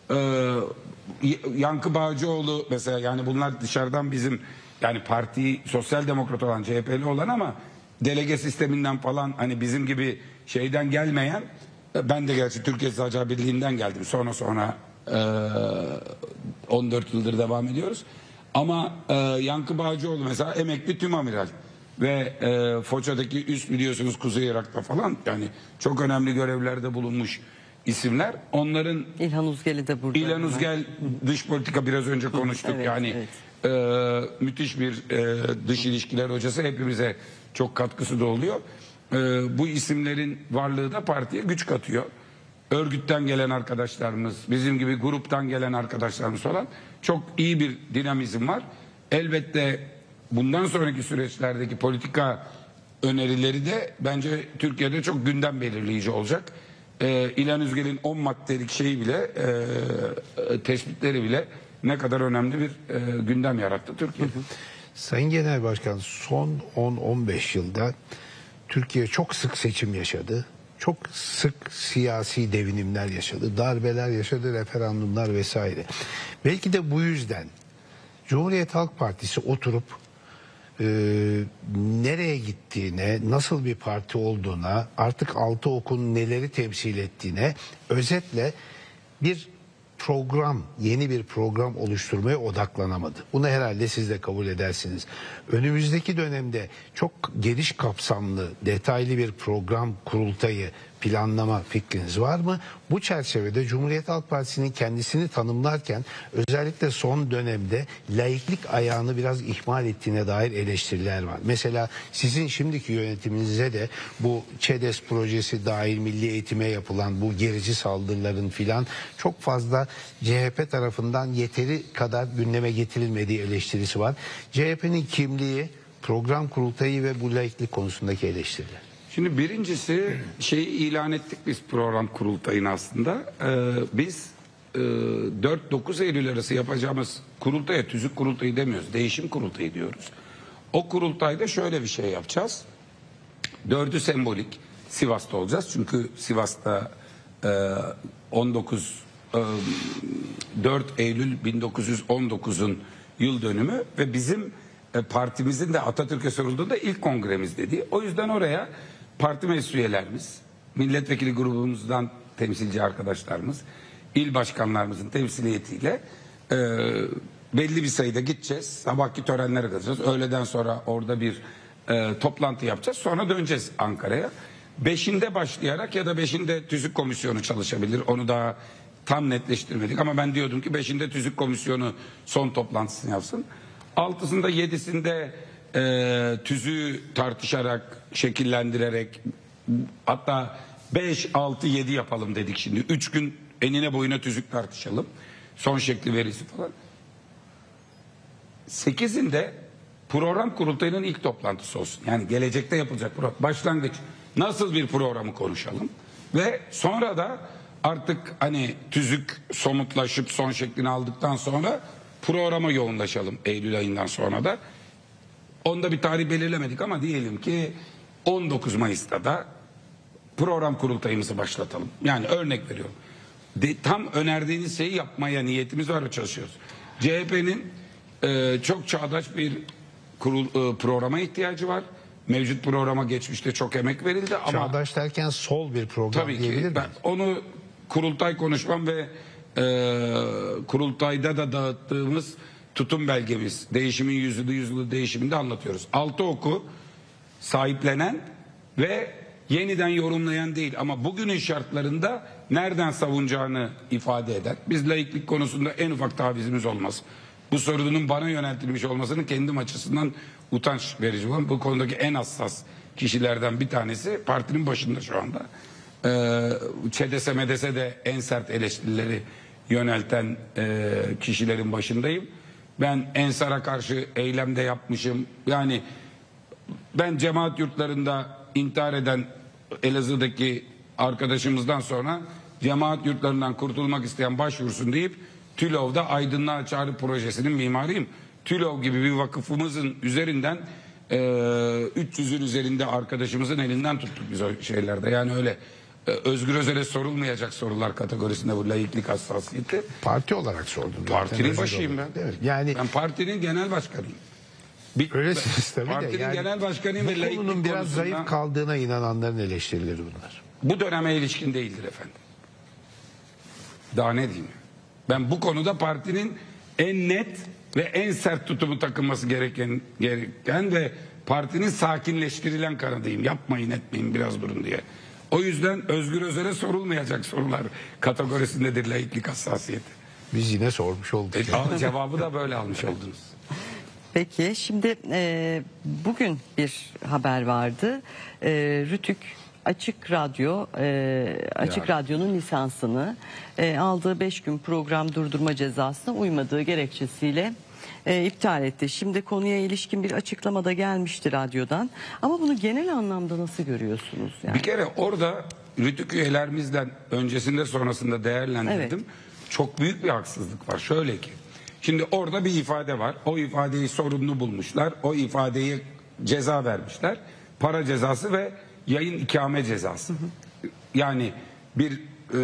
Yankı Bağcıoğlu mesela, yani bunlar dışarıdan bizim, yani parti sosyal demokrat olan, CHP'li olan ama delege sisteminden falan, hani bizim gibi şeyden gelmeyen, ben de gerçi Türkiye Eczacılar Birliği'nden geldim. Sonra 14 yıldır devam ediyoruz. Ama Yankı Bağcıoğlu mesela emekli tümamiral ve Foça'daki üst biliyorsunuz Kuzey Irak'ta falan, yani çok önemli görevlerde bulunmuş isimler. Onların İlhan Uzgel'i de burada. İlhan Uzgel dış politika biraz önce konuştuk. Evet, yani müthiş bir dış ilişkiler hocası, hepimize çok katkısı da oluyor. Bu isimlerin varlığı da partiye güç katıyor. Örgütten gelen arkadaşlarımız, bizim gibi gruptan gelen arkadaşlarımız falan, çok iyi bir dinamizm var. Elbette bundan sonraki süreçlerdeki politika önerileri de bence Türkiye'de çok gündem belirleyici olacak. İlhan Üzgel'in 10 maddelik şeyi bile, tespitleri bile ne kadar önemli bir gündem yarattı Türkiye'de. Sayın Genel Başkan, son 10-15 yılda Türkiye çok sık seçim yaşadı. Çok sık siyasi devinimler yaşadı. Darbeler yaşadı, referandumlar vesaire. Belki de bu yüzden Cumhuriyet Halk Partisi oturup nereye gittiğine, nasıl bir parti olduğuna, artık altı okun neleri temsil ettiğine, özetle bir program, yeni bir program oluşturmaya odaklanamadı. Bunu herhalde siz de kabul edersiniz. Önümüzdeki dönemde çok geniş kapsamlı, detaylı bir program kurultayı planlama fikriniz var mı? Bu çerçevede Cumhuriyet Halk Partisi'nin kendisini tanımlarken özellikle son dönemde laiklik ayağını biraz ihmal ettiğine dair eleştiriler var. Mesela sizin şimdiki yönetiminize de bu ÇEDES projesi dahil milli eğitime yapılan bu gerici saldırıların filan çok fazla CHP tarafından yeteri kadar gündeme getirilmediği eleştirisi var. CHP'nin kimliği, program kurultayı ve bu laiklik konusundaki eleştiriler. Şimdi birincisi şeyi ilan ettik biz, program kurultayını aslında. Biz 4-9 Eylül arası yapacağımız kurultaya tüzük kurultayı demiyoruz. Değişim kurultayı diyoruz. O kurultayda şöyle bir şey yapacağız. 4'ü sembolik. Sivas'ta olacağız. Çünkü Sivas'ta 4 Eylül 1919'un yıl dönümü ve bizim partimizin de Atatürk'e sorulduğunda ilk kongremiz dediği. O yüzden oraya parti meclis üyelerimiz, milletvekili grubumuzdan temsilci arkadaşlarımız, il başkanlarımızın temsiliyetiyle belli bir sayıda gideceğiz. Sabahki törenlere katılacağız. Öğleden sonra orada bir toplantı yapacağız. Sonra döneceğiz Ankara'ya. 5'inde başlayarak ya da 5'inde tüzük komisyonu çalışabilir. Onu daha tam netleştirmedik ama ben diyordum ki 5'inde tüzük komisyonu son toplantısını yapsın. 6'sında 7'sinde tüzüğü tartışarak, şekillendirerek, hatta 5, 6, 7 yapalım dedik şimdi. 3 gün enine boyuna tüzük tartışalım. Son şekli, verisi falan. 8'inde program kurultayının ilk toplantısı olsun. Yani gelecekte yapılacak program. Başlangıç. Nasıl bir programı konuşalım. Ve sonra da artık hani tüzük somutlaşıp son şeklini aldıktan sonra programa yoğunlaşalım Eylül ayından sonra da. Onda bir tarih belirlemedik ama diyelim ki 19 Mayıs'ta da program kurultayımızı başlatalım. Yani örnek veriyorum. Tam önerdiğiniz şeyi yapmaya niyetimiz var ve çalışıyoruz. CHP'nin çok çağdaş bir programa ihtiyacı var. Mevcut programa geçmişte çok emek verildi ama... Çağdaş derken sol bir program tabii diyebilir ki. miyiz? Ben onu kurultay konuşmam ve kurultayda da dağıttığımız tutum belgemiz, değişimin yüzyılı değişiminde anlatıyoruz. 6 oku sahiplenen ve yeniden yorumlayan değil ama bugünün şartlarında nereden savunacağını ifade eder. Biz laiklik konusunda en ufak tavizimiz olmaz. Bu sorunun bana yöneltilmiş olmasının kendim açısından utanç verici olan, bu konudaki en hassas kişilerden bir tanesi partinin başında şu anda. ÇEDES'e MEDES'e de en sert eleştirileri yönelten kişilerin başındayım. Ben Ensar'a karşı eylemde yapmışım. Yani ben cemaat yurtlarında intihar eden Elazığ'daki arkadaşımızdan sonra cemaat yurtlarından kurtulmak isteyen başvursun deyip TÜLOV'da Aydınlığa Çağrı Projesi'nin mimarıyım. TÜLOV gibi bir vakıfımızın üzerinden 300'ün üzerinde arkadaşımızın elinden tuttuk biz o şeylerde. Yani öyle Özgür Özel'e sorulmayacak sorular kategorisinde bu laiklik hassasiyeti. Parti olarak sordum. Partinin başıyım ben. Evet, yani ben partinin genel başkanıyım. Öylesiniz tabii de. Partinin Yani genel başkanıyım ve bu laiklik konunun biraz konusunda, zayıf kaldığına inananların eleştirileri bunlar. bu döneme ilişkin değildir efendim. Daha ne diyeyim? Ben bu konuda partinin en net ve en sert tutumu takılması gereken ve partinin sakinleştirilen kanadıyım. Yapmayın etmeyin biraz durun diye. O yüzden Özgür Özel'e sorulmayacak sorular kategorisindedir laiklik hassasiyeti. Biz yine sormuş olduk. Cevabı da böyle almış oldunuz. Peki şimdi bugün bir haber vardı. Rütük Açık Radyo'nun lisansını aldığı 5 gün program durdurma cezasına uymadığı gerekçesiyle iptal etti. Şimdi konuya ilişkin bir açıklama da gelmişti radyodan. Ama bunu genel anlamda nasıl görüyorsunuz? Yani? Bir kere orada Rütük üyelerimizden öncesinde sonrasında değerlendirdim. Evet. Çok büyük bir haksızlık var. Şöyle ki, şimdi orada bir ifade var. O ifadeyi sorunlu bulmuşlar. O ifadeyi ceza vermişler. Para cezası ve yayın ikame cezası. Yani bir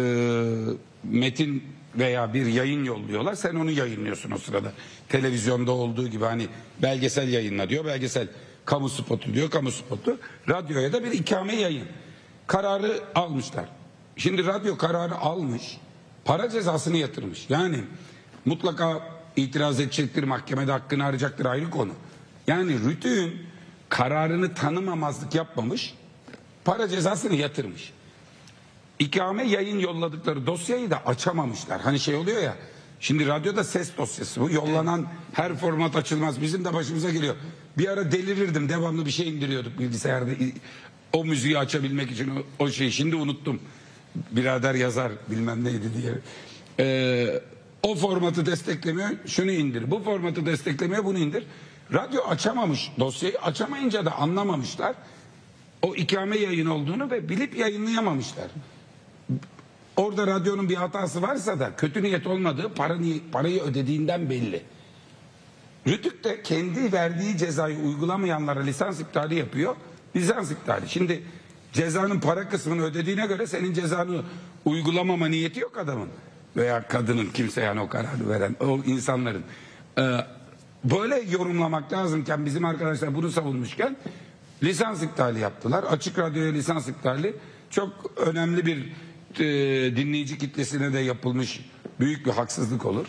metin veya bir yayın yolluyorlar. Sen onu yayınlıyorsun o sırada. Televizyonda olduğu gibi hani belgesel yayınla diyor. Belgesel, kamu spotu diyor. Kamu spotu. Radyoya da bir ikame yayın. Kararı almışlar. Şimdi radyo kararı almış. Para cezasını yatırmış. Yani mutlaka itiraz edecektir. Mahkemede hakkını arayacaktır, ayrı konu. Yani Rütük'ün kararını tanımamazlık yapmamış. Para cezasını yatırmış. İkame yayın yolladıkları dosyayı da açamamışlar. Hani şey oluyor ya. Şimdi radyoda ses dosyası bu. Yollanan her format açılmaz. Bizim de başımıza geliyor. Bir ara delirirdim. Devamlı bir şey indiriyorduk bilgisayarda. O müziği açabilmek için o şeyi. Şimdi unuttum. Birader yazar bilmem neydi diye. O formatı desteklemiyor. Şunu indir. Bu formatı desteklemiyor. Bunu indir. Radyo açamamış. Dosyayı açamayınca da anlamamışlar. O ikame yayın olduğunu ve bilip yayınlayamamışlar. Orada radyonun bir hatası varsa da kötü niyet olmadığı, parayı ödediğinden belli. Rütük de kendi verdiği cezayı uygulamayanlara lisans iptali yapıyor. Lisans iptali. Şimdi cezanın para kısmını ödediğine göre senin cezanı uygulamama niyeti yok adamın. Veya kadının, kimse yani o kararı veren o insanların. Böyle yorumlamak lazımken bizim arkadaşlar bunu savunmuşken lisans iptali yaptılar. Açık Radyo'ya lisans iptali çok önemli bir dinleyici kitlesine de yapılmış büyük bir haksızlık olur.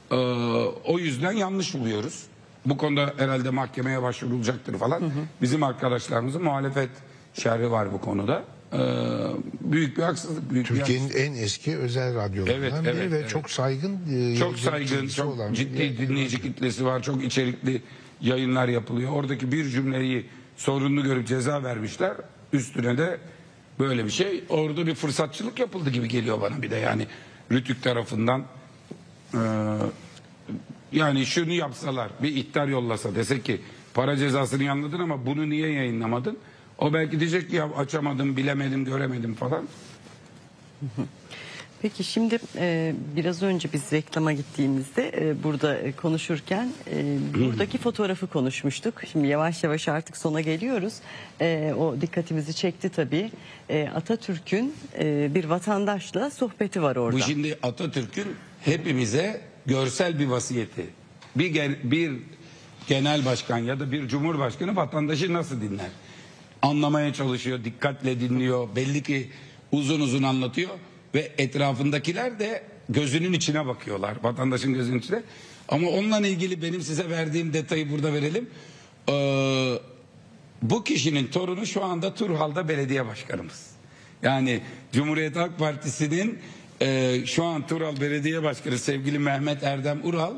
O yüzden yanlış buluyoruz. Bu konuda herhalde mahkemeye başvurulacaktır falan. Bizim arkadaşlarımızın muhalefet şerhi var bu konuda. Büyük bir haksızlık. Büyük Türkiye'nin en eski özel radyolarından biri ve çok saygın, çok saygın, çok olan ciddi dinleyici kitlesi var. Çok içerikli yayınlar yapılıyor. Oradaki bir cümleyi sorunlu görüp ceza vermişler. Üstüne de böyle bir şey. Orada bir fırsatçılık yapıldı gibi geliyor bana bir de yani Rütük tarafından. Yani şunu yapsalar, bir ihtar yollasa, dese ki para cezasını yanladın ama bunu niye yayınlamadın? O belki diyecek ki ya açamadım, bilemedim, göremedim falan. Peki şimdi biraz önce biz reklama gittiğimizde burada konuşurken buradaki fotoğrafı konuşmuştuk. Şimdi yavaş yavaş artık sona geliyoruz. O dikkatimizi çekti tabii. Atatürk'ün bir vatandaşla sohbeti var orada. Bu şimdi Atatürk'ün hepimize görsel bir vasiyeti. Bir genel başkan ya da bir cumhurbaşkanı vatandaşı nasıl dinler? Anlamaya çalışıyor, dikkatle dinliyor. Belli ki uzun uzun anlatıyor. Ve etrafındakiler de gözünün içine bakıyorlar. Vatandaşın gözünün içine. Ama onunla ilgili benim size verdiğim detayı burada verelim. Bu kişinin torunu şu anda Turhal'da belediye başkanımız. Yani Cumhuriyet Halk Partisi'nin şu an Turhal Belediye Başkanı sevgili Mehmet Erdem Ural,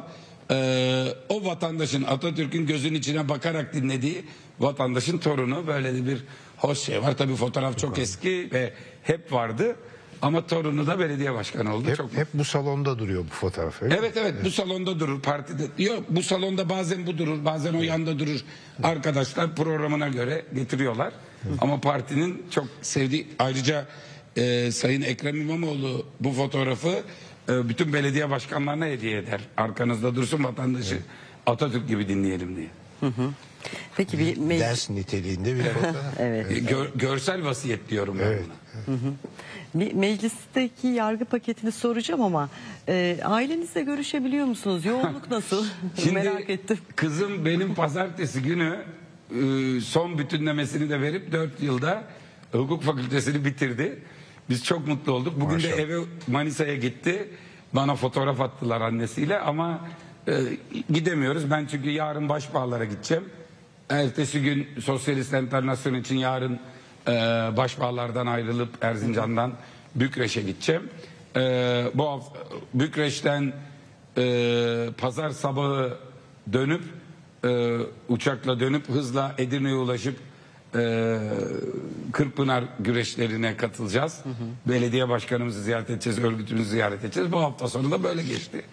o vatandaşın, Atatürk'ün gözünün içine bakarak dinlediği vatandaşın torunu. Böyle de bir hoş şey var. Tabii fotoğraf çok eski ve hep vardı. Ama torunu da belediye başkanı oldu. Hep bu salonda duruyor bu fotoğraf. Evet, bu salonda durur partide. Yok, bu salonda bazen bu durur, bazen o yanda durur. Arkadaşlar programına göre getiriyorlar. Ama partinin çok sevdiği, ayrıca Sayın Ekrem İmamoğlu bu fotoğrafı bütün belediye başkanlarına hediye eder. Arkanızda dursun vatandaşı Atatürk gibi dinleyelim diye. Peki bir ders niteliğinde bir fotoğraf. Evet. Görsel vasiyet diyorum ben buna. Meclisteki yargı paketini soracağım ama ailenizle görüşebiliyor musunuz? Yoğunluk nasıl? Şimdi Merak ettim. kızım benim pazartesi günü son bütünlemesini de verip 4 yılda hukuk fakültesini bitirdi. Biz çok mutlu olduk. Bugün Maşallah. de eve Manisa'ya gitti. Bana fotoğraf attılar annesiyle ama gidemiyoruz. Ben çünkü yarın Başbağlar'a gideceğim. Ertesi gün Sosyalist Enternasyonel için yarın Başbağlar'dan ayrılıp Erzincan'dan Bükreş'e gideceğim. Bu hafta Bükreş'ten pazar sabahı dönüp uçakla dönüp hızla Edirne'ye ulaşıp Kırkpınar güreşlerine katılacağız. Belediye başkanımızı ziyaret edeceğiz, örgütümüzü ziyaret edeceğiz. Bu hafta sonu da böyle geçti.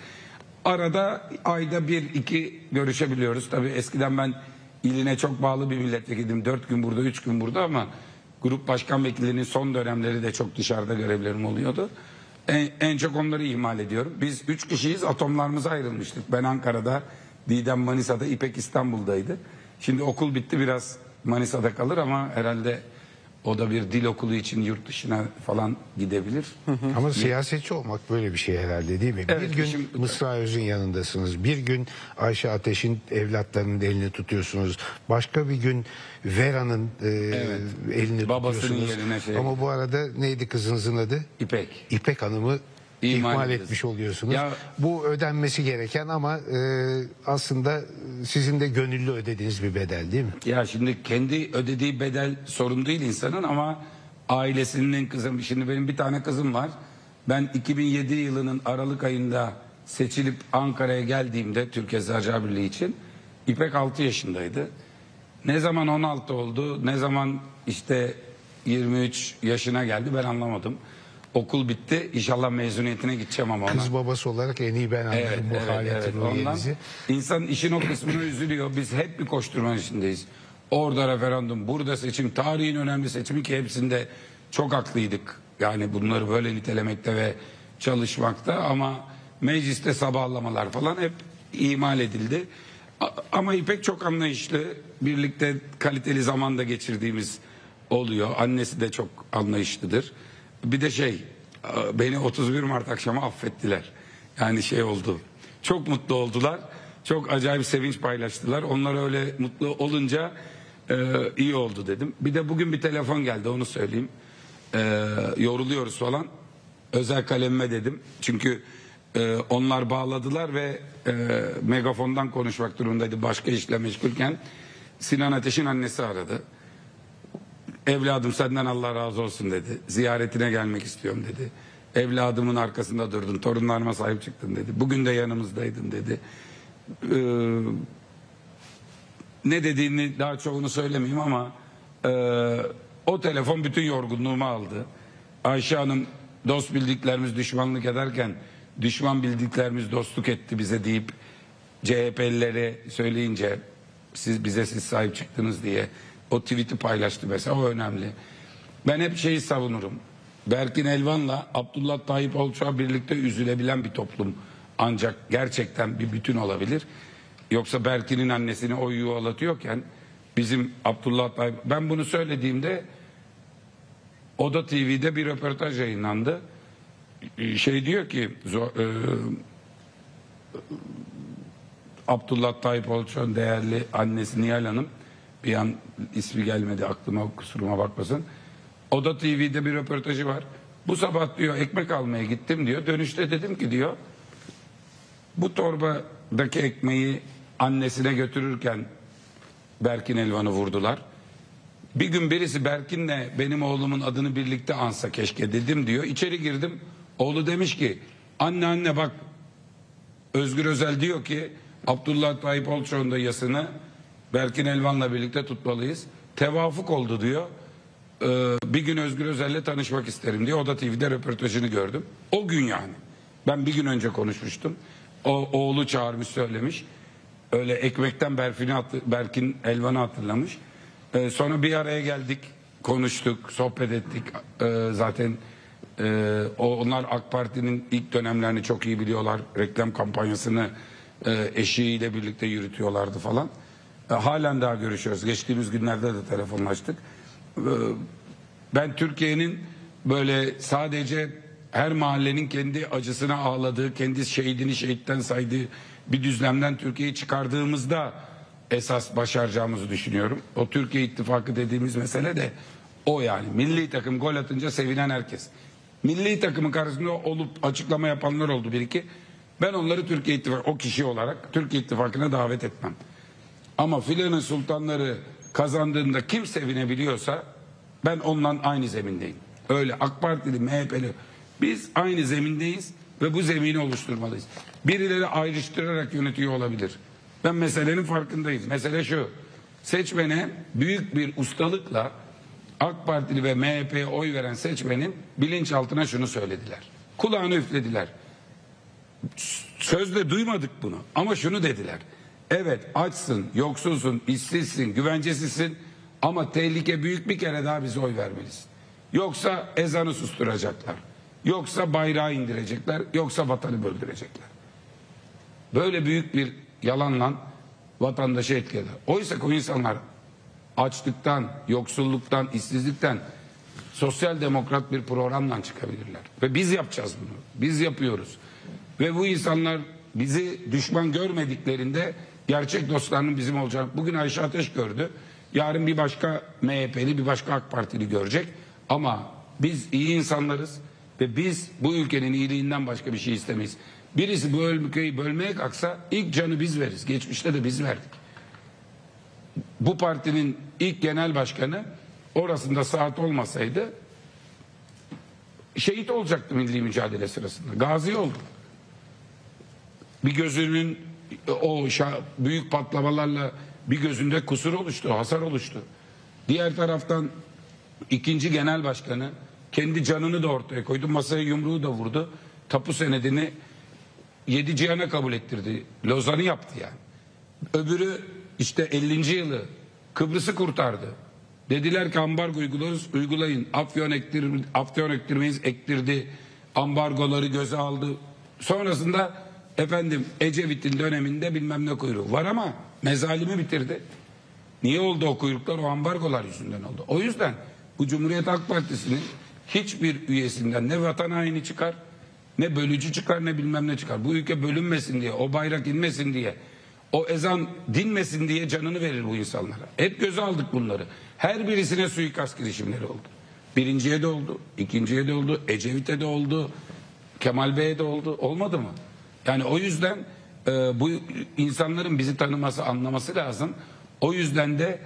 Arada ayda 1-2 görüşebiliyoruz. Tabii eskiden ben iline çok bağlı bir milletvekiliydim. 4 gün burada, 3 gün burada ama grup başkan vekillerinin son dönemleri de çok dışarıda görevlerim oluyordu. En çok onları ihmal ediyorum. Biz 3 kişiyiz, atomlarımıza ayrılmıştık. Ben Ankara'da, Didem Manisa'da, İpek İstanbul'daydı. Şimdi okul bitti, biraz Manisa'da kalır ama herhalde o da bir dil okulu için yurt dışına falan gidebilir. Ama siyasetçi olmak böyle bir şey herhalde değil mi? Evet, bir gün şimdi- Mısra Öz'ün yanındasınız. Bir gün Ayşe Ateş'in evlatlarının elini tutuyorsunuz. Başka bir gün Vera'nın elini Babasının tutuyorsunuz. yerine şey- Ama bu arada neydi kızınızın adı? İpek. İpek Hanım'ı ihmal ediyoruz. etmiş oluyorsunuz. Ya- Bu ödenmesi gereken ama aslında sizin de gönüllü ödediğiniz bir bedel değil mi? Ya şimdi kendi ödediği bedel sorun değil insanın ama ailesinin kızım. Şimdi benim bir tane kızım var. Ben 2007 yılının Aralık ayında seçilip Ankara'ya geldiğimde Türk Eczacılar Birliği için İpek 6 yaşındaydı. Ne zaman 16 oldu, ne zaman işte 23 yaşına geldi ben anlamadım. Okul bitti. İnşallah mezuniyetine gideceğim ama ona. Kız babası olarak en iyi ben anladım bu haletin Ondan ruhiyenizi. insan işin o kısmına üzülüyor. Biz hep bir koşturma içindeyiz. Orada referandum, burada seçim, tarihin önemli seçimi ki hepsinde çok haklıydık. Yani bunları böyle nitelemekte ve çalışmakta ama mecliste sabahlamalar falan hep ihmal edildi. Ama İpek çok anlayışlı. Birlikte kaliteli zaman da geçirdiğimiz oluyor. Annesi de çok anlayışlıdır. Bir de beni 31 Mart akşamı affettiler. Yani oldu. Çok mutlu oldular. Çok acayip sevinç paylaştılar. Onlar öyle mutlu olunca iyi oldu dedim. Bir de bugün bir telefon geldi, onu söyleyeyim. Yoruluyoruz falan. Özel kalemime dedim. Çünkü Onlar bağladılar ve megafondan konuşmak durumundaydı başka işle meşgulken. Sinan Ateş'in annesi aradı. Evladım senden Allah razı olsun dedi. Ziyaretine gelmek istiyorum dedi. Evladımın arkasında durdun, torunlarıma sahip çıktın dedi. Bugün de yanımızdaydın dedi. Ne dediğini daha çoğunu söylemeyeyim ama o telefon bütün yorgunluğumu aldı. Ayşe Hanım, dost bildiklerimiz düşmanlık ederken düşman bildiklerimiz dostluk etti bize deyip CHP'lilere söyleyince siz sahip çıktınız diye o tweet'i paylaştı mesela. O önemli. Ben hep şeyi savunurum. Berkin Elvan'la Abdullah Tayyip Olçak'a birlikte üzülebilen bir toplum ancak gerçekten bir bütün olabilir. Yoksa Berkin'in annesini o yuvalatıyorken bizim Abdullah Tayyip... Ben bunu söylediğimde Oda TV'de bir röportaj yayınlandı. Şey diyor ki Abdullah Tayyip Olçak'ın değerli annesi Nihal Hanım, bir an ismi gelmedi aklıma, kusuruma bakmasın. Oda TV'de bir röportajı var. Bu sabah diyor ekmek almaya gittim diyor. Dönüşte dedim ki diyor bu torbadaki ekmeği annesine götürürken Berkin Elvan'ı vurdular. Bir gün birisi Berkin'le benim oğlumun adını birlikte ansa keşke dedim diyor. İçeri girdim. Oğlu demiş ki anne bak Özgür Özel diyor ki Abdullah Tayyip Olçak'ın da yasını Berkin Elvan'la birlikte tutmalıyız. Tevafuk oldu diyor. Bir gün Özgür Özel'le tanışmak isterim diye Oda TV'de röportajını gördüm. O gün yani. Ben bir gün önce konuşmuştum. O oğlu çağırmış söylemiş. Öyle ekmekten Berkin Elvan'ı hatırlamış. Sonra bir araya geldik. Konuştuk, sohbet ettik. Zaten onlar AK Parti'nin ilk dönemlerini çok iyi biliyorlar. Reklam kampanyasını eşiyle birlikte yürütüyorlardı falan. Halen daha görüşüyoruz. Geçtiğimiz günlerde de telefonlaştık. Ben Türkiye'nin böyle sadece her mahallenin kendi acısına ağladığı, kendi şehidini şehitten saydığı bir düzlemden Türkiye'yi çıkardığımızda esas başaracağımızı düşünüyorum. O Türkiye İttifakı dediğimiz mesele de o yani. Milli takım gol atınca sevinen herkes. Milli takımın karşısında olup açıklama yapanlar oldu bir iki. Ben onları Türkiye İttifakı, o kişi olarak Türkiye İttifakı'na davet etmem. Ama filanın sultanları kazandığında kim sevinebiliyorsa ben ondan aynı zemindeyim. Öyle AK Partili, MHP'li biz aynı zemindeyiz ve bu zemini oluşturmalıyız. Birileri ayrıştırarak yönetiyor olabilir. Ben meselenin farkındayım. Mesele şu: seçmene büyük bir ustalıkla AK Partili ve MHP'ye oy veren seçmenin bilinçaltına şunu söylediler. Kulağını üflediler. Sözde duymadık bunu ama şunu dediler. Evet, açsın, yoksulsun, işsizsin, güvencesizsin ama tehlike büyük, bir kere daha bize oy vermelisin. Yoksa ezanı susturacaklar. Yoksa bayrağı indirecekler. Yoksa vatanı böldürecekler. Böyle büyük bir yalanla vatandaşı etkilediler. Oysa o insanlar açlıktan, yoksulluktan, işsizlikten sosyal demokrat bir programla çıkabilirler. Ve biz yapacağız bunu. Biz yapıyoruz. Ve bu insanlar bizi düşman görmediklerinde gerçek dostlarının bizim olacağını bugün Ayşe Ateş gördü. Yarın bir başka MHP'li, bir başka AK Partili görecek. Ama biz iyi insanlarız ve biz bu ülkenin iyiliğinden başka bir şey istemeyiz. Birisi bu ülkeyi bölmeye kalksa ilk canı biz veririz. Geçmişte de biz verdik. Bu partinin ilk genel başkanı orasında saat olmasaydı şehit olacaktı milli mücadele sırasında. Gazi oldu. Bir gözünün o büyük patlamalarla bir gözünde kusur oluştu, hasar oluştu. Diğer taraftan ikinci genel başkanı kendi canını da ortaya koydu. Masaya yumruğu da vurdu. Tapu senedini 7 cihana kabul ettirdi. Lozan'ı yaptı yani. Öbürü işte 50. yılı Kıbrıs'ı kurtardı. Dediler ki ambargo uygulayın. Afyon ektirmeyiz, ektirdi. Ambargoları göze aldı. Sonrasında efendim Ecevit'in döneminde bilmem ne kuyruğu var ama mezalimi bitirdi. Niye oldu o kuyruklar? O ambargolar yüzünden oldu. O yüzden bu Cumhuriyet Halk Partisi'nin hiçbir üyesinden ne vatan haini çıkar, ne bölücü çıkar, ne bilmem ne çıkar. Bu ülke bölünmesin diye, o bayrak inmesin diye, o ezan dinmesin diye canını verir bu insanlara. Hep göze aldık bunları. Her birisine suikast girişimleri oldu. Birinciye de oldu, ikinciye de oldu, Ecevit'e de oldu. Kemal Bey'e de oldu. Olmadı mı? Yani o yüzden bu insanların bizi tanıması, anlaması lazım. O yüzden de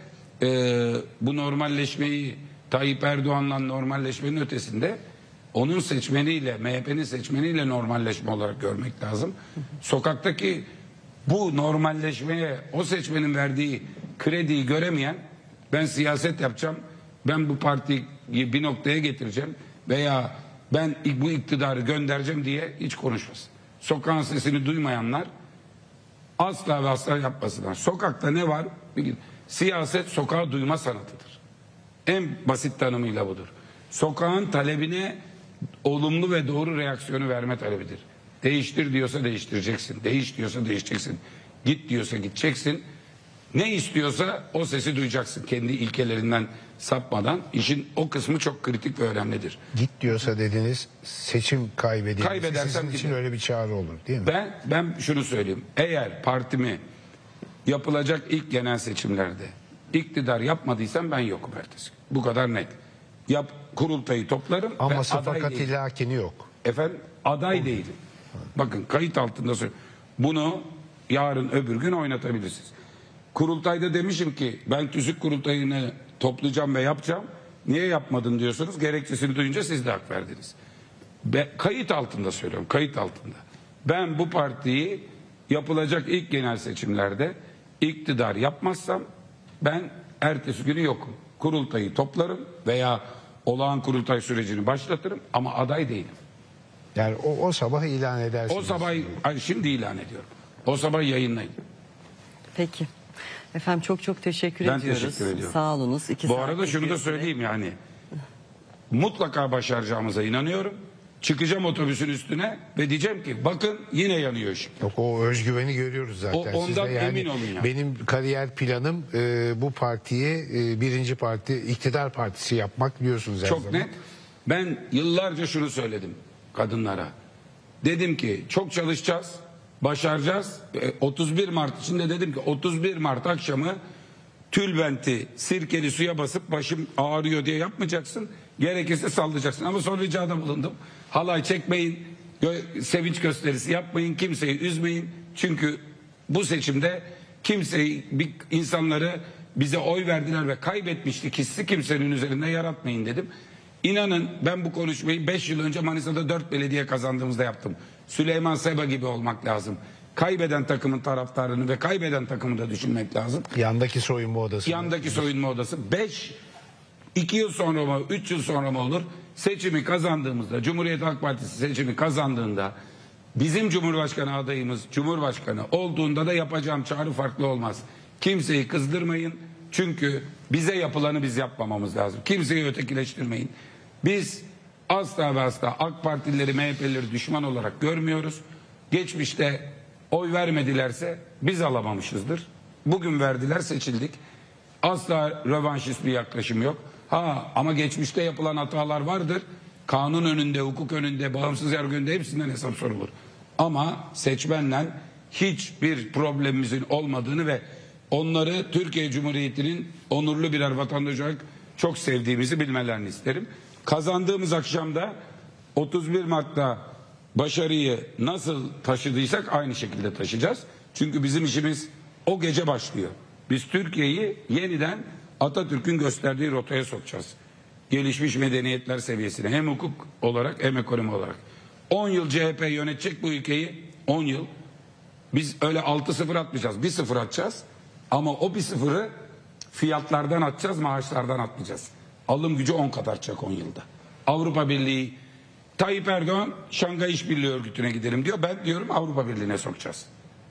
bu normalleşmeyi Tayyip Erdoğan'la normalleşmenin ötesinde onun seçmeniyle, MHP'nin seçmeniyle normalleşme olarak görmek lazım. Sokaktaki bu normalleşmeye o seçmenin verdiği krediyi göremeyen, ben siyaset yapacağım, ben bu partiyi bir noktaya getireceğim veya ben bu iktidarı göndereceğim diye hiç konuşmasın. Sokağın sesini duymayanlar asla ve asla yapmasınlar. Sokakta ne var? Siyaset sokağı duyma sanatıdır. En basit tanımıyla budur. Sokağın talebine olumlu ve doğru reaksiyonu verme talebidir. Değiştir diyorsa değiştireceksin. Değiş diyorsa değişeceksin. Git diyorsa gideceksin. Ne istiyorsa o sesi duyacaksın. Kendi ilkelerinden sapmadan. İşin o kısmı çok kritik ve önemlidir. Git diyorsa dediniz, seçim kaybedilirse Kaybedersem sizin için giderim. öyle bir çağrı olur değil mi? Ben şunu söyleyeyim. Eğer partimi yapılacak ilk genel seçimlerde iktidar yapmadıysam ben yokum ertesi gün. Bu kadar net. Kurultayı toplarım. Ama ve safakat aday değilim. ilakini yok. Efendim aday değilim. Bakın kayıt altında söylüyorum. Bunu yarın öbür gün oynatabilirsiniz. Kurultayda demişim ki ben tüzük kurultayını toplayacağım ve yapacağım. Niye yapmadın diyorsunuz. Gerekçesini duyunca siz de hak verdiniz. Kayıt altında söylüyorum. Kayıt altında. Ben bu partiyi yapılacak ilk genel seçimlerde iktidar yapmazsam ben ertesi günü yokum. Kurultayı toplarım veya olağan kurultay sürecini başlatırım ama aday değilim. Yani o sabah ilan edersiniz. O sabah şimdi ilan ediyorum. O sabah yayınlayın. Peki. Efendim çok teşekkür Ben ediyoruz. teşekkür ediyorum. Sağ olunuz. Bu arada şunu da söyleyeyim yani. Mutlaka başaracağımıza inanıyorum. Çıkacağım otobüsün üstüne ve diyeceğim ki bakın yine yanıyor ışık. Yok, o özgüveni görüyoruz zaten. Ondan Sizde. Yani emin olun ya. benim kariyer planım bu partiyi birinci parti, iktidar partisi yapmak biliyorsunuz her Çok zaman. net. Ben yıllarca şunu söyledim kadınlara. Dedim ki çok çalışacağız, başaracağız. 31 Mart için de dedim ki 31 Mart akşamı tülbenti sirkeli suya basıp başım ağrıyor diye yapmayacaksın. Gerekirse sallayacaksın. Ama sonra ricada bulundum. Halay çekmeyin, sevinç gösterisi yapmayın, kimseyi üzmeyin. Çünkü bu seçimde insanları bize oy verdiler ve kaybetmiştik hissi kimsenin üzerinde yaratmayın dedim. İnanın ben bu konuşmayı 5 yıl önce Manisa'da 4 belediye kazandığımızda yaptım. Süleyman Seba gibi olmak lazım. Kaybeden takımın taraftarını ve kaybeden takımı da düşünmek lazım. Yandaki soyunma odası. Yandaki soyunma odası 2 yıl sonra mı 3 yıl sonra mı olur? Seçimi kazandığımızda, Cumhuriyet Halk Partisi seçimi kazandığında bizim Cumhurbaşkanı adayımız Cumhurbaşkanı olduğunda da yapacağım çağrı farklı olmaz. Kimseyi kızdırmayın. Çünkü bize yapılanı biz yapmamamız lazım. Kimseyi ötekileştirmeyin. Biz asla ve asla AK Partilileri, MHP'lileri düşman olarak görmüyoruz. Geçmişte oy vermedilerse biz alamamışızdır. Bugün verdiler, seçildik. Asla rövanşist bir yaklaşım yok. Ama geçmişte yapılan hatalar vardır. Kanun önünde, hukuk önünde, bağımsız yargı önünde hepsinden hesap sorulur. Ama seçmenle hiçbir problemimizin olmadığını ve onları Türkiye Cumhuriyeti'nin onurlu birer vatandaşı olarak çok sevdiğimizi bilmelerini isterim. Kazandığımız akşamda 31 Mart'ta başarıyı nasıl taşıdıysak aynı şekilde taşıyacağız. Çünkü bizim işimiz o gece başlıyor. Biz Türkiye'yi yeniden Atatürk'ün gösterdiği rotaya sokacağız. Gelişmiş medeniyetler seviyesine hem hukuk olarak hem ekonomi olarak. 10 yıl CHP yönetecek bu ülkeyi. 10 yıl. Biz öyle 6-0 atmayacağız. 1-0 atacağız. Ama o 1-0'ı fiyatlardan atacağız, maaşlardan atmayacağız. Alım gücü 10 kat artacak 10 yılda. Avrupa Birliği, Tayyip Erdoğan Şangay İşbirliği Örgütü'ne gidelim diyor. Ben diyorum Avrupa Birliği'ne sokacağız.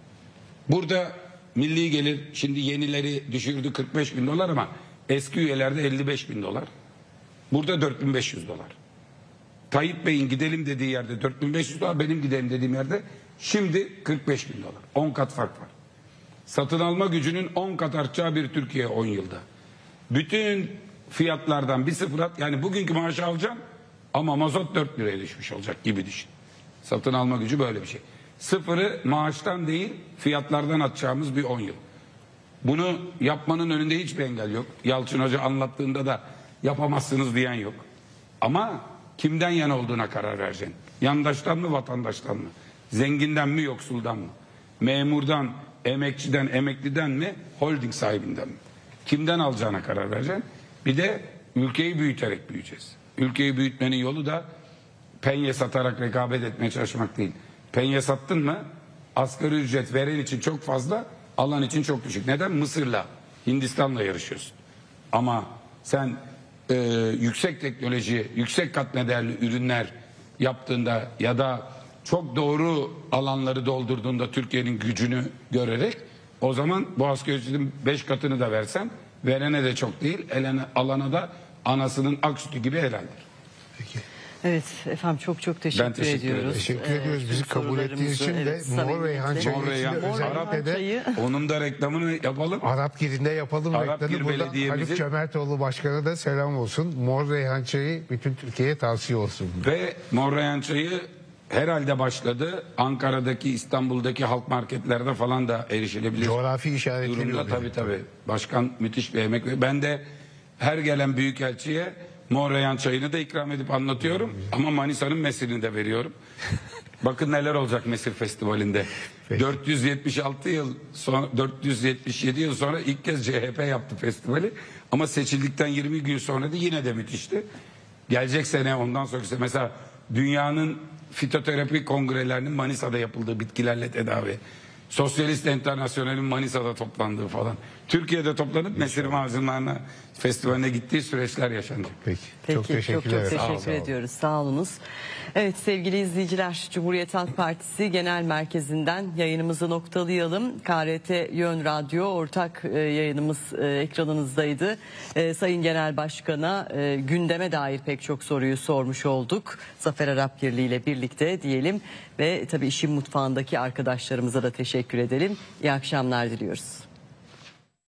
Burada milli gelir şimdi yenileri düşürdü 45 bin dolar ama eski üyelerde 55 bin dolar. Burada 4500 dolar. Tayyip Bey'in gidelim dediği yerde 4500 dolar, benim gidelim dediğim yerde şimdi 45 bin dolar. 10 kat fark var. Satın alma gücünün 10 kat artacağı bir Türkiye 10 yılda. Bütün fiyatlardan 1-0 at, yani bugünkü maaşı alacaksın ama mazot 4 liraya düşmüş olacak gibi düşün. Satın alma gücü böyle bir şey. Sıfırı maaştan değil fiyatlardan atacağımız bir 10 yıl. Bunu yapmanın önünde hiçbir engel yok. Yalçın Hoca anlattığında da yapamazsınız diyen yok. Ama kimden yana olduğuna karar vereceksin. Yandaştan mı, vatandaştan mı? Zenginden mi, yoksuldan mı? Memurdan, emekçiden, emekliden mi, holding sahibinden mi? Kimden alacağına karar vereceksin. Bir de ülkeyi büyüterek büyüyeceğiz. Ülkeyi büyütmenin yolu da penye satarak rekabet etmeye çalışmak değil. Penye sattın mı asgari ücret veren için çok fazla, alan için çok düşük. Neden? Mısır'la, Hindistan'la yarışıyorsun. Ama sen yüksek teknoloji, yüksek katma değerli ürünler yaptığında ya da çok doğru alanları doldurduğunda Türkiye'nin gücünü görerek, o zaman bu asgari ücretin 5 katını da versen verene de çok değil, alana da anasının ak sütü gibi helaldir. Peki. Evet efendim, çok teşekkür ediyoruz. Teşekkür ediyoruz. Bizi kabul ettiğiniz için de Mor Reyhan çayı özellikle de onun da reklamını yapalım. Arapgir'inde yapalım Arapgir reklamı. Burada Haluk Cömertoğlu Başkan'a da selam olsun. Mor Reyhan çayı bütün Türkiye'ye tavsiye olsun. Ve Mor Reyhan çayı herhalde başladı. Ankara'daki, İstanbul'daki halk marketlerde falan da erişilebilir. Coğrafi işaretleri durumda. Tabii. Başkan müthiş bir emek veriyor. Ben de her gelen büyükelçiye Mor Reyhan çayını da ikram edip anlatıyorum. Ama Manisa'nın mesirini de veriyorum. Bakın neler olacak Mesir Festivali'nde. Peki. 477 yıl sonra ilk kez CHP yaptı festivali. Ama seçildikten 20 gün sonra da yine de müthişti. Gelecek sene, ondan sonraki sene mesela dünyanın fitoterapi kongrelerinin Manisa'da yapıldığı, bitkilerle tedavi. Sosyalist Enternasyonel'in Manisa'da toplandığı falan. Türkiye'de toplanıp Mesir Macunlarına Festivali'ne gittiği süreçler yaşanacak. Peki. Çok teşekkürler. teşekkür ediyoruz. Sağ olunuz. Evet sevgili izleyiciler, Cumhuriyet Halk Partisi Genel Merkezi'nden yayınımızı noktalayalım. KRT Yön Radyo ortak yayınımız ekranınızdaydı. Sayın Genel Başkan'a gündeme dair pek çok soruyu sormuş olduk. Zafer Arapgirli ile birlikte diyelim ve tabii işin mutfağındaki arkadaşlarımıza da teşekkür edelim. İyi akşamlar diliyoruz.